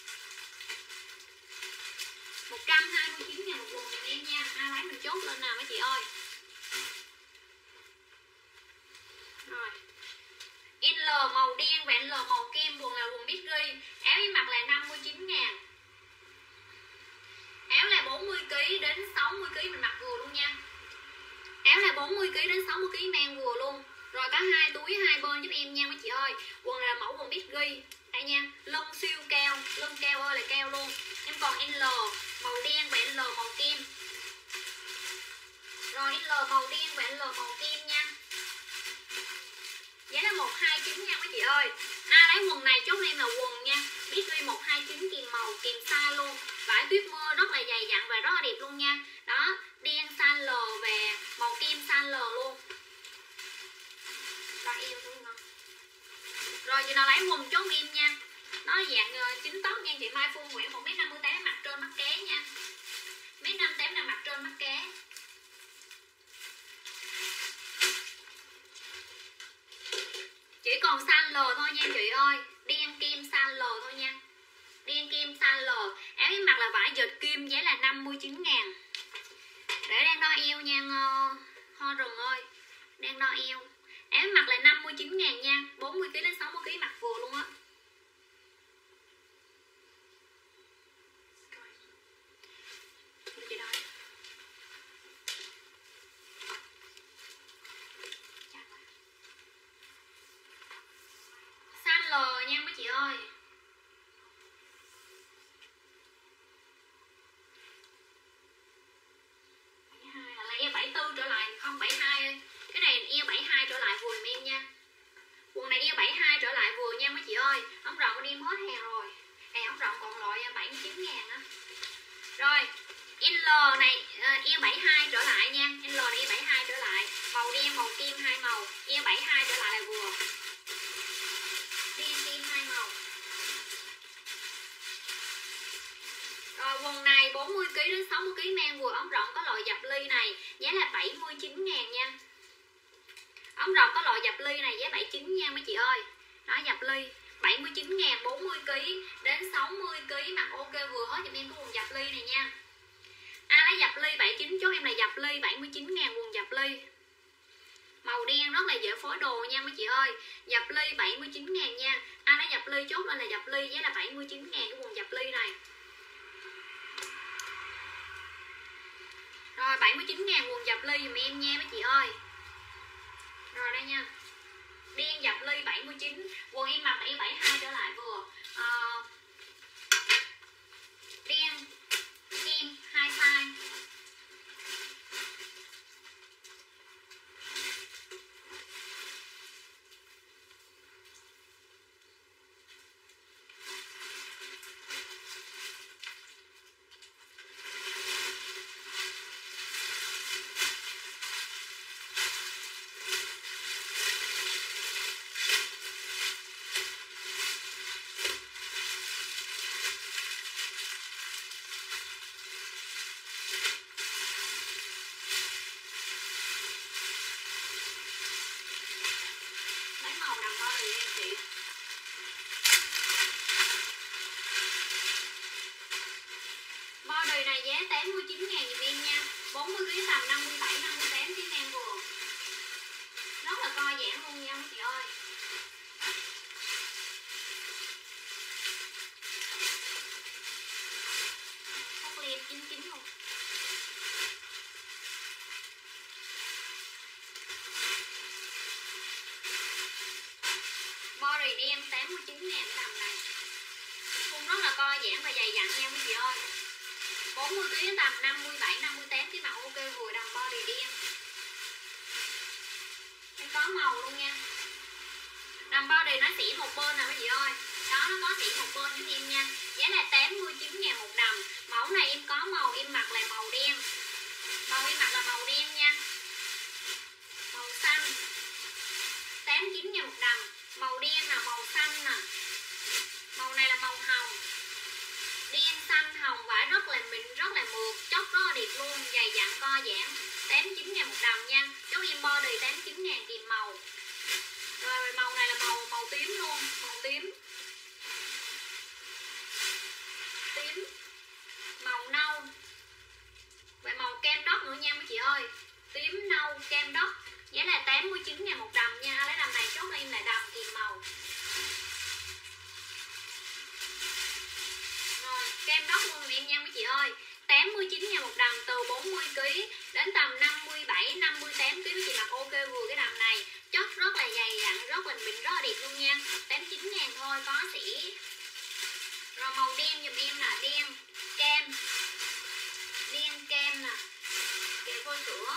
Speaker 1: một trăm hai mươi chín ngàn một quần dùm em nha. Ai lấy mình chốt lên nào mấy chị ơi. Rồi. L màu đen và L màu kim, quần là quần Bitgris. Áo em mặc là năm mươi chín ngàn. Áo là bốn mươi ki lô gam đến sáu mươi ki lô gam mình mặc vừa luôn nha. Áo là bốn mươi ki lô gam đến sáu mươi ki lô gam mang vừa luôn. Rồi có hai túi hai bên giúp em nha mấy chị ơi. Quần là mẫu quần Bitgris. Đây nha, lưng siêu cao, lưng cao ơi là cao luôn. Em còn L màu đen và L màu kim. Rồi L màu đen và L màu kim nha. Giá là một trăm hai mươi chín nha mấy chị ơi. Ai lấy quần này chốt em là quần nha. Bitgris một trăm hai mươi chín kìm màu, kìm size luôn. Vải tuyết mưa rất là dày dặn và rất là đẹp luôn nha. Đó, đen size L và màu kim size L luôn. Rồi yêu luôn nè. Rồi chị nào lấy quần chốt em nha. Nó dạng uh, chính tóc nha chị Mai Phương Nguyễn, một mét năm mươi tám mặt trên mắt ké nha. một mét năm mươi tám là mặt trên mắt ké. Chỉ còn size L thôi nha chị ơi. Đen kim size L thôi nha. Đen kim size L. Áo em mặc là vải dệt kim, giá là năm mươi chín ngàn. Để đang đo eo nha uh, Ho rừng ơi. Đang đo eo. Áo em mặc là năm mươi chín ngàn nha. bốn mươi ki lô gam đến sáu mươi ki lô gam mặc vừa luôn á. Size L nha mấy chị ơi. Là eo bảy mươi tư trở lại, không bảy mươi hai ơi. Cái này eo bảy mươi hai trở lại vừa em nha. Quần này eo bảy mươi hai trở lại vừa nha mấy chị ơi. Ống rộng bên em hết hàng rồi. À, ống rộng còn loại bảy mươi chín ngàn á. Rồi L này eo bảy mươi hai trở lại nha. L này eo bảy mươi hai trở lại. Màu đen màu kim hai màu. Eo bảy mươi hai trở lại là vừa. Đen kim hai màu. Rồi quần này bốn mươi ki lô gam đến sáu mươi ki lô gam mang vừa. Ống rộng có loại dập ly này, giá là bảy mươi chín ngàn nha. Ống rộng có loại dập ly này giá bảy mươi chín nha mấy chị ơi. Đó, dập ly bảy mươi chín ngàn, bốn mươi ki lô gam đến sáu mươi ki lô gam mặc ok vừa hết cho em cái quần dập ly này nha. Ai lấy dập ly bảy mươi chín chốt em là dập ly bảy mươi chín ngàn quần dập ly. Màu đen rất là dễ phối đồ nha mấy chị ơi. Dập ly bảy mươi chín ngàn nha. Ai lấy dập ly chốt lên là dập ly, giá là bảy mươi chín ngàn cái quần dập ly này. Rồi bảy mươi chín ngàn quần dập ly dùm em nha mấy chị ơi. Rồi đây nha. Đen dập ly bảy mươi chín. Quần em mặc là em bảy mươi hai trở lại vừa. à, Đen kim hai size. tám mươi chín ngàn giùm em nha. Bốn mươi ký tầm năm mươi bảy năm mươi tám ký ngang vừa. Rất là co giãn luôn nha mấy chị ơi. Cốt len chín chín luôn. Body đen tám mươi chín ngàn cái đầm này. Khung rất là co giãn và dày dặn nha mấy chị ơi. Bốn mươi ký tầm năm mươi bảy năm mươi tám cái mặt ok vừa, đầm body đen. Em có màu luôn nha. Đầm body nó xỉ một bên nè mấy chị ơi. Đó, nó có xỉ một bên giúp em nha. Giá là tám mươi chín ngàn một đầm. Mẫu này em có màu em mặc là màu đen. Màu em mặc là màu đen nha. Màu xanh tám mươi chín ngàn một đầm. Màu đen là màu xanh nè. Màu này là màu hồng. Đen xanh hồng, vải rất là mịn, rất là mượt, chóc rất là đẹp luôn, dày dặn co giãn. Tám mươi chín ngàn một đầm nha. Chốt em body tám mươi chín ngàn kìm màu. Rồi màu này là màu màu tím luôn, màu tím. Tím. Màu nâu. Và màu kem đất nữa nha mấy chị ơi. Tím nâu kem đất. Giá là tám mươi chín ngàn một đầm nha. Lấy đầm này chốt em là đầm kìm màu. Rồi kem đất luôn em nha mấy chị ơi. Tám mươi chín ngàn một đầm, từ bốn mươi ký đến tầm năm mươi bảy năm mươi tám ký mấy chị mặc ok vừa cái đầm này. Chất rất là dày dặn, rất là mịn, rất là đẹp luôn nha. Tám mươi chín ngàn thôi, có sỉ. Rồi màu đen giùm em là đen kem. Đen kem nè. Kèo phôi sữa.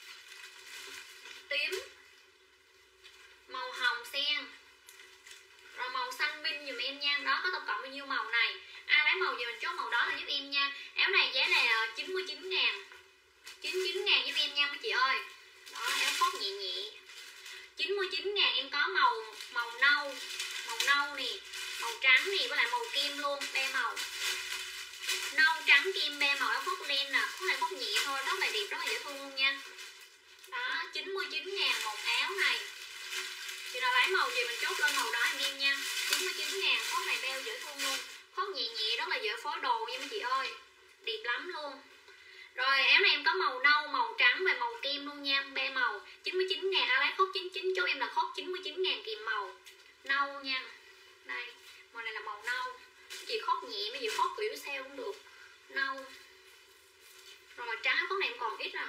Speaker 1: Tím. Màu hồng sen. Rồi màu xanh minh dùm em nha. Đó, có tổng cộng bao nhiêu màu này. Ai lấy màu gì mình chốt màu đó là giúp em nha. Áo này giá là chín mươi chín ngàn. chín mươi chín ngàn giúp em nha mấy chị ơi. Đó, áo phốt nhẹ nhẹ. chín mươi chín ngàn em có màu màu nâu. Màu nâu nè. Màu trắng nè, với lại màu kem luôn. Ba màu. Nâu trắng kem ba màu áo phốt len nè. Có này phốt nhẹ thôi, rất là đẹp, rất là dễ thương luôn nha. Đó, chín mươi chín ngàn một áo này. Chị nào lấy màu gì mình chốt lên màu đó em em nha. Chín mươi chín ngàn, phốt này beo dễ thương luôn. Phốt nhẹ nhẹ, rất là dễ phối đồ nha mấy chị ơi. Đẹp lắm luôn. Rồi áo này em có màu nâu, màu trắng và màu kem luôn nha. Ba màu. chín mươi chín ngàn, ai lấy khốt chín mươi chín, chốt em là khốt chín mươi chín ngàn kìm màu nâu nha. Đây, màu này là màu nâu. Chị khốt nhẹ, mấy chị khốt kiểu sale cũng được. Nâu. Rồi trắng, khốt này em còn ít à.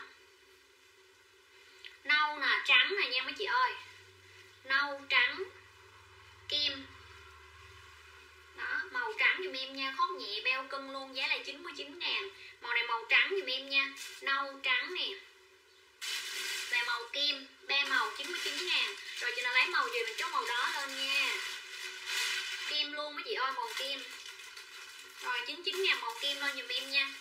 Speaker 1: Nâu nè, trắng này nha mấy chị ơi. Nâu, trắng, kem. Đó, màu trắng dùm em nha. Khốt nhẹ, beo cân luôn. Giá là chín mươi chín ngàn. Màu này màu trắng dùm em nha. Nâu, trắng nè. Và màu kem, ba màu chín mươi chín ngàn. Rồi chị nào lấy màu gì mình chốt màu đó lên nha. Kem luôn mấy chị ơi, màu kem. Rồi chín mươi chín ngàn màu kem lên dùm em nha.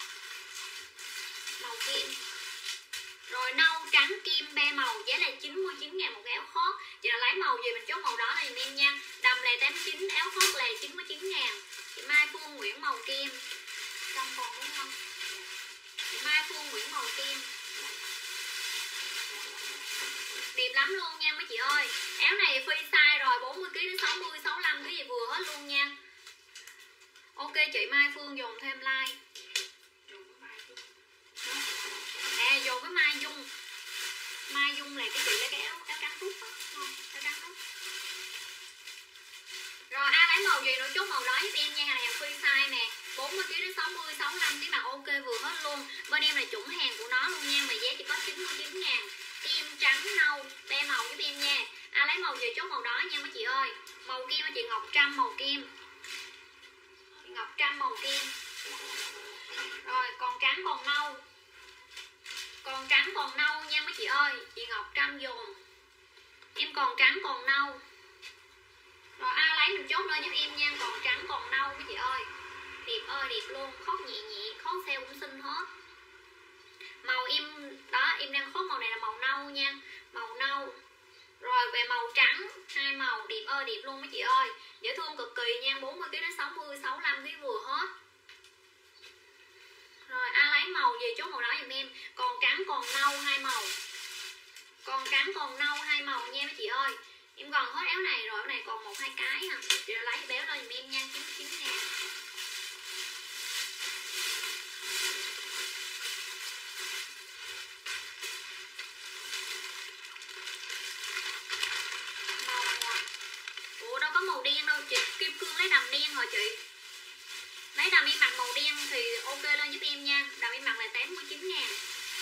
Speaker 1: Màu kem. Rồi nâu, trắng, kim, ba màu. Giá là chín mươi chín ngàn một áo khót. Chị nào lấy màu gì mình chốt màu đó là dùm em nha. Đầm là tám mươi chín, áo khót là chín mươi chín ngàn. Chị Mai Phương Nguyễn màu kem. Trong còn đúng không? Chị Mai Phương Nguyễn màu kem. Đẹp lắm luôn nha mấy chị ơi. Áo này free size rồi, bốn mươi ký đến sáu mươi, sáu mươi lăm cái gì vừa hết luôn nha. Ok chị Mai Phương dùng thêm like. À dùng với Mai Dung. Mai Dung là cái chị lấy cái áo áo trắng rút á, áo trắng rút. Rồi ai lấy màu gì nữa chốt màu đó giúp em nha. Hàng này free size nè, bốn mươi ký đến sáu mươi, sáu mươi lăm cái mặt ok vừa hết luôn. Bên em là chuẩn hàng của nó luôn nha, mà giá chỉ có chín mươi chín ngàn. Kim trắng nâu, ba màu giúp em nha. Ai lấy màu gì chốt màu đó nha mấy chị ơi. Màu kim là chị Ngọc Trâm màu kim. Chị Ngọc Trâm màu kim. Rồi còn trắng còn nâu. Còn trắng còn nâu nha mấy chị ơi. Chị Ngọc Trâm dùm. Em còn trắng còn nâu. Rồi ai lấy mình chốt lên giúp em nha. Còn trắng còn nâu mấy chị ơi. Đẹp ơi đẹp luôn. Khóc nhẹ nhẹ, khóc sale cũng xinh hết. Màu em đó, em đang khóc màu này là màu nâu nha. Màu nâu. Rồi về màu trắng, hai màu đẹp ơi đẹp luôn mấy chị ơi. Dễ thương cực kỳ nha. Bốn mươi ký đến sáu mươi, sáu mươi lăm ký vừa hết. Rồi ai lấy màu gì chốt màu đó giùm em. Còn trắng còn nâu hai màu. Còn trắng còn nâu hai màu nha mấy chị ơi. Em còn hết áo này rồi, áo này còn một hai cái à. Chị lấy béo lên giùm em nha, chín mươi chín ngàn. màu đen đâu chị. Kim cương lấy đầm đen rồi chị. Lấy đầm em mặc màu đen thì ok lên giúp em nha. Đầm em mặc là tám mươi chín ngàn.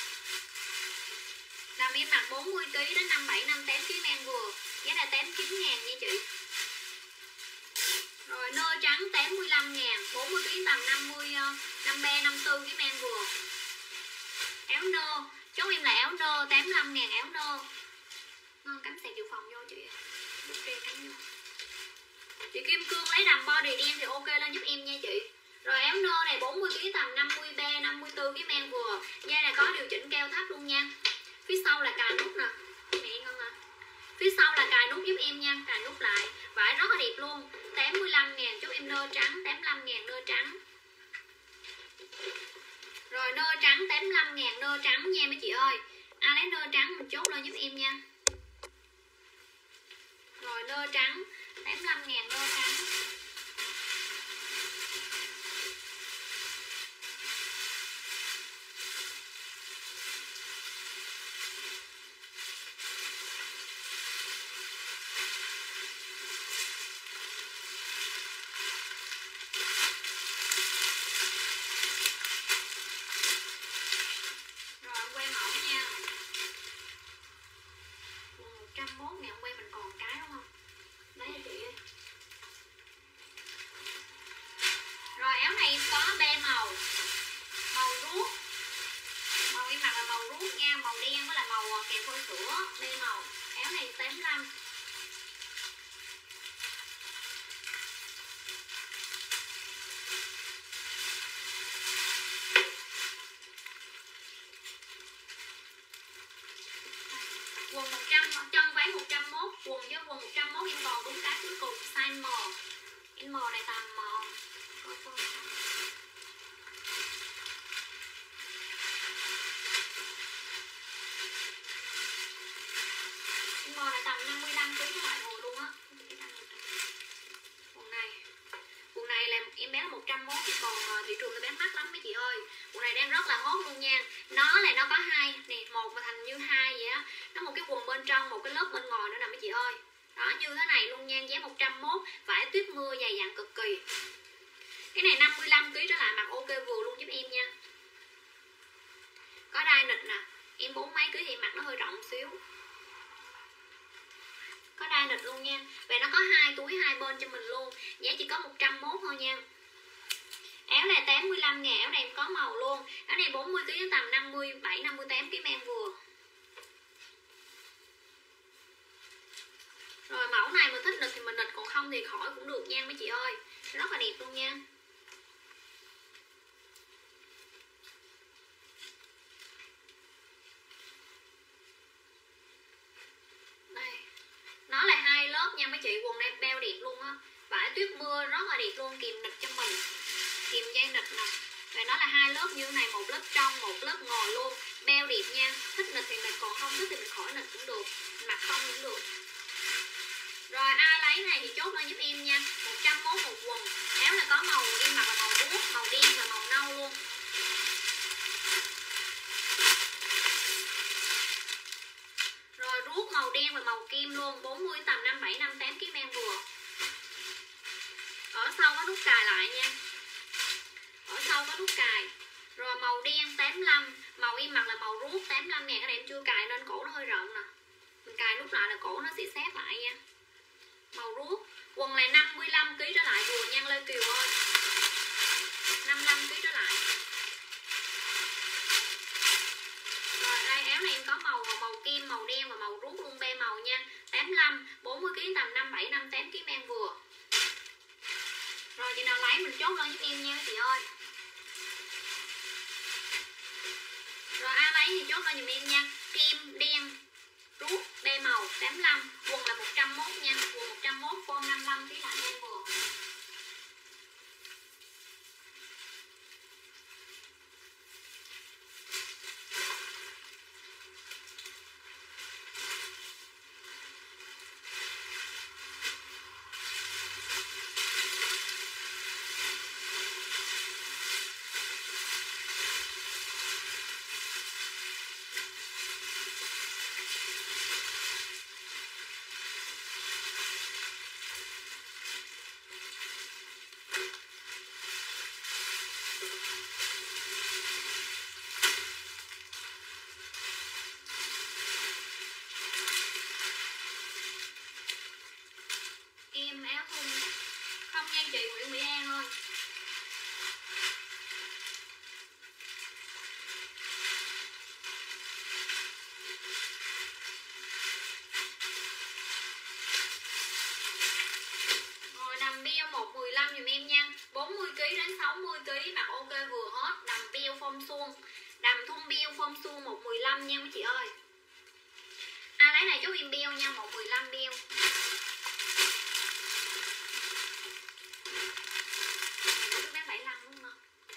Speaker 1: Đầm em mặc bốn mươi ký đến năm bảy năm tám ký mang vừa. Giá là tám mươi chín ngàn nha chị. Rồi nơ trắng tám mươi lăm ngàn, bốn mươi ký tầm năm mươi, năm ba, năm tư cái mang vừa. Áo nơ, chốt em là áo nơ tám mươi lăm ngàn áo nơ. Ngon cắm sạc dự phòng vô chị. Bút tre cắm vô. Chị Kim Cương lấy đầm body đen thì ok lên giúp em nha chị. Rồi áo nơ này bốn mươi ký tầm năm mươi ba, năm mươi tư cái mang vừa. Dây này có điều chỉnh cao thấp luôn nha. Phía sau là cài nút nè. Mẹ ngon hả? Phía sau là cài nút giúp em nha, cài nút lại. Vải rất là đẹp luôn. tám mươi lăm ngàn chốt em nơ trắng, tám mươi lăm ngàn nơ trắng. Rồi nơ trắng tám mươi lăm ngàn nơ trắng nha mấy chị ơi. Ai lấy nơ trắng mình chốt lên giúp em nha. Rồi nơ trắng tám mươi lăm ngàn nơ trắng. Quần một trăm, chân váy một trăm mốt, quần với quần một trăm mốt em còn đúng cái cuối cùng size M. Em M này tầm M. Coi coi. Em M này tầm năm mươi lăm ký các loại hồi luôn á. Quần này. Quần này là em bé là một trăm mốt chứ còn thị trường nó bán mắc lắm mấy chị ơi. Quần này đang rất là hot luôn nha. Nó là nó có hai nè, một mà thành như hai vậy á. Nó một cái quần bên trong, một cái lớp bên ngoài nữa nè mấy chị ơi. Đó như thế này luôn nha, giá một trăm mốt, vải tuyết mưa dày dặn cực kỳ. Cái này năm mươi lăm ký trở lại mặc ok vừa luôn giúp em nha. Có đai nịch nè, em bốn mấy ký thì mặc nó hơi rộng xíu. Có đai nịch luôn nha. Và nó có hai túi hai bên cho mình luôn. Giá chỉ có một trăm mốt thôi nha. Áo này tám mươi lăm ngàn, áo này em có màu luôn. Áo này bốn mươi ký tầm năm mươi bảy, năm mươi tám ký mang vừa. Rồi mẫu này mình thích nịch thì mình nịch, còn không thì khỏi cũng được nha mấy chị ơi. Rất là đẹp luôn nha. Đây. Nó là hai lớp nha mấy chị, quần này beo đẹp luôn á. Vải tuyết mưa rất là đẹp luôn, kìm nịch cho mình. Kìm dây nịch nè. Và nó là hai lớp như thế này, một lớp trong, một lớp ngoài luôn. Beo đẹp nha. Thích nịch thì nịch, còn không thích thì mình khỏi nịch cũng được. Mặc không cũng được. Rồi ai lấy này thì chốt lên giúp em nha. một trăm mốt một quần. Áo là có màu em mặc là màu đuốc, màu đen và màu nâu luôn. Rồi ruốc màu đen và màu kim luôn, bốn mươi tầm năm bảy năm tám ký mang vừa. Ở sau có nút cài lại nha. Ở sau có nút cài. Rồi màu đen tám mươi lăm, màu em mặc là màu ruốc tám mươi lăm ngàn. Cái này em chưa cài nên cổ nó hơi rộng nè. Mình cài nút lại là cổ nó sẽ sát lại nha. Màu ruốc. Quần này năm mươi lăm ký trở lại vừa nha Lê Kiều ơi. năm mươi lăm ký trở lại. Rồi đây áo này em có màu màu kim, màu đen và màu ruốc luôn, be màu nha. tám mươi lăm, bốn mươi ký tầm năm bảy năm tám ký mang vừa. Rồi chị nào lấy mình chốt lên giúp em nha chị ơi. Rồi ai lấy thì chốt lên giùm em nha. Kim đen ruốc be màu tám mươi lăm, quần là một trăm mốt nha, quần một trăm mốt, form năm mươi lăm ký lại mang vừa. chị Nguyễn Mỹ An ơi. Rồi đầm biêu một mười lăm dùm em nha. bốn mươi ki lô gam đến sáu mươi ki lô gam mặc ok vừa hết. Đầm biêu phong suông, đầm thun biêu phong suông một mười lăm nha mấy chị ơi. Ai lấy này chốt em biêu nha, một mười lăm biêu. Này bán bảy mươi lăm đúng không?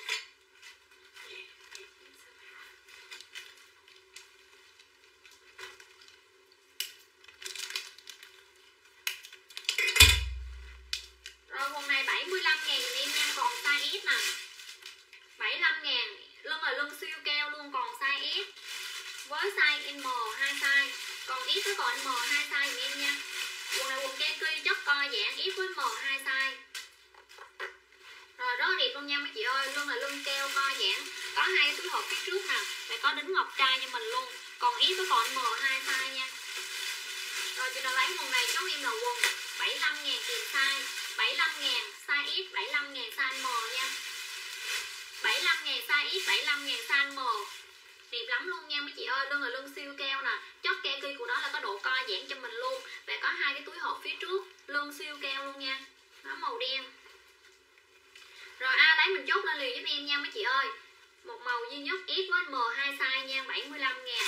Speaker 1: Rồi quần này bảy mươi lăm ngàn em nha, còn size S nè. bảy mươi lăm ngàn, lưng là lưng siêu keo luôn, còn size S. Với size M hai size, còn X với còn M hai size dùm em nha. Quần này quần Kenki chất co giãn X với M hai size. Rồi rất là đẹp luôn nha mấy chị ơi, lưng là lưng keo co giãn, có hai túi hộp phía trước nè, và có đính ngọc trai cho mình luôn. Còn X với còn M hai size nha. Rồi chị nào lấy quần này chốt em là quần bảy mươi lăm ngàn tiền size, bảy mươi lăm ngàn size S, bảy mươi lăm ngàn size M nha. bảy mươi lăm ngàn size S, bảy mươi lăm ngàn size M. Đẹp lắm luôn nha mấy chị ơi, lưng là lưng siêu keo nè, chất Kenki của nó là có độ co giãn cho mình luôn, và có hai cái túi hộp phía trước, lưng siêu keo luôn nha. Nó màu đen. Rồi ai lấy mình chốt lên liền giúp em nha mấy chị ơi. Một màu duy nhất S với M hai size nha, bảy mươi lăm ngàn.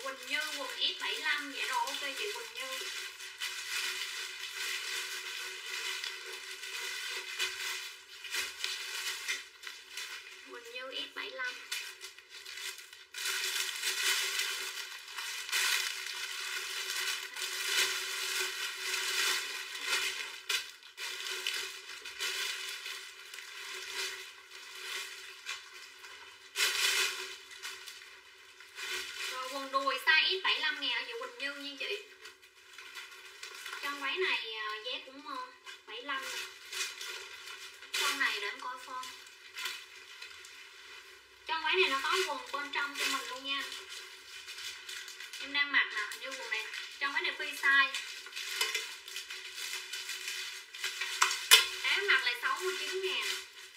Speaker 1: Quỳnh Như quần ép bảy lăm. Dạ rồi ok chị Quỳnh Như. Quỳnh Như ép bảy lăm. Rồi quần đùi size ép bảy lăm ngàn ở chị Quỳnh Như nha chị. Trong váy này giá cũng bảy lăm nè. Con này để em coi form. Trong váy này nó có quần bên trong cho mình luôn nha. Em đang mặc nè, như quần này. Trong váy này free size. Em mặc là sáu mươi chín ngàn.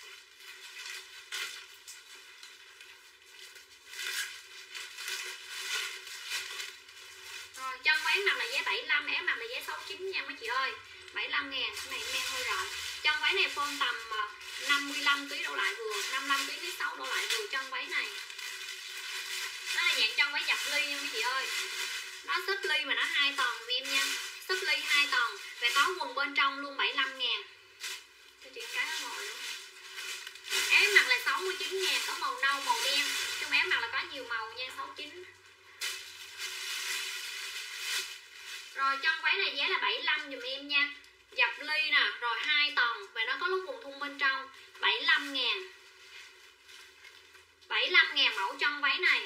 Speaker 1: Rồi trong váy mặc là giá bảy lăm, em mặc là giá sáu mươi chín nha mấy chị ơi. bảy lăm ngàn, cái này em đang hơi rộng. Trong váy này form tầm năm mươi lăm ký đổ lại vừa, năm mươi lăm ký thứ sáu đổ lại vừa trong váy này. Nó là dạng trong váy dập ly nha mấy chị ơi. Nó xếp ly mà nó hai tầng em nha. Xếp ly hai tầng và có quần bên trong luôn bảy mươi lăm ngàn. Cho chị cái nó ngồi luôn. Em mặc là sáu mươi chín ngàn, có màu nâu, màu đen. Chung em mặc là có nhiều màu nha, sáu mươi chín. Rồi trong váy này giá là bảy mươi lăm dùm em nha. Dập ly nè, rồi hai tầng và nó có lốt quần thun bên trong, bảy mươi lăm ngàn. bảy mươi lăm ngàn mẫu trong váy này.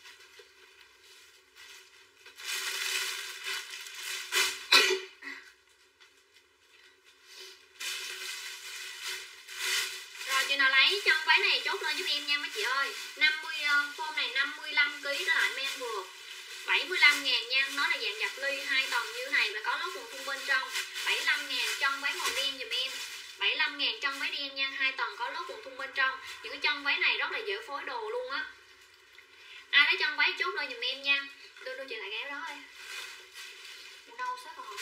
Speaker 1: Rồi chị nào lấy trong váy này chốt lên giúp em nha mấy chị ơi. năm mươi form này năm mươi lăm ký đó lại men vừa. bảy mươi lăm ngàn nha, nó là dạng dập ly hai tầng như thế này và có lót quần thun bên trong. bảy mươi lăm ngàn trong váy màu đen dùm em. bảy mươi lăm ngàn trong váy đen nha, hai tầng có lót quần thun bên trong. Những cái trong váy này rất là dễ phối đồ luôn á. Ai lấy trong váy chốt lên dùm em nha. Đưa đưa chị lại cái áo đó đi. Màu nâu xếp vào.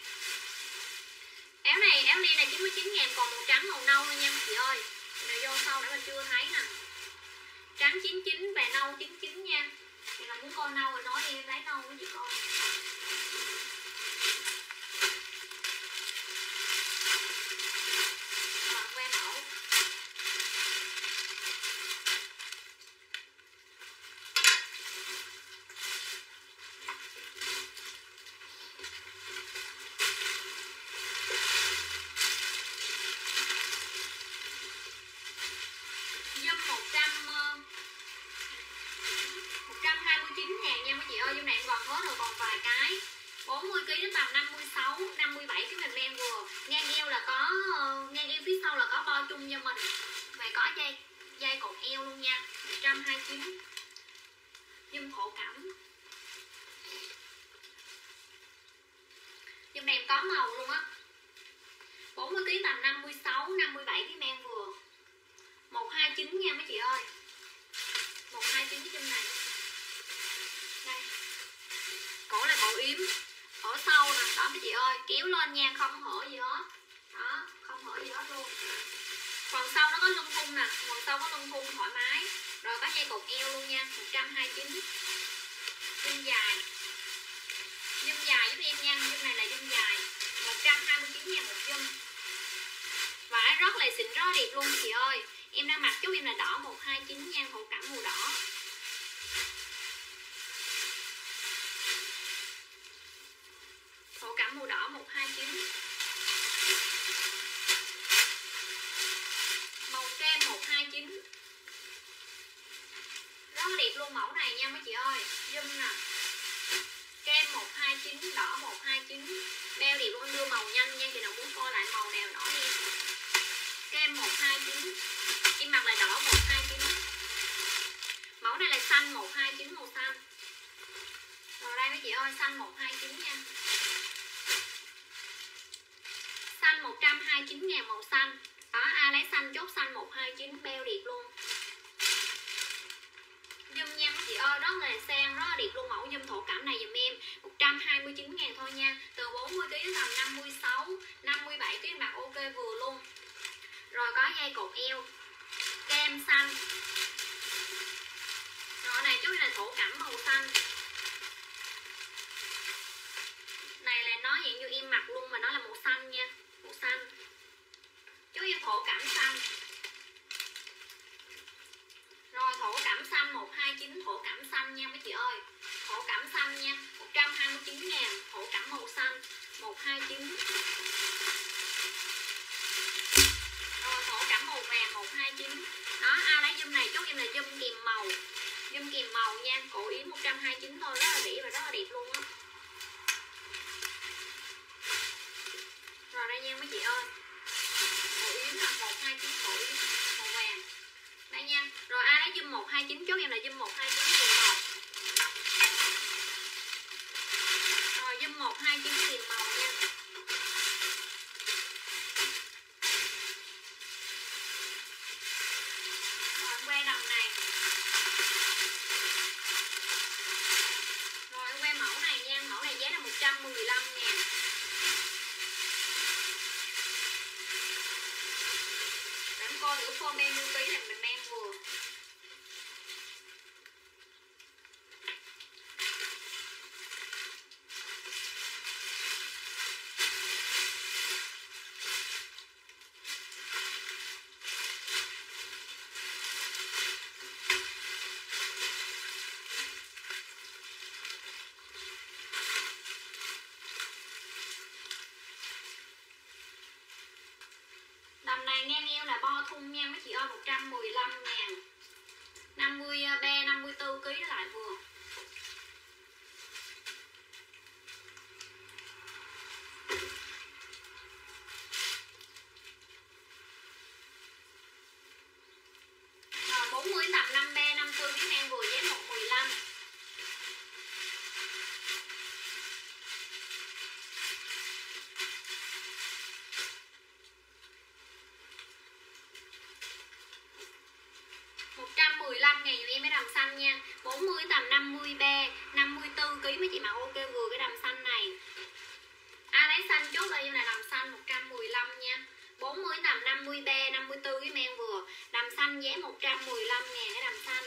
Speaker 1: Áo này, áo len này chín mươi chín ngàn, còn màu trắng màu nâu thôi nha chị ơi. Này vô sau để mình chưa thấy nè. Trắng chín mươi chín và nâu chín mươi chín nha. Thì là muốn coi nâu rồi nói em lấy nâu với chị coi. Rồi que mẫu. Dâm một trăm một trăm hai mươi chín ngàn nha mấy chị ơi. Dâm này em còn hết rồi, còn vài cái. bốn mươi ký đến tầm năm mươi sáu, năm mươi bảy cái mình men vừa. Ngang eo là có, ngang eo phía sau là có bo chung cho mình. Và có dây dây cột eo luôn nha. Một trăm hai mươi chín. Dâm thổ cẩm. Dâm này em có màu luôn á. bốn mươi ký tầm năm mươi sáu, năm mươi bảy cái men vừa. một hai chín nha mấy chị ơi. một hai chín cái chân này. Đây. Cổ là cổ yếm. Cổ sâu nè, đó mấy chị ơi, kéo lên nha, không hở gì hết. Đó, không hở gì hết luôn. Phần sau nó có lưng thun nè, phần sau có lưng thun thoải mái. Rồi có dây cột eo luôn nha, một trăm hai mươi chín. Dâm dài. Dâm dài giúp em nha, dâm này là dâm dài. một trăm hai mươi chín ngàn một dâm. Vải rất là xịn, rất là đẹp luôn chị ơi. Em đang mặc chút em là đỏ một hai chín nha, thổ cẩm màu đỏ. Thổ cẩm màu đỏ một hai chín. Màu kem một hai chín. Rất là đẹp luôn mẫu này nha mấy chị ơi. Dâm nè. Kem một hai chín, đỏ một hai chín. Beo đẹp luôn, đưa màu nhanh nha. Chị nào muốn coi lại màu nào đỏ em. Kem một hai chín. Em mặc là đỏ một hai chín. Mẫu này là xanh một hai chín, màu xanh. Rồi đây mấy chị ơi, xanh một hai chín nha. Xanh một trăm hai mươi chín ngàn, màu xanh. Đó, ai lấy xanh chốt xanh một hai chín, beo đẹp luôn. Dùm nha mấy chị ơi, rất là sang, rất là đẹp luôn. Mẫu dùm thổ cẩm này dùm em một trăm hai mươi chín ngàn thôi nha. Từ bốn mươi ký đến tầm năm mươi sáu, năm mươi bảy ký mặc ok vừa luôn. Rồi có dây cột eo. Kem xanh. Rồi này chút là thổ cẩm màu xanh. chín thôi, rất là rỉ và rất là đẹp luôn á. Rồi đây nha mấy chị ơi, cổ yếm là một hai chín, cổ yếm màu vàng đây nha. Rồi ai lấy zoom một hai chín chốt em là zoom một hai chín tiền màu. Rồi zoom một hai chín tiền màu nha. Rồi que đầm này. Rồi que mẫu này nha, mẫu này giá là một trăm mười lăm ngàn. Để em coi thử form bao nhiêu ký là mình mang vừa. Đầm này ngang eo là bo thun nha mấy chị ơi, một trăm mười lăm ngàn. năm mươi ba, năm mươi tư ký đó lại vừa. Rồi bốn mươi tầm năm ba, năm tư cái ngang vừa giá một mười lăm. một trăm mười lăm ngàn cho em cái đầm xanh nha. bốn mươi tầm năm mươi ba, năm mươi tư ký mấy chị mặc ok vừa cái đầm xanh này. Ai lấy xanh chốt đây là đầm xanh một trăm mười lăm nha. bốn mươi tầm năm mươi ba, năm mươi tư cái men vừa. Đầm xanh giá một trăm mười lăm ngàn cái đầm xanh.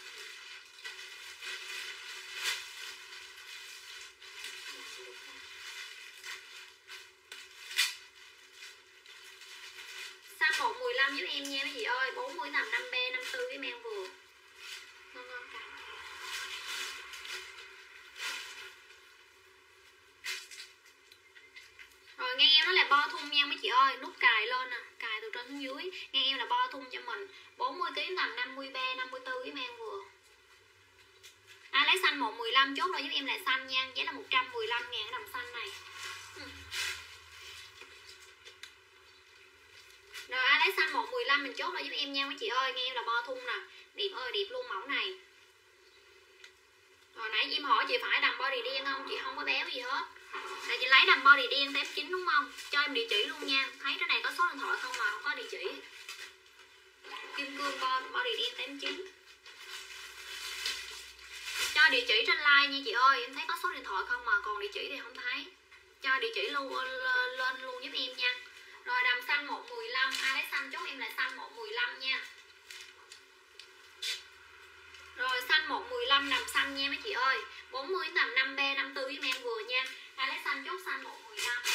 Speaker 1: Xanh một mười lăm giúp em nha mấy chị ơi. bốn mươi tầm năm ba, năm tư cái men vừa. Ngon ngon cả. Rồi ngang em nó là bo thun nha mấy chị ơi, nút cài lên nè, cài từ trên xuống dưới. Ngang em là bo thun cho mình. bốn mươi ký tầm năm mươi ba, năm mươi tư cái men vừa. Ai lấy xanh một mười lăm chốt rồi giúp em là xanh nha, giá là một trăm mười lăm ngàn cái đầm xanh này. Ừ. Rồi ai lấy xanh một mười lăm mình chốt rồi giúp em nha mấy chị ơi, nghe em là bo thun nè. Đẹp ơi đẹp luôn mẫu này. Rồi nãy em hỏi chị phải đầm body đen không? Chị không có béo gì hết. Là chị lấy đầm body đen tám chín đúng không? Cho em địa chỉ luôn nha. Thấy cái này có số điện thoại không mà không có địa chỉ. Kim cương body đen tám chín. Cho địa chỉ trên like nha chị ơi. Em thấy có số điện thoại không mà còn địa chỉ thì không thấy. Cho địa chỉ luôn lên luôn giúp em nha. Rồi đầm xanh một mười lăm. Ai lấy xanh chốt em là xanh một mười lăm nha. Rồi xanh một mười lăm đầm xanh nha mấy chị ơi. bốn mươi tầm năm ba, năm tư với men vừa nha. Ai lấy xanh chốt xanh một mười lăm.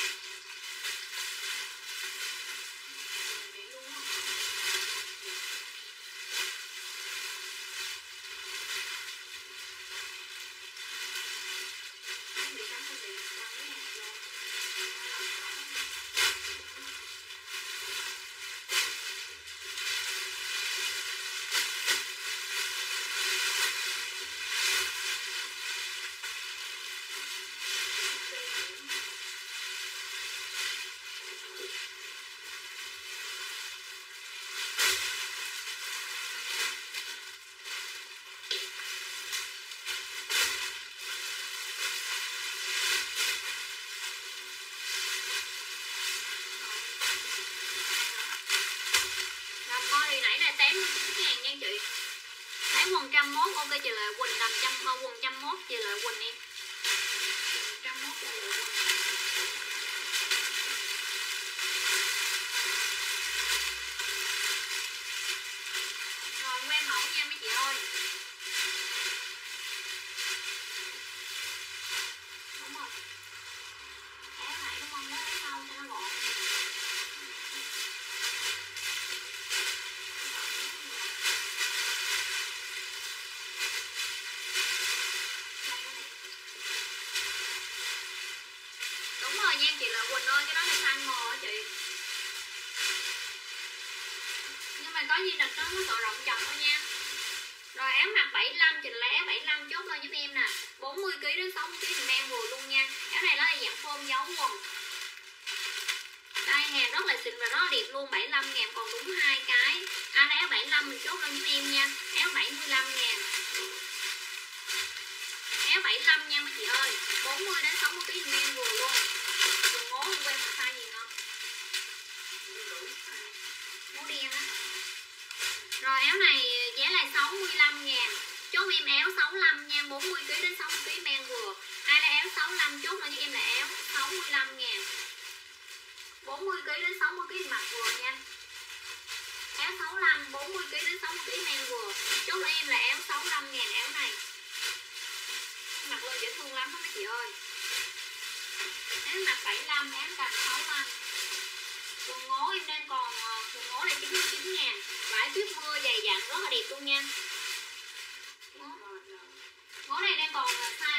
Speaker 1: Quần trăm mốt ok chị Lệ Quỳnh làm trăm quần trăm mốt chị Lệ Quỳnh em. Trăm mốt chị Lệ Quỳnh. Rồi que mẫu nha mấy chị ơi. Đúng rồi. Ép lại đúng không? Lấy sau cho nó gọn. Nha chị Lệ Quỳnh ơi, cái đó là size M á chị. Nhưng mà có gì nịch nó nó sợ rộng chồng thôi nha. Rồi áo mặc bảy mươi lăm, trình lá áo bảy mươi lăm chốt lên giúp em nè. bốn mươi ki lô gam đến sáu mươi ki lô gam thì mang vừa luôn nha. Áo này nó là dạng form dấu quần. Đây hàng rất là xịn và rất là đẹp luôn, bảy mươi lăm ngàn còn đúng hai cái. À đây áo bảy mươi lăm mình chốt lên giúp em nha. Áo bảy mươi lăm ngàn. Áo bảy mươi lăm nha mấy chị ơi. bốn mươi đến sáu mươi ki lô gam mang vừa luôn. Đừng ngố không quen mà size gì không? Ngố đen á. Rồi áo này giá là sáu mươi lăm ngàn. Chốt em áo sáu mươi lăm nha, bốn mươi ki lô gam đến sáu mươi ki lô gam mang vừa. Ai là áo sáu mươi lăm chốt lên cho em là áo sáu mươi lăm ngàn. bốn mươi ki lô gam đến sáu mươi ki lô gam mặc vừa nha. Áo sáu mươi lăm, bốn mươi ki lô gam đến sáu mươi ki lô gam mang vừa. Chốt lên em là áo sáu mươi lăm ngàn áo này. Mặc lên dễ thương lắm đó mấy chị ơi. Áo mặc bảy mươi lăm, áo cầm sáu mươi lăm. Quần ngố em đang còn, quần ngố là chín mươi chín ngàn. Vải tuyết mưa dày dặn rất là đẹp luôn nha. Ngố, ngố này đang còn size